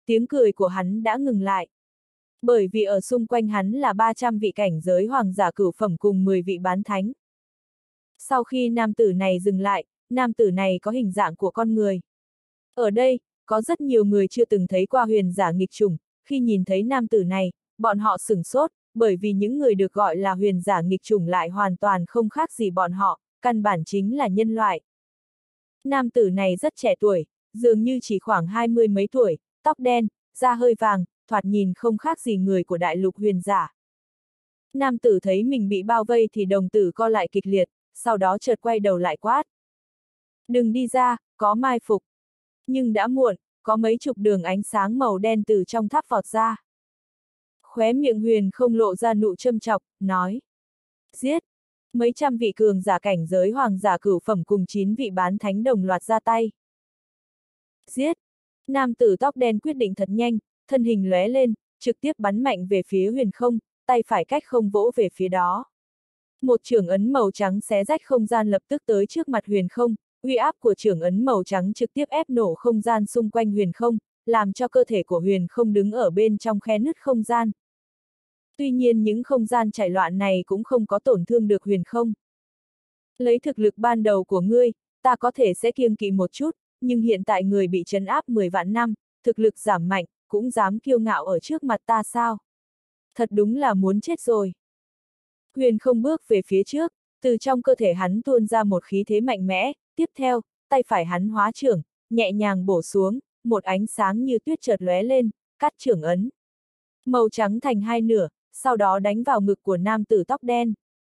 tiếng cười của hắn đã ngừng lại. Bởi vì ở xung quanh hắn là 300 vị cảnh giới hoàng giả cửu phẩm cùng 10 vị bán thánh. Sau khi nam tử này dừng lại, nam tử này có hình dạng của con người. Ở đây, có rất nhiều người chưa từng thấy qua huyền giả nghịch chủng, khi nhìn thấy nam tử này, bọn họ sửng sốt, bởi vì những người được gọi là huyền giả nghịch chủng lại hoàn toàn không khác gì bọn họ, căn bản chính là nhân loại. Nam tử này rất trẻ tuổi, dường như chỉ khoảng 20 mấy tuổi, tóc đen, da hơi vàng, thoạt nhìn không khác gì người của đại lục huyền giả. Nam tử thấy mình bị bao vây thì đồng tử co lại kịch liệt, sau đó chợt quay đầu lại quát. Đừng đi ra, có mai phục. Nhưng đã muộn, có mấy chục đường ánh sáng màu đen từ trong tháp vọt ra. Khóe miệng Huyền không lộ ra nụ châm chọc, nói. Giết! Mấy trăm vị cường giả cảnh giới hoàng giả cửu phẩm cùng 9 vị bán thánh đồng loạt ra tay. Giết! Nam tử tóc đen quyết định thật nhanh, thân hình lóe lên, trực tiếp bắn mạnh về phía Huyền không, tay phải cách không vỗ về phía đó. Một chưởng ấn màu trắng xé rách không gian lập tức tới trước mặt Huyền không, uy áp của chưởng ấn màu trắng trực tiếp ép nổ không gian xung quanh Huyền không, làm cho cơ thể của Huyền không đứng ở bên trong khe nứt không gian. Tuy nhiên những không gian chảy loạn này cũng không có tổn thương được Huyền không. Lấy thực lực ban đầu của ngươi, ta có thể sẽ kiêng kỵ một chút, nhưng hiện tại người bị trấn áp 10 vạn năm, thực lực giảm mạnh, cũng dám kiêu ngạo ở trước mặt ta sao? Thật đúng là muốn chết rồi. Huyền không bước về phía trước, từ trong cơ thể hắn tuôn ra một khí thế mạnh mẽ, tiếp theo, tay phải hắn hóa chưởng, nhẹ nhàng bổ xuống, một ánh sáng như tuyết chợt lóe lên, cắt chưởng ấn. Màu trắng thành hai nửa, sau đó đánh vào ngực của nam tử tóc đen.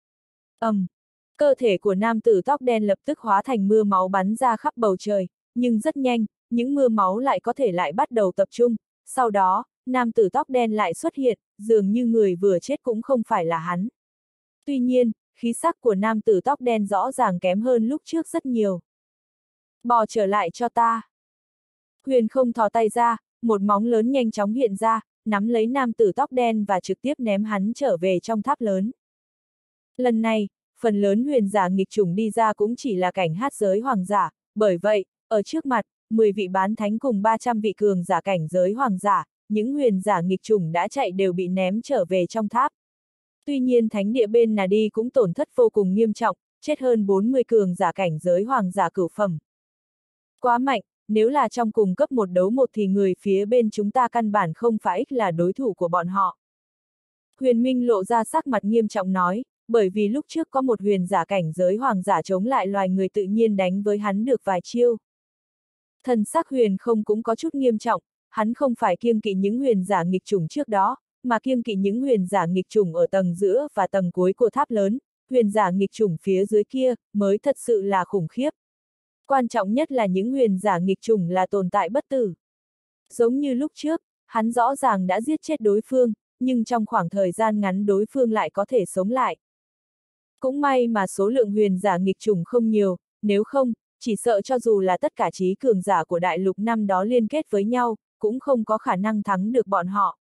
Cơ thể của nam tử tóc đen lập tức hóa thành mưa máu bắn ra khắp bầu trời, nhưng rất nhanh, những mưa máu lại có thể lại bắt đầu tập trung, sau đó, nam tử tóc đen lại xuất hiện, dường như người vừa chết cũng không phải là hắn. Tuy nhiên, khí sắc của nam tử tóc đen rõ ràng kém hơn lúc trước rất nhiều. Bò trở lại cho ta. Huyền không thò tay ra, một móng lớn nhanh chóng hiện ra, nắm lấy nam tử tóc đen và trực tiếp ném hắn trở về trong tháp lớn. Lần này, phần lớn huyền giả nghịch chủng đi ra cũng chỉ là cảnh hát giới hoàng giả, bởi vậy, ở trước mặt, 10 vị bán thánh cùng 300 vị cường giả cảnh giới hoàng giả, những huyền giả nghịch chủng đã chạy đều bị ném trở về trong tháp. Tuy nhiên thánh địa bên Nadi cũng tổn thất vô cùng nghiêm trọng, chết hơn 40 cường giả cảnh giới hoàng giả cửu phẩm. Quá mạnh, nếu là trong cùng cấp một đấu một thì người phía bên chúng ta căn bản không phải là đối thủ của bọn họ. Huyền Minh lộ ra sắc mặt nghiêm trọng nói, bởi vì lúc trước có một huyền giả cảnh giới hoàng giả chống lại loài người tự nhiên đánh với hắn được vài chiêu. Thần sắc Huyền không cũng có chút nghiêm trọng, hắn không phải kiêng kỵ những huyền giả nghịch chủng trước đó, mà kiêng kỵ những huyền giả nghịch chủng ở tầng giữa và tầng cuối của tháp lớn, huyền giả nghịch chủng phía dưới kia mới thật sự là khủng khiếp. Quan trọng nhất là những huyền giả nghịch chủng là tồn tại bất tử. Giống như lúc trước, hắn rõ ràng đã giết chết đối phương, nhưng trong khoảng thời gian ngắn đối phương lại có thể sống lại. Cũng may mà số lượng huyền giả nghịch chủng không nhiều, nếu không, chỉ sợ cho dù là tất cả trí cường giả của đại lục năm đó liên kết với nhau, cũng không có khả năng thắng được bọn họ.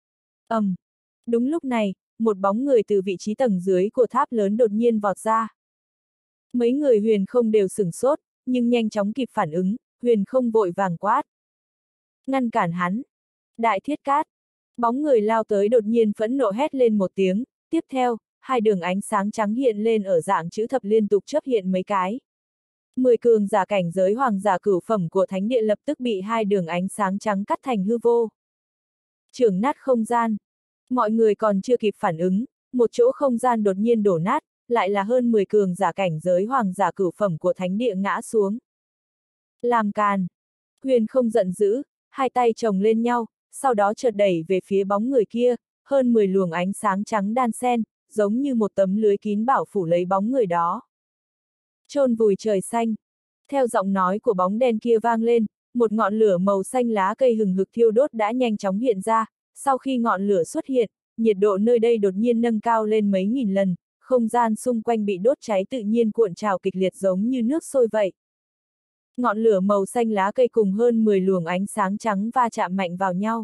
Đúng lúc này, một bóng người từ vị trí tầng dưới của tháp lớn đột nhiên vọt ra. Mấy người Huyền không đều sửng sốt, nhưng nhanh chóng kịp phản ứng, Huyền không vội vàng quát. Ngăn cản hắn. Đại Thiết Cát. Bóng người lao tới đột nhiên phẫn nộ hét lên một tiếng, tiếp theo, hai đường ánh sáng trắng hiện lên ở dạng chữ thập liên tục chớp hiện mấy cái. 10 cường giả cảnh giới hoàng giả cửu phẩm của thánh địa lập tức bị hai đường ánh sáng trắng cắt thành hư vô. Chưởng nát không gian. Mọi người còn chưa kịp phản ứng, một chỗ không gian đột nhiên đổ nát, lại là hơn 10 cường giả cảnh giới hoàng giả cửu phẩm của thánh địa ngã xuống. Làm càn. Huyền không giận dữ, hai tay chồng lên nhau, sau đó chợt đẩy về phía bóng người kia, hơn 10 luồng ánh sáng trắng đan xen, giống như một tấm lưới kín bảo phủ lấy bóng người đó. Chôn vùi trời xanh. Theo giọng nói của bóng đen kia vang lên, một ngọn lửa màu xanh lá cây hừng hực thiêu đốt đã nhanh chóng hiện ra, sau khi ngọn lửa xuất hiện, nhiệt độ nơi đây đột nhiên nâng cao lên mấy nghìn lần, không gian xung quanh bị đốt cháy tự nhiên cuộn trào kịch liệt giống như nước sôi vậy. Ngọn lửa màu xanh lá cây cùng hơn 10 luồng ánh sáng trắng va chạm mạnh vào nhau.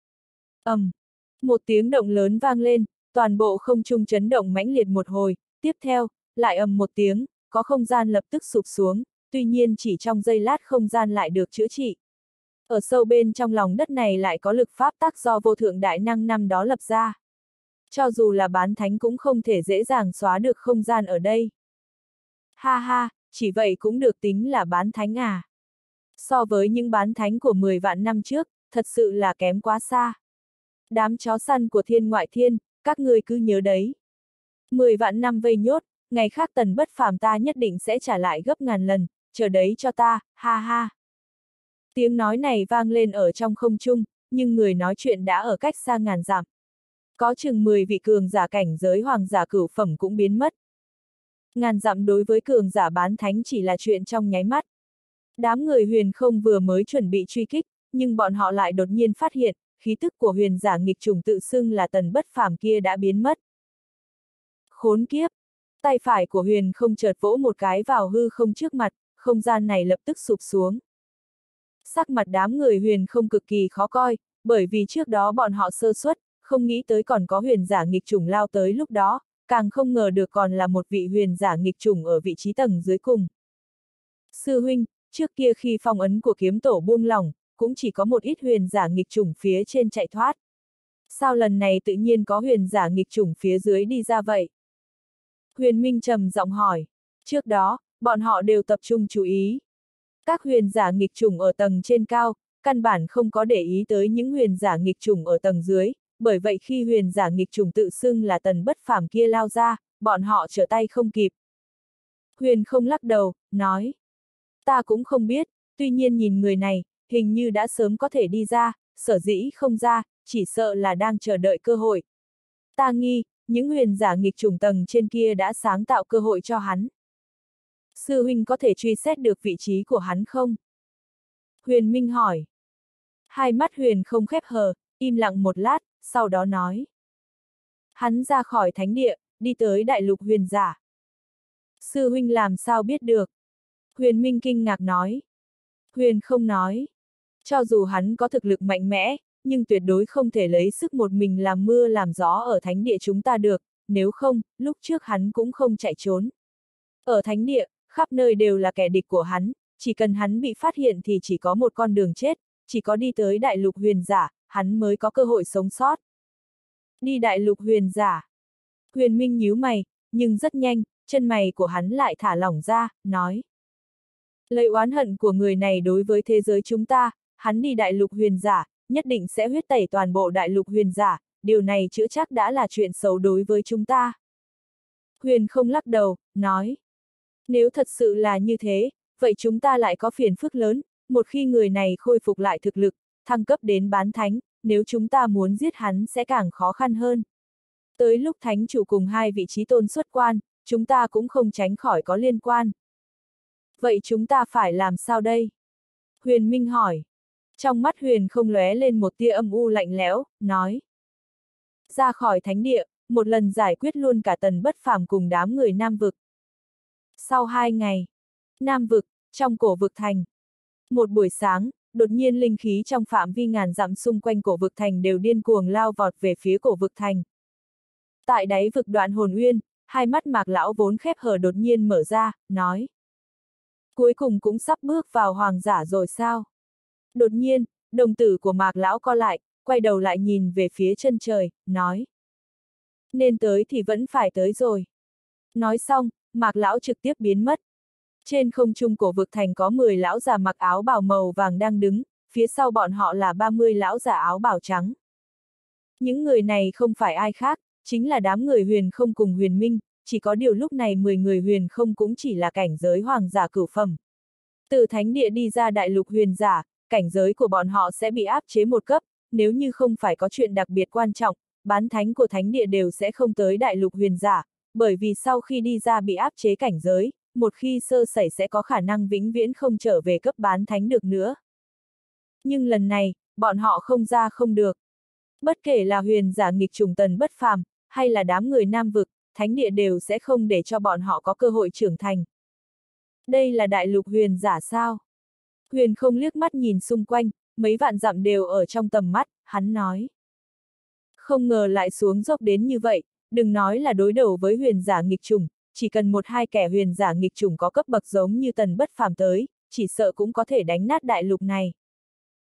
Một tiếng động lớn vang lên, toàn bộ không trung chấn động mãnh liệt một hồi, tiếp theo, lại một tiếng, có không gian lập tức sụp xuống, tuy nhiên chỉ trong giây lát không gian lại được chữa trị. Ở sâu bên trong lòng đất này lại có lực pháp tắc do vô thượng đại năng năm đó lập ra. Cho dù là bán thánh cũng không thể dễ dàng xóa được không gian ở đây. Ha ha, chỉ vậy cũng được tính là bán thánh à. So với những bán thánh của 10 vạn năm trước, thật sự là kém quá xa. Đám chó săn của thiên ngoại thiên, các ngươi cứ nhớ đấy. 10 vạn năm vây nhốt, ngày khác Tần Bất Phàm ta nhất định sẽ trả lại gấp ngàn lần, chờ đấy cho ta, ha ha. Tiếng nói này vang lên ở trong không trung, nhưng người nói chuyện đã ở cách xa ngàn dặm. Có chừng 10 vị cường giả cảnh giới hoàng giả cửu phẩm cũng biến mất. Ngàn dặm đối với cường giả bán thánh chỉ là chuyện trong nháy mắt. Đám người huyền không vừa mới chuẩn bị truy kích, nhưng bọn họ lại đột nhiên phát hiện, khí tức của huyền giả nghịch chủng tự xưng là Tần Bất Phàm kia đã biến mất. Khốn kiếp! Tay phải của huyền không chợt vỗ một cái vào hư không trước mặt, không gian này lập tức sụp xuống. Sắc mặt đám người huyền không cực kỳ khó coi, bởi vì trước đó bọn họ sơ suất, không nghĩ tới còn có huyền giả nghịch chủng lao tới lúc đó, càng không ngờ được còn là một vị huyền giả nghịch chủng ở vị trí tầng dưới cùng. Sư huynh, trước kia khi phong ấn của kiếm tổ buông lỏng, cũng chỉ có một ít huyền giả nghịch chủng phía trên chạy thoát. Sao lần này tự nhiên có huyền giả nghịch chủng phía dưới đi ra vậy? Huyền Minh trầm giọng hỏi. Trước đó, bọn họ đều tập trung chú ý. Các huyền giả nghịch chủng ở tầng trên cao, căn bản không có để ý tới những huyền giả nghịch chủng ở tầng dưới, bởi vậy khi huyền giả nghịch chủng tự xưng là Tần Bất Phàm kia lao ra, bọn họ trở tay không kịp. Huyền không lắc đầu, nói. Ta cũng không biết, tuy nhiên nhìn người này, hình như đã sớm có thể đi ra, sở dĩ không ra, chỉ sợ là đang chờ đợi cơ hội. Ta nghi, những huyền giả nghịch chủng tầng trên kia đã sáng tạo cơ hội cho hắn. Sư huynh có thể truy xét được vị trí của hắn không? Huyền Minh hỏi. Hai mắt huyền không khép hờ, im lặng một lát, sau đó nói. Hắn ra khỏi thánh địa, đi tới đại lục huyền giả. Sư huynh làm sao biết được? Huyền Minh kinh ngạc nói. Huyền không nói. Cho dù hắn có thực lực mạnh mẽ, nhưng tuyệt đối không thể lấy sức một mình làm mưa làm gió ở thánh địa chúng ta được, nếu không, lúc trước hắn cũng không chạy trốn. Ở thánh địa, khắp nơi đều là kẻ địch của hắn, chỉ cần hắn bị phát hiện thì chỉ có một con đường chết, chỉ có đi tới đại lục huyền giả, hắn mới có cơ hội sống sót. Đi đại lục huyền giả. Huyền Minh nhíu mày, nhưng rất nhanh, chân mày của hắn lại thả lỏng ra, nói. Lời oán hận của người này đối với thế giới chúng ta, hắn đi đại lục huyền giả, nhất định sẽ huyết tẩy toàn bộ đại lục huyền giả, điều này chữa chắc đã là chuyện xấu đối với chúng ta. Huyền không lắc đầu, nói. Nếu thật sự là như thế, vậy chúng ta lại có phiền phức lớn, một khi người này khôi phục lại thực lực, thăng cấp đến bán thánh, nếu chúng ta muốn giết hắn sẽ càng khó khăn hơn. Tới lúc thánh chủ cùng hai vị trí tôn xuất quan, chúng ta cũng không tránh khỏi có liên quan. Vậy chúng ta phải làm sao đây? Huyền Minh hỏi. Trong mắt Huyền không lóe lên một tia âm u lạnh lẽo, nói. Ra khỏi thánh địa, một lần giải quyết luôn cả Tần Bất Phàm cùng đám người Nam Vực. Sau 2 ngày, Nam Vực, trong cổ vực thành. Một buổi sáng, đột nhiên linh khí trong phạm vi ngàn dặm xung quanh cổ vực thành đều điên cuồng lao vọt về phía cổ vực thành. Tại đáy vực Đoạn Hồn Uyên, hai mắt Mạc lão vốn khép hờ đột nhiên mở ra, nói. Cuối cùng cũng sắp bước vào hoàng giả rồi sao? Đột nhiên, đồng tử của Mạc lão co lại, quay đầu lại nhìn về phía chân trời, nói. Nên tới thì vẫn phải tới rồi. Nói xong, Mạc lão trực tiếp biến mất. Trên không trung cổ vực thành có 10 lão già mặc áo bào màu vàng đang đứng, phía sau bọn họ là 30 lão già áo bào trắng. Những người này không phải ai khác, chính là đám người huyền không cùng huyền minh, chỉ có điều lúc này 10 người huyền không cũng chỉ là cảnh giới hoàng giả cửu phẩm. Từ thánh địa đi ra đại lục huyền giả, cảnh giới của bọn họ sẽ bị áp chế một cấp, nếu như không phải có chuyện đặc biệt quan trọng, bán thánh của thánh địa đều sẽ không tới đại lục huyền giả, bởi vì sau khi đi ra bị áp chế cảnh giới, một khi sơ sẩy sẽ có khả năng vĩnh viễn không trở về cấp bán thánh được nữa. Nhưng lần này, bọn họ không ra không được. Bất kể là huyền giả nghịch trùng Tần Bất Phàm, hay là đám người Nam Vực, thánh địa đều sẽ không để cho bọn họ có cơ hội trưởng thành. Đây là đại lục huyền giả sao? Huyền không liếc mắt nhìn xung quanh, mấy vạn dặm đều ở trong tầm mắt, hắn nói. Không ngờ lại xuống dốc đến như vậy, đừng nói là đối đầu với huyền giả nghịch trùng, chỉ cần một hai kẻ huyền giả nghịch trùng có cấp bậc giống như Tần Bất Phàm tới, chỉ sợ cũng có thể đánh nát đại lục này.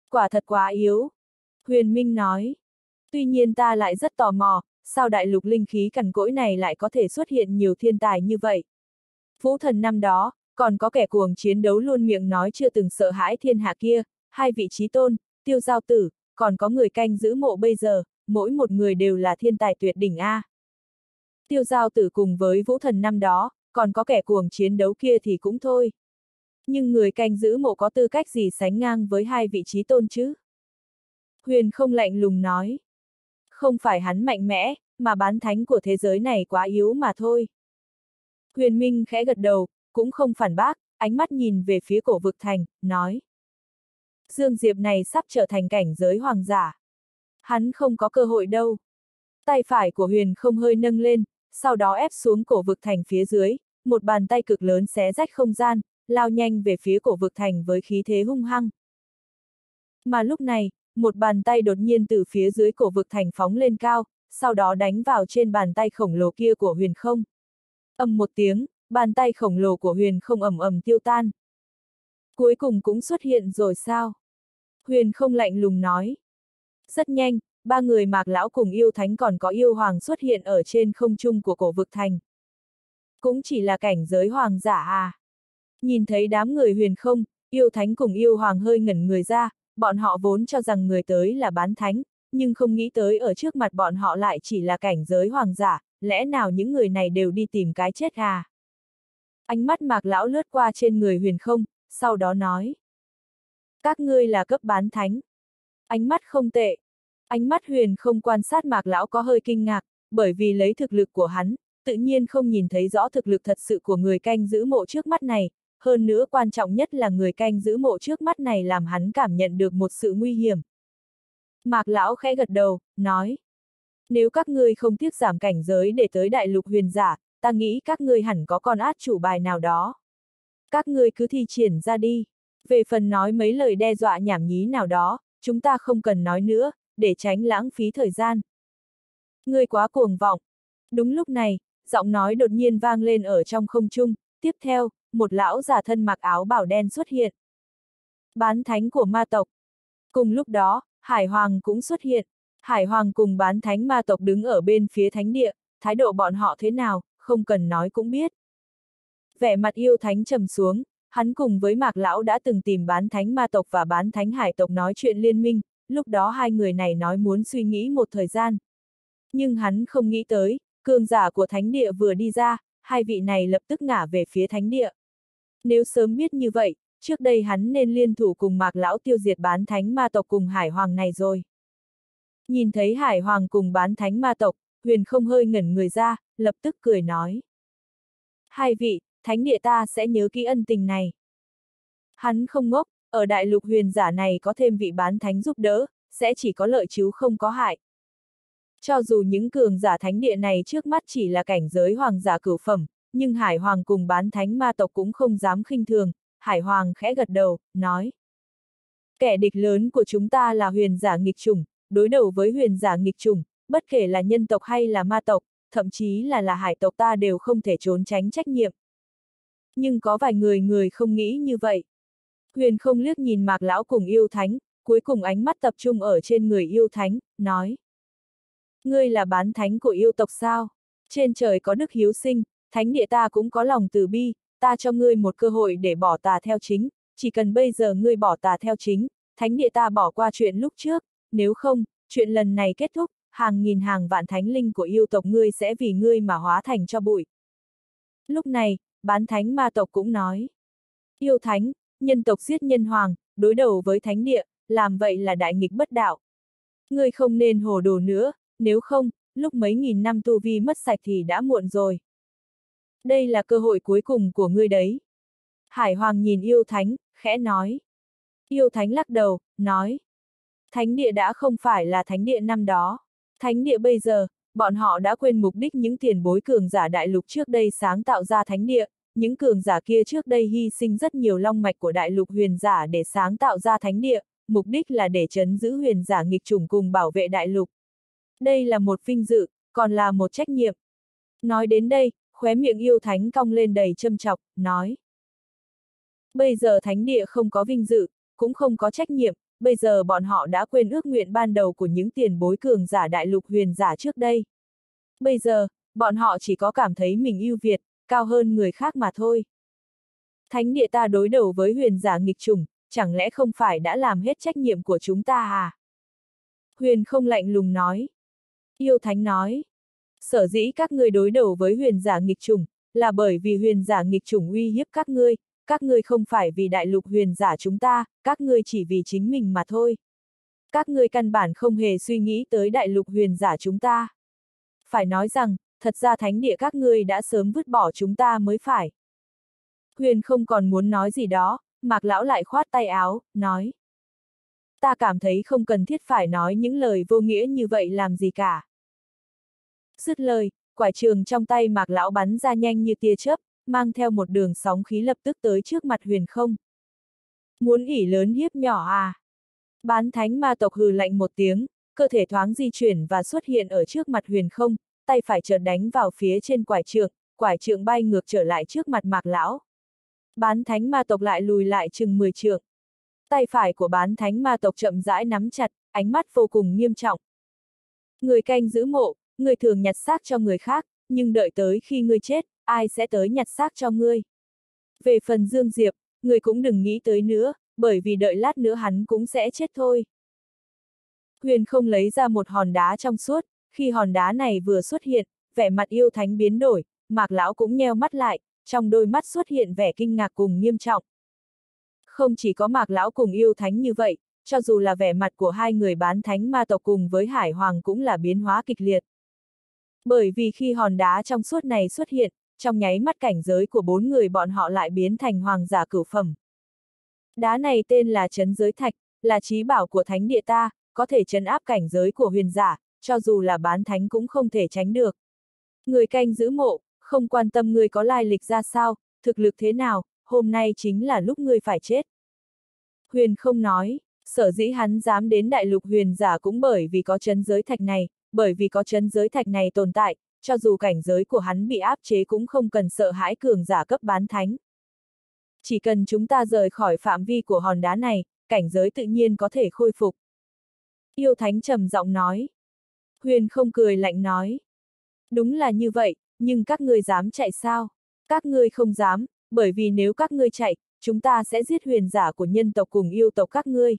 Quả thật quá yếu. Huyền Minh nói. Tuy nhiên ta lại rất tò mò, sao đại lục linh khí cằn cỗi này lại có thể xuất hiện nhiều thiên tài như vậy? Vũ thần năm đó, còn có kẻ cuồng chiến đấu luôn miệng nói chưa từng sợ hãi thiên hạ kia, hai vị chí tôn, Tiêu Giao Tử, còn có người canh giữ mộ bây giờ, mỗi một người đều là thiên tài tuyệt đỉnh A. Tiêu Giao Tử cùng với Vũ thần năm đó, còn có kẻ cuồng chiến đấu kia thì cũng thôi. Nhưng người canh giữ mộ có tư cách gì sánh ngang với hai vị chí tôn chứ? Huyền không lạnh lùng nói. Không phải hắn mạnh mẽ, mà bán thánh của thế giới này quá yếu mà thôi. Huyền Minh khẽ gật đầu, cũng không phản bác, ánh mắt nhìn về phía Cổ Vực Thành, nói. Dương Diệp này sắp trở thành cảnh giới hoàng giả. Hắn không có cơ hội đâu. Tay phải của Huyền không hơi nâng lên, sau đó ép xuống Cổ Vực Thành phía dưới, một bàn tay cực lớn xé rách không gian, lao nhanh về phía Cổ Vực Thành với khí thế hung hăng. Mà lúc này, một bàn tay đột nhiên từ phía dưới Cổ Vực Thành phóng lên cao, sau đó đánh vào trên bàn tay khổng lồ kia của Huyền không. Ầm một tiếng, bàn tay khổng lồ của Huyền không ầm ầm tiêu tan. Cuối cùng cũng xuất hiện rồi sao? Huyền không lạnh lùng nói. Rất nhanh, ba người Mạc Lão cùng yêu thánh còn có yêu hoàng xuất hiện ở trên không trung của Cổ Vực Thành. Cũng chỉ là cảnh giới hoàng giả à? Nhìn thấy đám người Huyền không, yêu thánh cùng yêu hoàng hơi ngẩn người ra, bọn họ vốn cho rằng người tới là bán thánh, nhưng không nghĩ tới ở trước mặt bọn họ lại chỉ là cảnh giới hoàng giả, lẽ nào những người này đều đi tìm cái chết à? Ánh mắt Mạc Lão lướt qua trên người Huyền không, sau đó nói. Các ngươi là cấp bán thánh. Ánh mắt không tệ. Ánh mắt Huyền không quan sát Mạc Lão có hơi kinh ngạc, bởi vì lấy thực lực của hắn, tự nhiên không nhìn thấy rõ thực lực thật sự của người canh giữ mộ trước mắt này, hơn nữa quan trọng nhất là người canh giữ mộ trước mắt này làm hắn cảm nhận được một sự nguy hiểm. Mạc Lão khẽ gật đầu, nói. Nếu các ngươi không tiếc giảm cảnh giới để tới đại lục huyền giả, ta nghĩ các ngươi hẳn có con át chủ bài nào đó. Các ngươi cứ thi triển ra đi. Về phần nói mấy lời đe dọa nhảm nhí nào đó, chúng ta không cần nói nữa, để tránh lãng phí thời gian. Ngươi quá cuồng vọng. Đúng lúc này, giọng nói đột nhiên vang lên ở trong không trung, tiếp theo, một lão già thân mặc áo bào đen xuất hiện. Bán thánh của ma tộc. Cùng lúc đó, Hải Hoàng cũng xuất hiện. Hải Hoàng cùng bán thánh ma tộc đứng ở bên phía thánh địa, thái độ bọn họ thế nào, không cần nói cũng biết. Vẻ mặt yêu thánh trầm xuống, hắn cùng với Mạc Lão đã từng tìm bán thánh ma tộc và bán thánh hải tộc nói chuyện liên minh, lúc đó hai người này nói muốn suy nghĩ một thời gian. Nhưng hắn không nghĩ tới, cường giả của thánh địa vừa đi ra, hai vị này lập tức ngả về phía thánh địa. Nếu sớm biết như vậy, trước đây hắn nên liên thủ cùng Mạc Lão tiêu diệt bán thánh ma tộc cùng Hải Hoàng này rồi. Nhìn thấy Hải Hoàng cùng bán thánh ma tộc, Huyền không hơi ngẩn người ra, lập tức cười nói. Hai vị, thánh địa ta sẽ nhớ kỹ ân tình này. Hắn không ngốc, ở đại lục huyền giả này có thêm vị bán thánh giúp đỡ, sẽ chỉ có lợi chứ không có hại. Cho dù những cường giả thánh địa này trước mắt chỉ là cảnh giới hoàng giả cửu phẩm, nhưng Hải Hoàng cùng bán thánh ma tộc cũng không dám khinh thường. Hải Hoàng khẽ gật đầu, nói. Kẻ địch lớn của chúng ta là huyền giả nghịch chủng, đối đầu với huyền giả nghịch chủng, bất kể là nhân tộc hay là ma tộc, thậm chí là hải tộc ta đều không thể trốn tránh trách nhiệm. Nhưng có vài người không nghĩ như vậy. Huyền không liếc nhìn Mạc Lão cùng yêu thánh, cuối cùng ánh mắt tập trung ở trên người yêu thánh, nói. Ngươi là bán thánh của yêu tộc sao? Trên trời có đức hiếu sinh, thánh địa ta cũng có lòng từ bi, ta cho ngươi một cơ hội để bỏ tà theo chính, chỉ cần bây giờ ngươi bỏ tà theo chính, thánh địa ta bỏ qua chuyện lúc trước, nếu không, chuyện lần này kết thúc, hàng nghìn hàng vạn thánh linh của yêu tộc ngươi sẽ vì ngươi mà hóa thành cho bụi. Lúc này, bán thánh ma tộc cũng nói. Yêu thánh, nhân tộc giết nhân hoàng, đối đầu với thánh địa, làm vậy là đại nghịch bất đạo. Ngươi không nên hồ đồ nữa, nếu không, lúc mấy nghìn năm tu vi mất sạch thì đã muộn rồi. Đây là cơ hội cuối cùng của ngươi đấy. Hải Hoàng nhìn yêu thánh, khẽ nói. Yêu thánh lắc đầu, nói. Thánh địa đã không phải là thánh địa năm đó. Thánh địa bây giờ, bọn họ đã quên mục đích những tiền bối cường giả đại lục trước đây sáng tạo ra thánh địa, những cường giả kia trước đây hy sinh rất nhiều long mạch của đại lục huyền giả để sáng tạo ra thánh địa, mục đích là để trấn giữ huyền giả nghịch chủng cùng bảo vệ đại lục. Đây là một vinh dự, còn là một trách nhiệm. Nói đến đây, khóe miệng yêu thánh cong lên đầy châm chọc, nói. Bây giờ thánh địa không có vinh dự, cũng không có trách nhiệm, bây giờ bọn họ đã quên ước nguyện ban đầu của những tiền bối cường giả đại lục huyền giả trước đây. Bây giờ, bọn họ chỉ có cảm thấy mình ưu việt, cao hơn người khác mà thôi. Thánh địa ta đối đầu với huyền giả nghịch chủng, chẳng lẽ không phải đã làm hết trách nhiệm của chúng ta à? Huyền không lạnh lùng nói. Yêu thánh nói. Sở dĩ các ngươi đối đầu với huyền giả nghịch chủng, là bởi vì huyền giả nghịch chủng uy hiếp các ngươi không phải vì đại lục huyền giả chúng ta, các ngươi chỉ vì chính mình mà thôi. Các ngươi căn bản không hề suy nghĩ tới đại lục huyền giả chúng ta. Phải nói rằng, thật ra thánh địa các ngươi đã sớm vứt bỏ chúng ta mới phải. Huyền không còn muốn nói gì đó, Mạc Lão lại khoát tay áo, nói. Ta cảm thấy không cần thiết phải nói những lời vô nghĩa như vậy làm gì cả. Dứt lời, quải trường trong tay Mạc Lão bắn ra nhanh như tia chớp, mang theo một đường sóng khí lập tức tới trước mặt Huyền không. Muốn ỷ lớn hiếp nhỏ à? Bán thánh ma tộc hừ lạnh một tiếng, cơ thể thoáng di chuyển và xuất hiện ở trước mặt Huyền không, tay phải chợt đánh vào phía trên quải trượng bay ngược trở lại trước mặt Mạc Lão. Bán thánh ma tộc lại lùi lại chừng 10 trượng. Tay phải của bán thánh ma tộc chậm rãi nắm chặt, ánh mắt vô cùng nghiêm trọng. Người canh giữ mộ, người thường nhặt xác cho người khác, nhưng đợi tới khi ngươi chết, ai sẽ tới nhặt xác cho ngươi? Về phần Dương Diệp, người cũng đừng nghĩ tới nữa, bởi vì đợi lát nữa hắn cũng sẽ chết thôi. Huyền không lấy ra một hòn đá trong suốt, khi hòn đá này vừa xuất hiện, vẻ mặt yêu thánh biến đổi, Mạc Lão cũng nheo mắt lại, trong đôi mắt xuất hiện vẻ kinh ngạc cùng nghiêm trọng. Không chỉ có Mạc Lão cùng yêu thánh như vậy, cho dù là vẻ mặt của hai người bán thánh ma tộc cùng với Hải Hoàng cũng là biến hóa kịch liệt. Bởi vì khi hòn đá trong suốt này xuất hiện, trong nháy mắt cảnh giới của 4 người bọn họ lại biến thành hoàng giả cửu phẩm. Đá này tên là trấn giới thạch, là chí bảo của thánh địa ta, có thể trấn áp cảnh giới của huyền giả, cho dù là bán thánh cũng không thể tránh được. Người canh giữ mộ, không quan tâm người có lai lịch ra sao, thực lực thế nào, hôm nay chính là lúc ngươi phải chết. Huyền không nói, sở dĩ hắn dám đến đại lục huyền giả cũng bởi vì có trấn giới thạch này, bởi vì có trấn giới thạch này tồn tại, cho dù cảnh giới của hắn bị áp chế cũng không cần sợ hãi cường giả cấp bán thánh. Chỉ cần chúng ta rời khỏi phạm vi của hòn đá này, cảnh giới tự nhiên có thể khôi phục. Yêu thánh trầm giọng nói. Huyền không cười lạnh nói. Đúng là như vậy, nhưng các ngươi dám chạy sao? Các ngươi không dám, bởi vì nếu các ngươi chạy, chúng ta sẽ giết huyền giả của nhân tộc cùng yêu tộc các ngươi.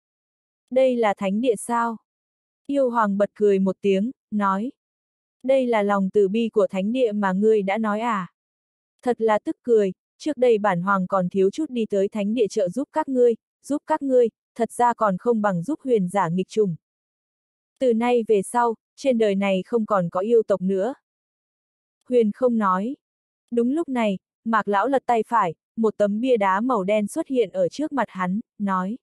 Đây là thánh địa sao? Yêu hoàng bật cười một tiếng, nói. Đây là lòng từ bi của thánh địa mà ngươi đã nói à? Thật là tức cười, trước đây bản hoàng còn thiếu chút đi tới thánh địa trợ giúp các ngươi, thật ra còn không bằng giúp huyền giả nghịch trùng. Từ nay về sau, trên đời này không còn có yêu tộc nữa. Huyền không nói. Đúng lúc này, Mạc Lão lật tay phải, một tấm bia đá màu đen xuất hiện ở trước mặt hắn, nói.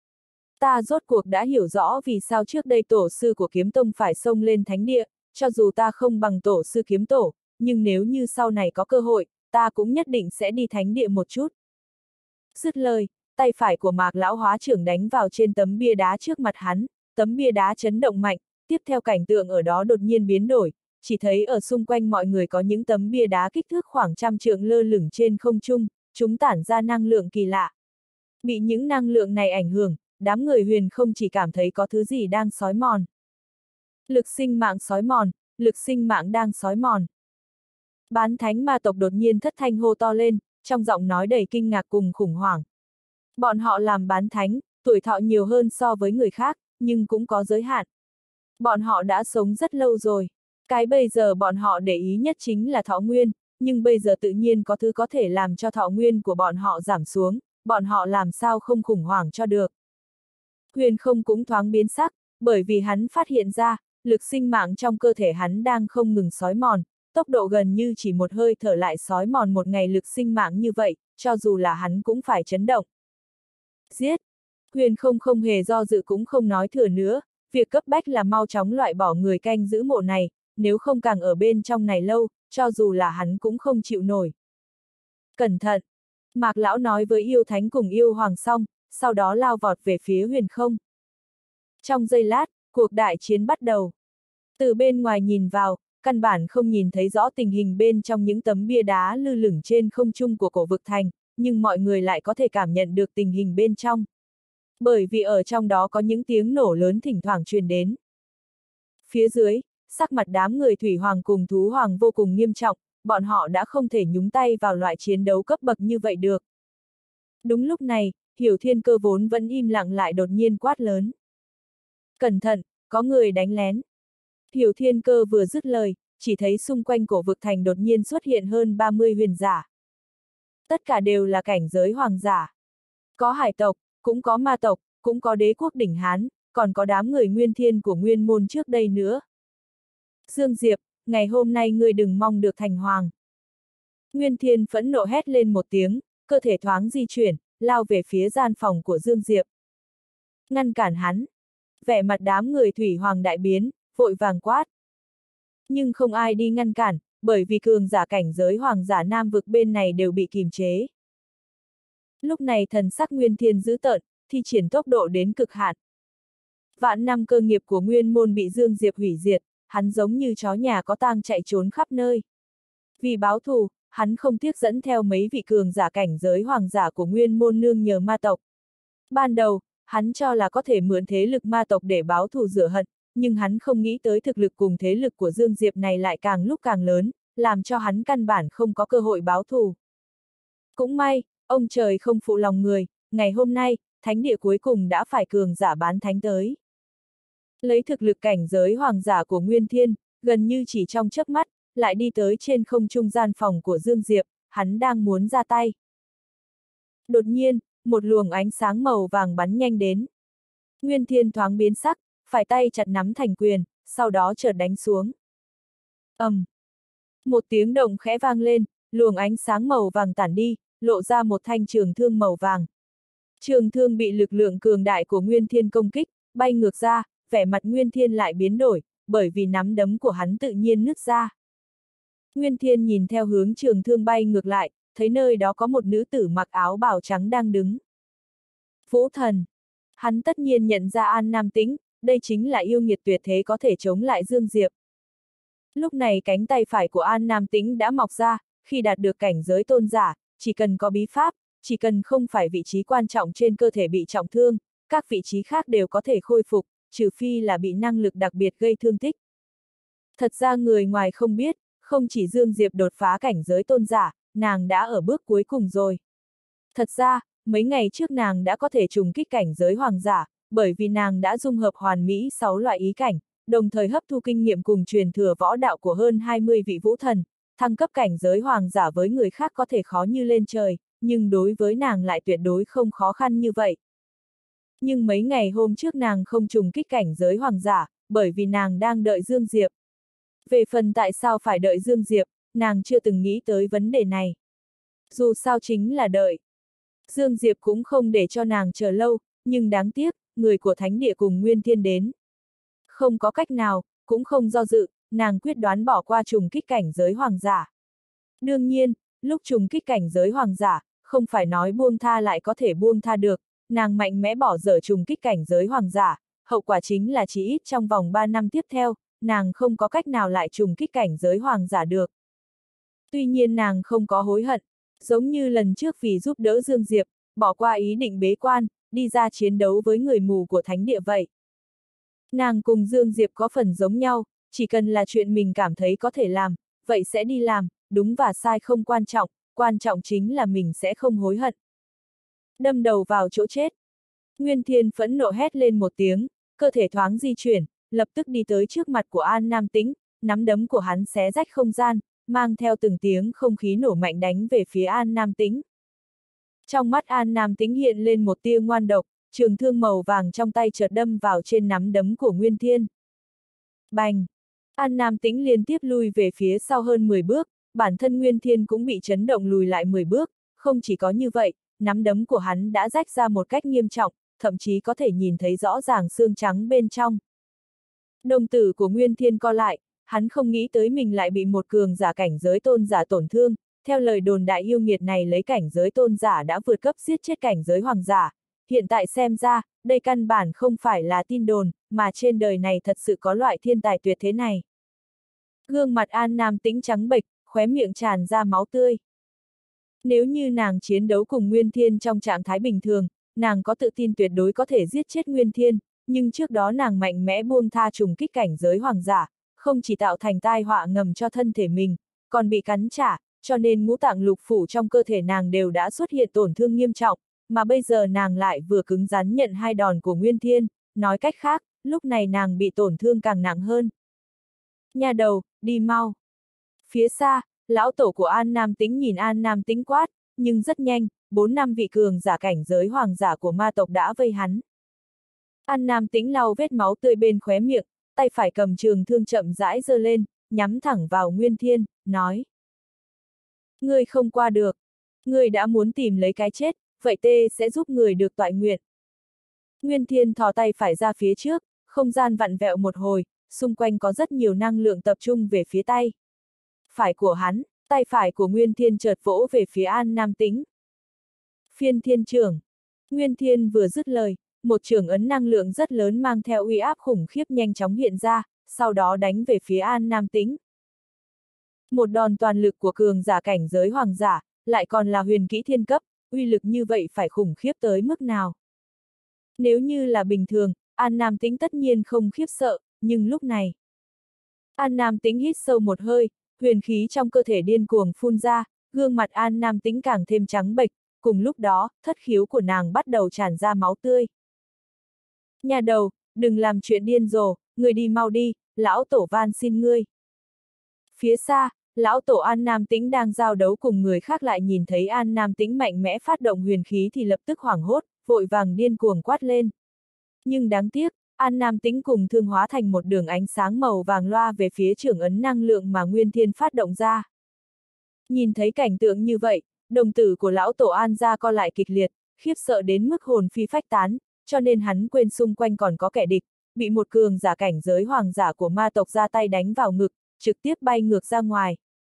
Ta rốt cuộc đã hiểu rõ vì sao trước đây tổ sư của kiếm tông phải xông lên thánh địa, cho dù ta không bằng tổ sư kiếm tổ, nhưng nếu như sau này có cơ hội, ta cũng nhất định sẽ đi thánh địa một chút. Dứt lời, tay phải của Mạc Lão hóa trưởng đánh vào trên tấm bia đá trước mặt hắn, tấm bia đá chấn động mạnh, tiếp theo cảnh tượng ở đó đột nhiên biến đổi, chỉ thấy ở xung quanh mọi người có những tấm bia đá kích thước khoảng 100 trượng lơ lửng trên không trung, chúng tản ra năng lượng kỳ lạ. Bị những năng lượng này ảnh hưởng, đám người huyền không chỉ cảm thấy có thứ gì đang xói mòn. Lực sinh mạng xói mòn, lực sinh mạng đang xói mòn. Bán thánh ma tộc đột nhiên thất thanh hô to lên, trong giọng nói đầy kinh ngạc cùng khủng hoảng. Bọn họ làm bán thánh, tuổi thọ nhiều hơn so với người khác, nhưng cũng có giới hạn. Bọn họ đã sống rất lâu rồi. Cái bây giờ bọn họ để ý nhất chính là thọ nguyên, nhưng bây giờ tự nhiên có thứ có thể làm cho thọ nguyên của bọn họ giảm xuống, bọn họ làm sao không khủng hoảng cho được. Huyền không cũng thoáng biến sắc, bởi vì hắn phát hiện ra, lực sinh mạng trong cơ thể hắn đang không ngừng xói mòn, tốc độ gần như chỉ một hơi thở lại xói mòn một ngày lực sinh mạng như vậy, cho dù là hắn cũng phải chấn động. Giết! Huyền không hề do dự cũng không nói thừa nữa, việc cấp bách là mau chóng loại bỏ người canh giữ mộ này, nếu không càng ở bên trong này lâu, cho dù là hắn cũng không chịu nổi. Cẩn thận! Mạc Lão nói với yêu thánh cùng yêu hoàng xong, sau đó lao vọt về phía huyền không. Trong giây lát, cuộc đại chiến bắt đầu. Từ bên ngoài nhìn vào, căn bản không nhìn thấy rõ tình hình bên trong những tấm bia đá lơ lửng trên không trung của cổ vực thành, nhưng mọi người lại có thể cảm nhận được tình hình bên trong. Bởi vì ở trong đó có những tiếng nổ lớn thỉnh thoảng truyền đến. Phía dưới, sắc mặt đám người thủy hoàng cùng thú hoàng vô cùng nghiêm trọng, bọn họ đã không thể nhúng tay vào loại chiến đấu cấp bậc như vậy được. Đúng lúc này, Hiểu Thiên Cơ vốn vẫn im lặng lại đột nhiên quát lớn. Cẩn thận, có người đánh lén. Hiểu Thiên Cơ vừa dứt lời, chỉ thấy xung quanh cổ vực thành đột nhiên xuất hiện hơn 30 huyền giả. Tất cả đều là cảnh giới hoàng giả. Có hải tộc, cũng có ma tộc, cũng có đế quốc đỉnh Hán, còn có đám người nguyên thiên của nguyên môn trước đây nữa. Dương Diệp, ngày hôm nay ngươi đừng mong được thành hoàng. Nguyên Thiên phẫn nộ hét lên một tiếng, cơ thể thoáng di chuyển, lao về phía gian phòng của Dương Diệp. Ngăn cản hắn. Vẻ mặt đám người thủy hoàng đại biến, vội vàng quát. Nhưng không ai đi ngăn cản, bởi vì cường giả cảnh giới hoàng giả nam vực bên này đều bị kìm chế. Lúc này thần sắc Nguyên Thiên dữ tợn, thi triển tốc độ đến cực hạn. Vạn năm cơ nghiệp của nguyên môn bị Dương Diệp hủy diệt, hắn giống như chó nhà có tang chạy trốn khắp nơi. Vì báo thù, hắn không tiếc dẫn theo mấy vị cường giả cảnh giới hoàng giả của nguyên môn nương nhờ ma tộc. Ban đầu, hắn cho là có thể mượn thế lực ma tộc để báo thù rửa hận, nhưng hắn không nghĩ tới thực lực cùng thế lực của Dương Diệp này lại càng lúc càng lớn, làm cho hắn căn bản không có cơ hội báo thù. Cũng may, ông trời không phụ lòng người, ngày hôm nay, thánh địa cuối cùng đã phải cường giả bán thánh tới. Lấy thực lực cảnh giới hoàng giả của Nguyên Thiên, gần như chỉ trong chớp mắt, lại đi tới trên không trung gian phòng của Dương Diệp, hắn đang muốn ra tay. Đột nhiên, một luồng ánh sáng màu vàng bắn nhanh đến. Nguyên Thiên thoáng biến sắc, phải tay chặt nắm thành quyền, sau đó chợt đánh xuống. Một tiếng động khẽ vang lên, luồng ánh sáng màu vàng tản đi, lộ ra một thanh trường thương màu vàng. Trường thương bị lực lượng cường đại của Nguyên Thiên công kích, bay ngược ra, vẻ mặt Nguyên Thiên lại biến đổi, bởi vì nắm đấm của hắn tự nhiên nứt ra. Nguyên Thiên nhìn theo hướng trường thương bay ngược lại, thấy nơi đó có một nữ tử mặc áo bào trắng đang đứng. Vũ thần. Hắn tất nhiên nhận ra An Nam Tĩnh, đây chính là yêu nghiệt tuyệt thế có thể chống lại Dương Diệp. Lúc này cánh tay phải của An Nam Tĩnh đã mọc ra, khi đạt được cảnh giới tôn giả, chỉ cần có bí pháp, chỉ cần không phải vị trí quan trọng trên cơ thể bị trọng thương, các vị trí khác đều có thể khôi phục, trừ phi là bị năng lực đặc biệt gây thương tích. Thật ra người ngoài không biết, không chỉ Dương Diệp đột phá cảnh giới tôn giả, nàng đã ở bước cuối cùng rồi. Thật ra, mấy ngày trước nàng đã có thể trùng kích cảnh giới hoàng giả, bởi vì nàng đã dung hợp hoàn mỹ 6 loại ý cảnh, đồng thời hấp thu kinh nghiệm cùng truyền thừa võ đạo của hơn 20 vị vũ thần, thăng cấp cảnh giới hoàng giả với người khác có thể khó như lên trời, nhưng đối với nàng lại tuyệt đối không khó khăn như vậy. Nhưng mấy ngày hôm trước nàng không trùng kích cảnh giới hoàng giả, bởi vì nàng đang đợi Dương Diệp. Về phần tại sao phải đợi Dương Diệp, nàng chưa từng nghĩ tới vấn đề này. Dù sao chính là đợi. Dương Diệp cũng không để cho nàng chờ lâu, nhưng đáng tiếc, người của thánh địa cùng Nguyên Thiên đến. Không có cách nào, cũng không do dự, nàng quyết đoán bỏ qua trùng kích cảnh giới hoàng giả. Đương nhiên, lúc trùng kích cảnh giới hoàng giả, không phải nói buông tha lại có thể buông tha được, nàng mạnh mẽ bỏ dở trùng kích cảnh giới hoàng giả, hậu quả chính là chỉ ít trong vòng 3 năm tiếp theo, nàng không có cách nào lại trùng kích cảnh giới hoàng giả được. Tuy nhiên nàng không có hối hận, giống như lần trước vì giúp đỡ Dương Diệp, bỏ qua ý định bế quan, đi ra chiến đấu với người mù của thánh địa vậy. Nàng cùng Dương Diệp có phần giống nhau, chỉ cần là chuyện mình cảm thấy có thể làm, vậy sẽ đi làm, đúng và sai không quan trọng chính là mình sẽ không hối hận. Đâm đầu vào chỗ chết. Nguyên Thiên phẫn nộ hét lên một tiếng, cơ thể thoáng di chuyển, lập tức đi tới trước mặt của An Nam Tĩnh, nắm đấm của hắn xé rách không gian, mang theo từng tiếng không khí nổ mạnh đánh về phía An Nam Tĩnh. Trong mắt An Nam Tĩnh hiện lên một tia ngoan độc, trường thương màu vàng trong tay chợt đâm vào trên nắm đấm của Nguyên Thiên. Bành! An Nam Tĩnh liên tiếp lui về phía sau hơn 10 bước, bản thân Nguyên Thiên cũng bị chấn động lùi lại 10 bước, không chỉ có như vậy, nắm đấm của hắn đã rách ra một cách nghiêm trọng, thậm chí có thể nhìn thấy rõ ràng xương trắng bên trong. Đồng tử của Nguyên Thiên co lại, hắn không nghĩ tới mình lại bị một cường giả cảnh giới tôn giả tổn thương, theo lời đồn đại yêu nghiệt này lấy cảnh giới tôn giả đã vượt cấp giết chết cảnh giới hoàng giả, hiện tại xem ra, đây căn bản không phải là tin đồn, mà trên đời này thật sự có loại thiên tài tuyệt thế này. Gương mặt An Nam Tĩnh trắng bệch, khóe miệng tràn ra máu tươi. Nếu như nàng chiến đấu cùng Nguyên Thiên trong trạng thái bình thường, nàng có tự tin tuyệt đối có thể giết chết Nguyên Thiên, nhưng trước đó nàng mạnh mẽ buông tha trùng kích cảnh giới hoàng giả, không chỉ tạo thành tai họa ngầm cho thân thể mình, còn bị cắn trả, cho nên ngũ tạng lục phủ trong cơ thể nàng đều đã xuất hiện tổn thương nghiêm trọng, mà bây giờ nàng lại vừa cứng rắn nhận 2 đòn của Nguyên Thiên, nói cách khác, lúc này nàng bị tổn thương càng nặng hơn. Nha đầu, đi mau. Phía xa, lão tổ của An Nam Tĩnh nhìn An Nam Tĩnh quát, nhưng rất nhanh, 4-5 vị cường giả cảnh giới hoàng giả của ma tộc đã vây hắn. An Nam Tĩnh lau vết máu tươi bên khóe miệng, tay phải cầm trường thương chậm rãi giơ lên, nhắm thẳng vào Nguyên Thiên, nói. Ngươi không qua được. Ngươi đã muốn tìm lấy cái chết, vậy tê sẽ giúp người được toại nguyện. Nguyên Thiên thò tay phải ra phía trước, không gian vặn vẹo một hồi, xung quanh có rất nhiều năng lượng tập trung về phía tay phải của hắn, tay phải của Nguyên Thiên chợt vỗ về phía An Nam Tĩnh. Phiên thiên trưởng. Nguyên Thiên vừa dứt lời, một trường ấn năng lượng rất lớn mang theo uy áp khủng khiếp nhanh chóng hiện ra, sau đó đánh về phía An Nam Tĩnh. Một đòn toàn lực của cường giả cảnh giới hoàng giả, lại còn là huyền kỹ thiên cấp, uy lực như vậy phải khủng khiếp tới mức nào? Nếu như là bình thường, An Nam Tĩnh tất nhiên không khiếp sợ, nhưng lúc này. An Nam Tĩnh hít sâu một hơi, huyền khí trong cơ thể điên cuồng phun ra, gương mặt An Nam Tĩnh càng thêm trắng bệch, cùng lúc đó, thất khiếu của nàng bắt đầu tràn ra máu tươi. Nhà đầu, đừng làm chuyện điên rồ, người đi mau đi, lão tổ van xin ngươi. Phía xa, lão tổ An Nam Tĩnh đang giao đấu cùng người khác lại nhìn thấy An Nam Tĩnh mạnh mẽ phát động huyền khí thì lập tức hoảng hốt, vội vàng điên cuồng quát lên. Nhưng đáng tiếc, An Nam Tĩnh cùng thương hóa thành một đường ánh sáng màu vàng loa về phía trưởng ấn năng lượng mà Nguyên Thiên phát động ra. Nhìn thấy cảnh tượng như vậy, đồng tử của lão tổ An gia co lại kịch liệt, khiếp sợ đến mức hồn phi phách tán, cho nên hắn quên xung quanh còn có kẻ địch, bị một cường giả cảnh giới hoàng giả của ma tộc ra tay đánh vào ngực, trực tiếp bay ngược ra ngoài.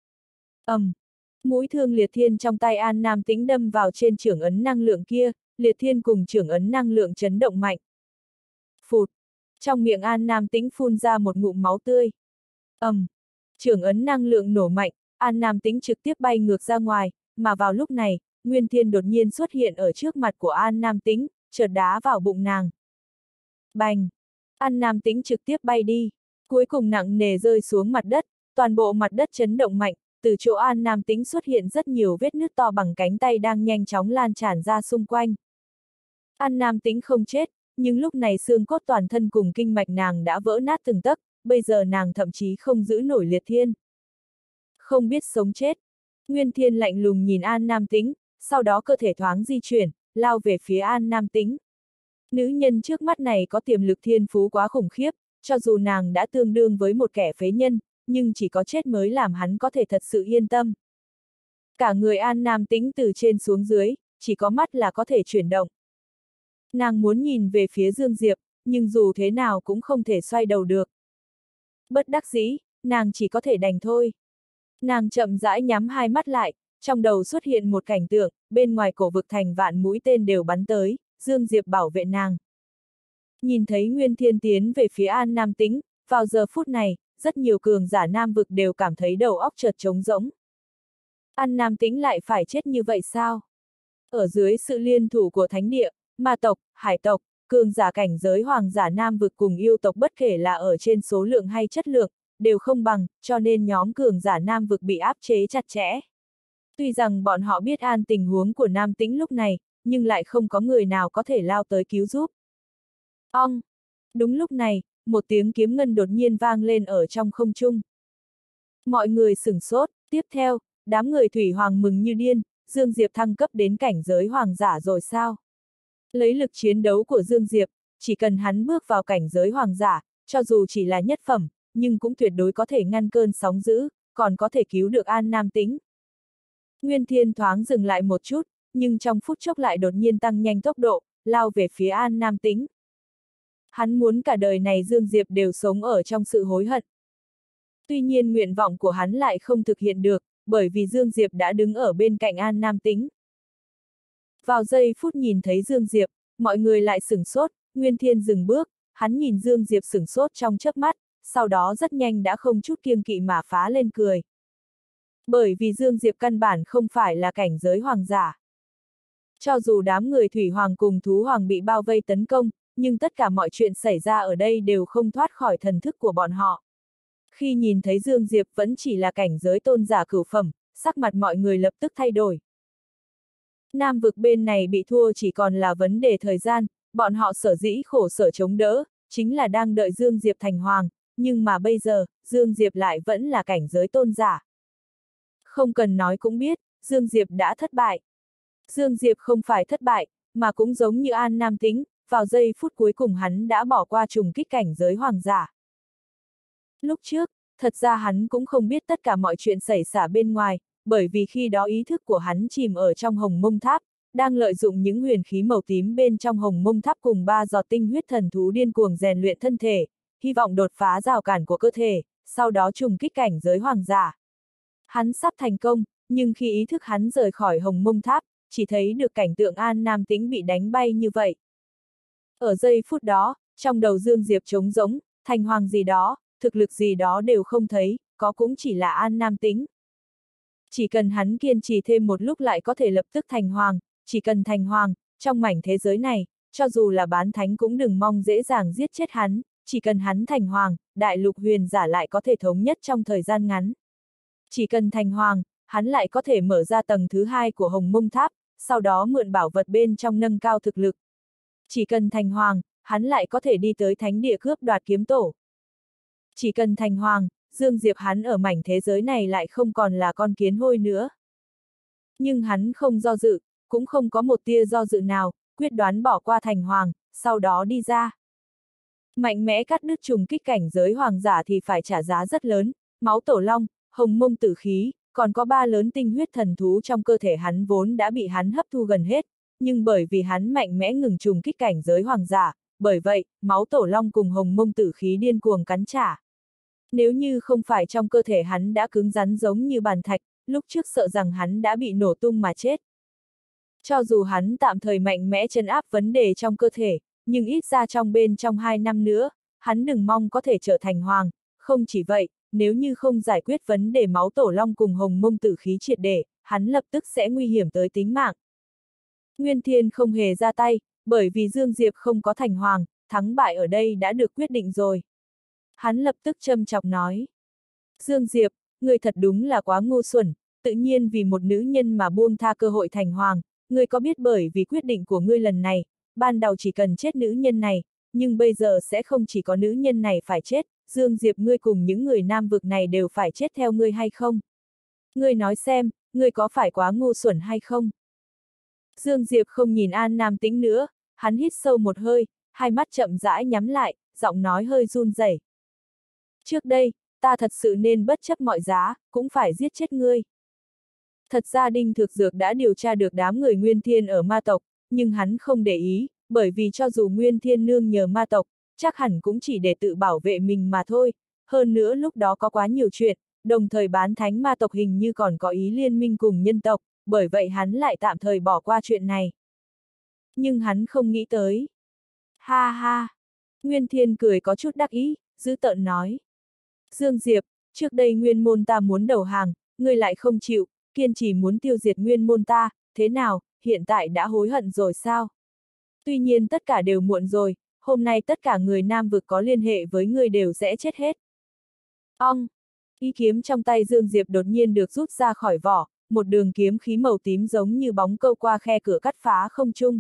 Mũi thương liệt thiên trong tay An Nam Tĩnh đâm vào trên trưởng ấn năng lượng kia, liệt thiên cùng trưởng ấn năng lượng chấn động mạnh. Phụt! Trong miệng An Nam Tĩnh phun ra một ngụm máu tươi. Trưởng ấn năng lượng nổ mạnh, An Nam Tĩnh trực tiếp bay ngược ra ngoài, mà vào lúc này, Nguyên Thiên đột nhiên xuất hiện ở trước mặt của An Nam Tĩnh, chợt đá vào bụng nàng. Bành! An Nam Tĩnh trực tiếp bay đi, cuối cùng nặng nề rơi xuống mặt đất, toàn bộ mặt đất chấn động mạnh, từ chỗ An Nam Tĩnh xuất hiện rất nhiều vết nứt to bằng cánh tay đang nhanh chóng lan tràn ra xung quanh. An Nam Tĩnh không chết, nhưng lúc này xương cốt toàn thân cùng kinh mạch nàng đã vỡ nát từng tấc, bây giờ nàng thậm chí không giữ nổi liệt thiên. Không biết sống chết. Nguyên Thiên lạnh lùng nhìn An Nam Tĩnh, sau đó cơ thể thoáng di chuyển, lao về phía An Nam Tĩnh. Nữ nhân trước mắt này có tiềm lực thiên phú quá khủng khiếp, cho dù nàng đã tương đương với một kẻ phế nhân, nhưng chỉ có chết mới làm hắn có thể thật sự yên tâm. Cả người An Nam Tĩnh từ trên xuống dưới, chỉ có mắt là có thể chuyển động. Nàng muốn nhìn về phía Dương Diệp, nhưng dù thế nào cũng không thể xoay đầu được. Bất đắc dĩ, nàng chỉ có thể đành thôi. Nàng chậm rãi nhắm hai mắt lại, trong đầu xuất hiện một cảnh tượng, bên ngoài cổ vực thành vạn mũi tên đều bắn tới, Dương Diệp bảo vệ nàng. Nhìn thấy Nguyên Thiên tiến về phía An Nam Tĩnh, vào giờ phút này, rất nhiều cường giả nam vực đều cảm thấy đầu óc chợt trống rỗng. An Nam Tĩnh lại phải chết như vậy sao? Ở dưới sự liên thủ của thánh địa, ma tộc, hải tộc, cường giả cảnh giới hoàng giả nam vực cùng yêu tộc bất kể là ở trên số lượng hay chất lượng, đều không bằng, cho nên nhóm cường giả nam vực bị áp chế chặt chẽ. Tuy rằng bọn họ biết an tình huống của Nam Tĩnh lúc này, nhưng lại không có người nào có thể lao tới cứu giúp. Ong! Đúng lúc này, một tiếng kiếm ngân đột nhiên vang lên ở trong không trung. Mọi người sửng sốt, tiếp theo, đám người thủy hoàng mừng như điên, Dương Diệp thăng cấp đến cảnh giới hoàng giả rồi sao? Lấy lực chiến đấu của Dương Diệp, chỉ cần hắn bước vào cảnh giới hoàng giả, cho dù chỉ là nhất phẩm, nhưng cũng tuyệt đối có thể ngăn cơn sóng dữ, còn có thể cứu được An Nam Tĩnh. Nguyên Thiên thoáng dừng lại một chút, nhưng trong phút chốc lại đột nhiên tăng nhanh tốc độ, lao về phía An Nam Tĩnh. Hắn muốn cả đời này Dương Diệp đều sống ở trong sự hối hận. Tuy nhiên nguyện vọng của hắn lại không thực hiện được, bởi vì Dương Diệp đã đứng ở bên cạnh An Nam Tĩnh. Vào giây phút nhìn thấy Dương Diệp, mọi người lại sửng sốt, Nguyên Thiên dừng bước, hắn nhìn Dương Diệp sửng sốt trong chớp mắt, sau đó rất nhanh đã không chút kiêng kỵ mà phá lên cười. Bởi vì Dương Diệp căn bản không phải là cảnh giới hoàng giả. Cho dù đám người thủy hoàng cùng thú hoàng bị bao vây tấn công, nhưng tất cả mọi chuyện xảy ra ở đây đều không thoát khỏi thần thức của bọn họ. Khi nhìn thấy Dương Diệp vẫn chỉ là cảnh giới tôn giả cửu phẩm, sắc mặt mọi người lập tức thay đổi. Nam vực bên này bị thua chỉ còn là vấn đề thời gian, bọn họ sở dĩ khổ sở chống đỡ, chính là đang đợi Dương Diệp thành hoàng, nhưng mà bây giờ, Dương Diệp lại vẫn là cảnh giới tôn giả. Không cần nói cũng biết, Dương Diệp đã thất bại. Dương Diệp không phải thất bại, mà cũng giống như An Nam Tĩnh, vào giây phút cuối cùng hắn đã bỏ qua trùng kích cảnh giới hoàng giả. Lúc trước, thật ra hắn cũng không biết tất cả mọi chuyện xảy ra bên ngoài, bởi vì khi đó ý thức của hắn chìm ở trong hồng mông tháp, đang lợi dụng những huyền khí màu tím bên trong hồng mông tháp cùng 3 giọt tinh huyết thần thú điên cuồng rèn luyện thân thể, hy vọng đột phá rào cản của cơ thể, sau đó trùng kích cảnh giới hoàng giả. Hắn sắp thành công, nhưng khi ý thức hắn rời khỏi hồng mông tháp, chỉ thấy được cảnh tượng An Nam Tĩnh bị đánh bay như vậy. Ở giây phút đó, trong đầu Dương Diệp trống rỗng, thành hoàng gì đó, thực lực gì đó đều không thấy, có cũng chỉ là An Nam Tĩnh. Chỉ cần hắn kiên trì thêm một lúc lại có thể lập tức thành hoàng, chỉ cần thành hoàng, trong mảnh thế giới này, cho dù là bán thánh cũng đừng mong dễ dàng giết chết hắn, chỉ cần hắn thành hoàng, đại lục huyền giả lại có thể thống nhất trong thời gian ngắn. Chỉ cần thành hoàng, hắn lại có thể mở ra tầng thứ 2 của hồng mông tháp, sau đó mượn bảo vật bên trong nâng cao thực lực. Chỉ cần thành hoàng, hắn lại có thể đi tới thánh địa cướp đoạt kiếm tổ. Chỉ cần thành hoàng, Dương Diệp hắn ở mảnh thế giới này lại không còn là con kiến hôi nữa. Nhưng hắn không do dự, cũng không có một tia do dự nào, quyết đoán bỏ qua thành hoàng, sau đó đi ra. Mạnh mẽ cắt đứt trùng kích cảnh giới hoàng giả thì phải trả giá rất lớn, máu tổ long, hồng mông tử khí, còn có 3 lớn tinh huyết thần thú trong cơ thể hắn vốn đã bị hắn hấp thu gần hết, nhưng bởi vì hắn mạnh mẽ ngừng trùng kích cảnh giới hoàng giả, bởi vậy, máu tổ long cùng hồng mông tử khí điên cuồng cắn trả. Nếu như không phải trong cơ thể hắn đã cứng rắn giống như bàn thạch, lúc trước sợ rằng hắn đã bị nổ tung mà chết. Cho dù hắn tạm thời mạnh mẽ trấn áp vấn đề trong cơ thể, nhưng ít ra trong 2 năm nữa, hắn đừng mong có thể trở thành hoàng, không chỉ vậy, nếu như không giải quyết vấn đề máu tổ long cùng hồng mông tử khí triệt để, hắn lập tức sẽ nguy hiểm tới tính mạng. Nguyên Thiên không hề ra tay, bởi vì Dương Diệp không có thành hoàng, thắng bại ở đây đã được quyết định rồi. Hắn lập tức châm chọc nói. Dương Diệp, ngươi thật đúng là quá ngu xuẩn, tự nhiên vì một nữ nhân mà buông tha cơ hội thành hoàng, ngươi có biết bởi vì quyết định của ngươi lần này, ban đầu chỉ cần chết nữ nhân này, nhưng bây giờ sẽ không chỉ có nữ nhân này phải chết, Dương Diệp ngươi cùng những người nam vực này đều phải chết theo ngươi hay không? Ngươi nói xem, ngươi có phải quá ngu xuẩn hay không? Dương Diệp không nhìn An Nam Tĩnh nữa, hắn hít sâu một hơi, hai mắt chậm rãi nhắm lại, giọng nói hơi run rẩy. Trước đây, ta thật sự nên bất chấp mọi giá, cũng phải giết chết ngươi. Thật ra Đinh Thực Dược đã điều tra được đám người Nguyên Thiên ở ma tộc, nhưng hắn không để ý, bởi vì cho dù Nguyên Thiên nương nhờ ma tộc, chắc hẳn cũng chỉ để tự bảo vệ mình mà thôi. Hơn nữa lúc đó có quá nhiều chuyện, đồng thời bán thánh ma tộc hình như còn có ý liên minh cùng nhân tộc, bởi vậy hắn lại tạm thời bỏ qua chuyện này. Nhưng hắn không nghĩ tới. Ha ha! Nguyên Thiên cười có chút đắc ý, dữ tợn nói. Dương Diệp, trước đây nguyên môn ta muốn đầu hàng, ngươi lại không chịu, kiên trì muốn tiêu diệt nguyên môn ta, thế nào, hiện tại đã hối hận rồi sao? Tuy nhiên tất cả đều muộn rồi, hôm nay tất cả người nam vực có liên hệ với ngươi đều sẽ chết hết. Ong! Ý kiếm trong tay Dương Diệp đột nhiên được rút ra khỏi vỏ, một đường kiếm khí màu tím giống như bóng câu qua khe cửa cắt phá không trung.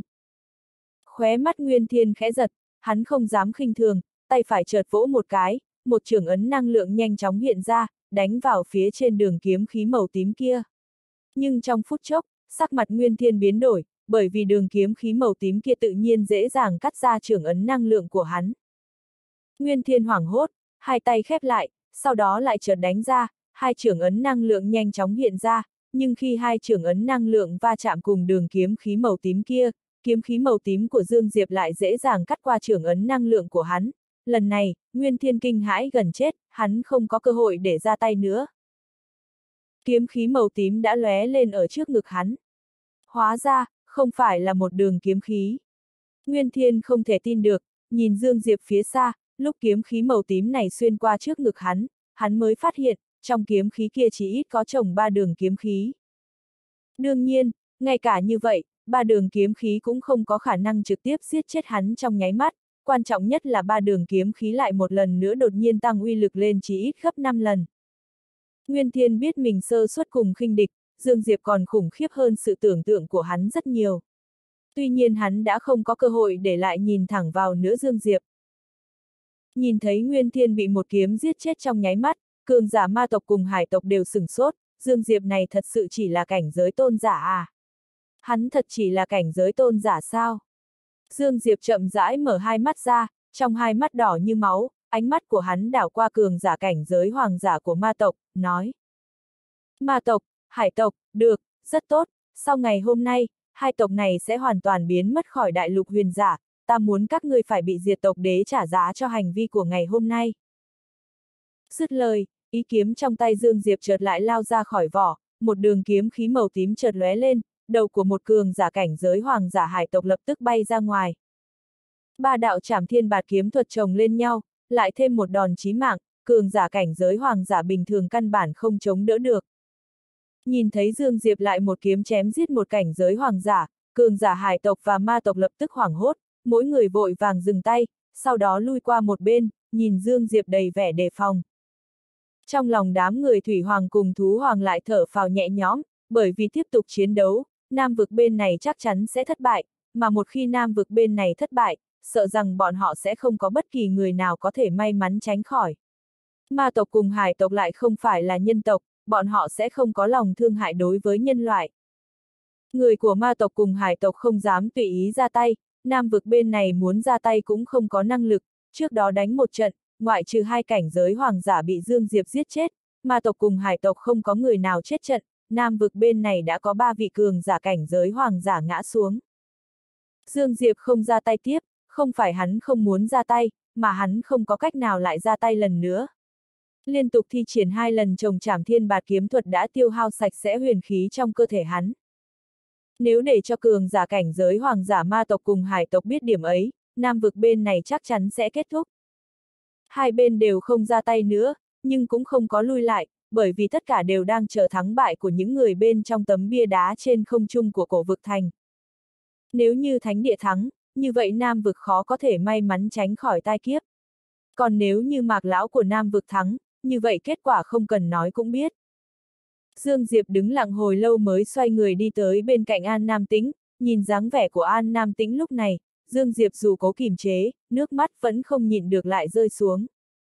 Khóe mắt Nguyên Thiên khẽ giật, hắn không dám khinh thường, tay phải chợt vỗ một cái, một chưởng ấn năng lượng nhanh chóng hiện ra, đánh vào phía trên đường kiếm khí màu tím kia. Nhưng trong phút chốc, sắc mặt Nguyên Thiên biến đổi, bởi vì đường kiếm khí màu tím kia tự nhiên dễ dàng cắt ra chưởng ấn năng lượng của hắn. Nguyên Thiên hoảng hốt, hai tay khép lại, sau đó lại chợt đánh ra, hai chưởng ấn năng lượng nhanh chóng hiện ra, nhưng khi hai chưởng ấn năng lượng va chạm cùng đường kiếm khí màu tím kia, kiếm khí màu tím của Dương Diệp lại dễ dàng cắt qua chưởng ấn năng lượng của hắn. Lần này, Nguyên Thiên kinh hãi gần chết, hắn không có cơ hội để ra tay nữa. Kiếm khí màu tím đã lóe lên ở trước ngực hắn. Hóa ra, không phải là một đường kiếm khí. Nguyên Thiên không thể tin được, nhìn Dương Diệp phía xa, lúc kiếm khí màu tím này xuyên qua trước ngực hắn mới phát hiện, trong kiếm khí kia chỉ ít có chồng 3 đường kiếm khí. Đương nhiên, ngay cả như vậy, ba đường kiếm khí cũng không có khả năng trực tiếp giết chết hắn trong nháy mắt, quan trọng nhất là ba đường kiếm khí lại một lần nữa đột nhiên tăng uy lực lên chí ít gấp 5 lần. Nguyên Thiên biết mình sơ suất cùng khinh địch, Dương Diệp còn khủng khiếp hơn sự tưởng tượng của hắn rất nhiều. Tuy nhiên hắn đã không có cơ hội để lại nhìn thẳng vào nữa Dương Diệp. Nhìn thấy Nguyên Thiên bị một kiếm giết chết trong nháy mắt, cường giả ma tộc cùng hải tộc đều sửng sốt, Dương Diệp này thật sự chỉ là cảnh giới tôn giả à? Hắn thật chỉ là cảnh giới tôn giả sao? Dương Diệp chậm rãi mở hai mắt ra, trong hai mắt đỏ như máu, ánh mắt của hắn đảo qua cường giả cảnh giới hoàng giả của ma tộc, nói. Ma tộc, hải tộc, được, rất tốt, sau ngày hôm nay, hai tộc này sẽ hoàn toàn biến mất khỏi đại lục huyền giả, ta muốn các ngươi phải bị diệt tộc đế trả giá cho hành vi của ngày hôm nay. Dứt lời, ý kiếm trong tay Dương Diệp chợt lại lao ra khỏi vỏ, một đường kiếm khí màu tím chợt lóe lên, đầu của một cường giả cảnh giới hoàng giả hải tộc lập tức bay ra ngoài. Ba đạo trảm thiên bạt kiếm thuật chồng lên nhau, lại thêm một đòn chí mạng, cường giả cảnh giới hoàng giả bình thường căn bản không chống đỡ được. Nhìn thấy Dương Diệp lại một kiếm chém giết một cảnh giới hoàng giả, cường giả hải tộc và ma tộc lập tức hoảng hốt, mỗi người vội vàng dừng tay, sau đó lui qua một bên, nhìn Dương Diệp đầy vẻ đề phòng. Trong lòng đám người thủy hoàng cùng thú hoàng lại thở phào nhẹ nhõm, bởi vì tiếp tục chiến đấu, Nam vực bên này chắc chắn sẽ thất bại, mà một khi Nam vực bên này thất bại, sợ rằng bọn họ sẽ không có bất kỳ người nào có thể may mắn tránh khỏi. Ma tộc cùng hải tộc lại không phải là nhân tộc, bọn họ sẽ không có lòng thương hại đối với nhân loại. Người của ma tộc cùng hải tộc không dám tùy ý ra tay, Nam vực bên này muốn ra tay cũng không có năng lực, trước đó đánh một trận, ngoại trừ hai cảnh giới hoàng giả bị Dương Diệp giết chết, ma tộc cùng hải tộc không có người nào chết trận, Nam vực bên này đã có 3 vị cường giả cảnh giới hoàng giả ngã xuống. Dương Diệp không ra tay tiếp, không phải hắn không muốn ra tay, mà hắn không có cách nào lại ra tay lần nữa. Liên tục thi triển 2 lần trồng trảm thiên bạt kiếm thuật đã tiêu hao sạch sẽ huyền khí trong cơ thể hắn. Nếu để cho cường giả cảnh giới hoàng giả ma tộc cùng hải tộc biết điểm ấy, Nam vực bên này chắc chắn sẽ kết thúc. Hai bên đều không ra tay nữa, nhưng cũng không có lui lại, bởi vì tất cả đều đang chờ thắng bại của những người bên trong tấm bia đá trên không trung của cổ vực thành. Nếu như thánh địa thắng, như vậy Nam vực khó có thể may mắn tránh khỏi tai kiếp. Còn nếu như Mạc lão của Nam vực thắng, như vậy kết quả không cần nói cũng biết. Dương Diệp đứng lặng hồi lâu mới xoay người đi tới bên cạnh An Nam Tĩnh, nhìn dáng vẻ của An Nam Tĩnh lúc này, Dương Diệp dù cố kìm chế, nước mắt vẫn không nhịn được lại rơi xuống.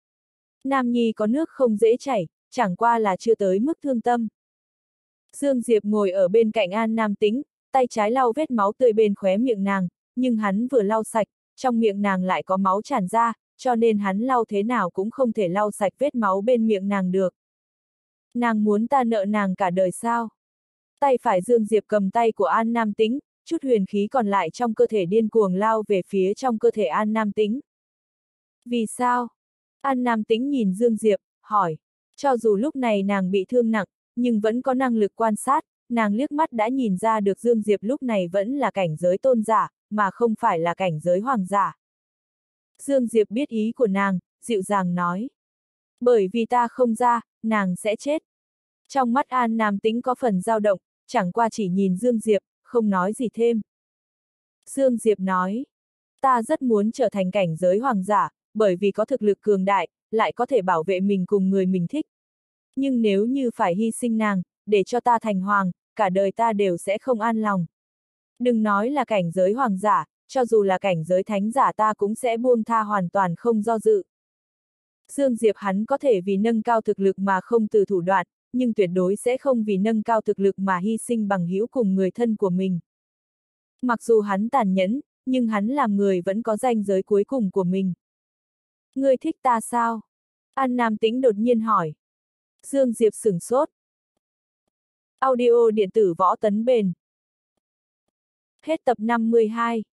Nam nhi có nước không dễ chảy, chẳng qua là chưa tới mức thương tâm. Dương Diệp ngồi ở bên cạnh An Nam Tĩnh, tay trái lau vết máu tươi bên khóe miệng nàng, nhưng hắn vừa lau sạch, trong miệng nàng lại có máu tràn ra, cho nên hắn lau thế nào cũng không thể lau sạch vết máu bên miệng nàng được. Nàng muốn ta nợ nàng cả đời sao? Tay phải Dương Diệp cầm tay của An Nam Tĩnh, chút huyền khí còn lại trong cơ thể điên cuồng lao về phía trong cơ thể An Nam Tĩnh. Vì sao? An Nam Tĩnh nhìn Dương Diệp, hỏi. Cho dù lúc này nàng bị thương nặng, nhưng vẫn có năng lực quan sát, nàng liếc mắt đã nhìn ra được Dương Diệp lúc này vẫn là cảnh giới tôn giả, mà không phải là cảnh giới hoàng giả. Dương Diệp biết ý của nàng, dịu dàng nói. Bởi vì ta không ra, nàng sẽ chết. Trong mắt An Nam Tĩnh có phần dao động, chẳng qua chỉ nhìn Dương Diệp, không nói gì thêm. Dương Diệp nói, ta rất muốn trở thành cảnh giới hoàng giả, bởi vì có thực lực cường đại, lại có thể bảo vệ mình cùng người mình thích. Nhưng nếu như phải hy sinh nàng, để cho ta thành hoàng, cả đời ta đều sẽ không an lòng. Đừng nói là cảnh giới hoàng giả, cho dù là cảnh giới thánh giả ta cũng sẽ buông tha hoàn toàn không do dự. Dương Diệp hắn có thể vì nâng cao thực lực mà không từ thủ đoạn, nhưng tuyệt đối sẽ không vì nâng cao thực lực mà hy sinh bằng hữu cùng người thân của mình. Mặc dù hắn tàn nhẫn, nhưng hắn làm người vẫn có ranh giới cuối cùng của mình. Ngươi thích ta sao? An Nam Tĩnh đột nhiên hỏi. Dương Diệp sửng sốt. Audio điện tử Võ Tấn Bền. Hết tập 52.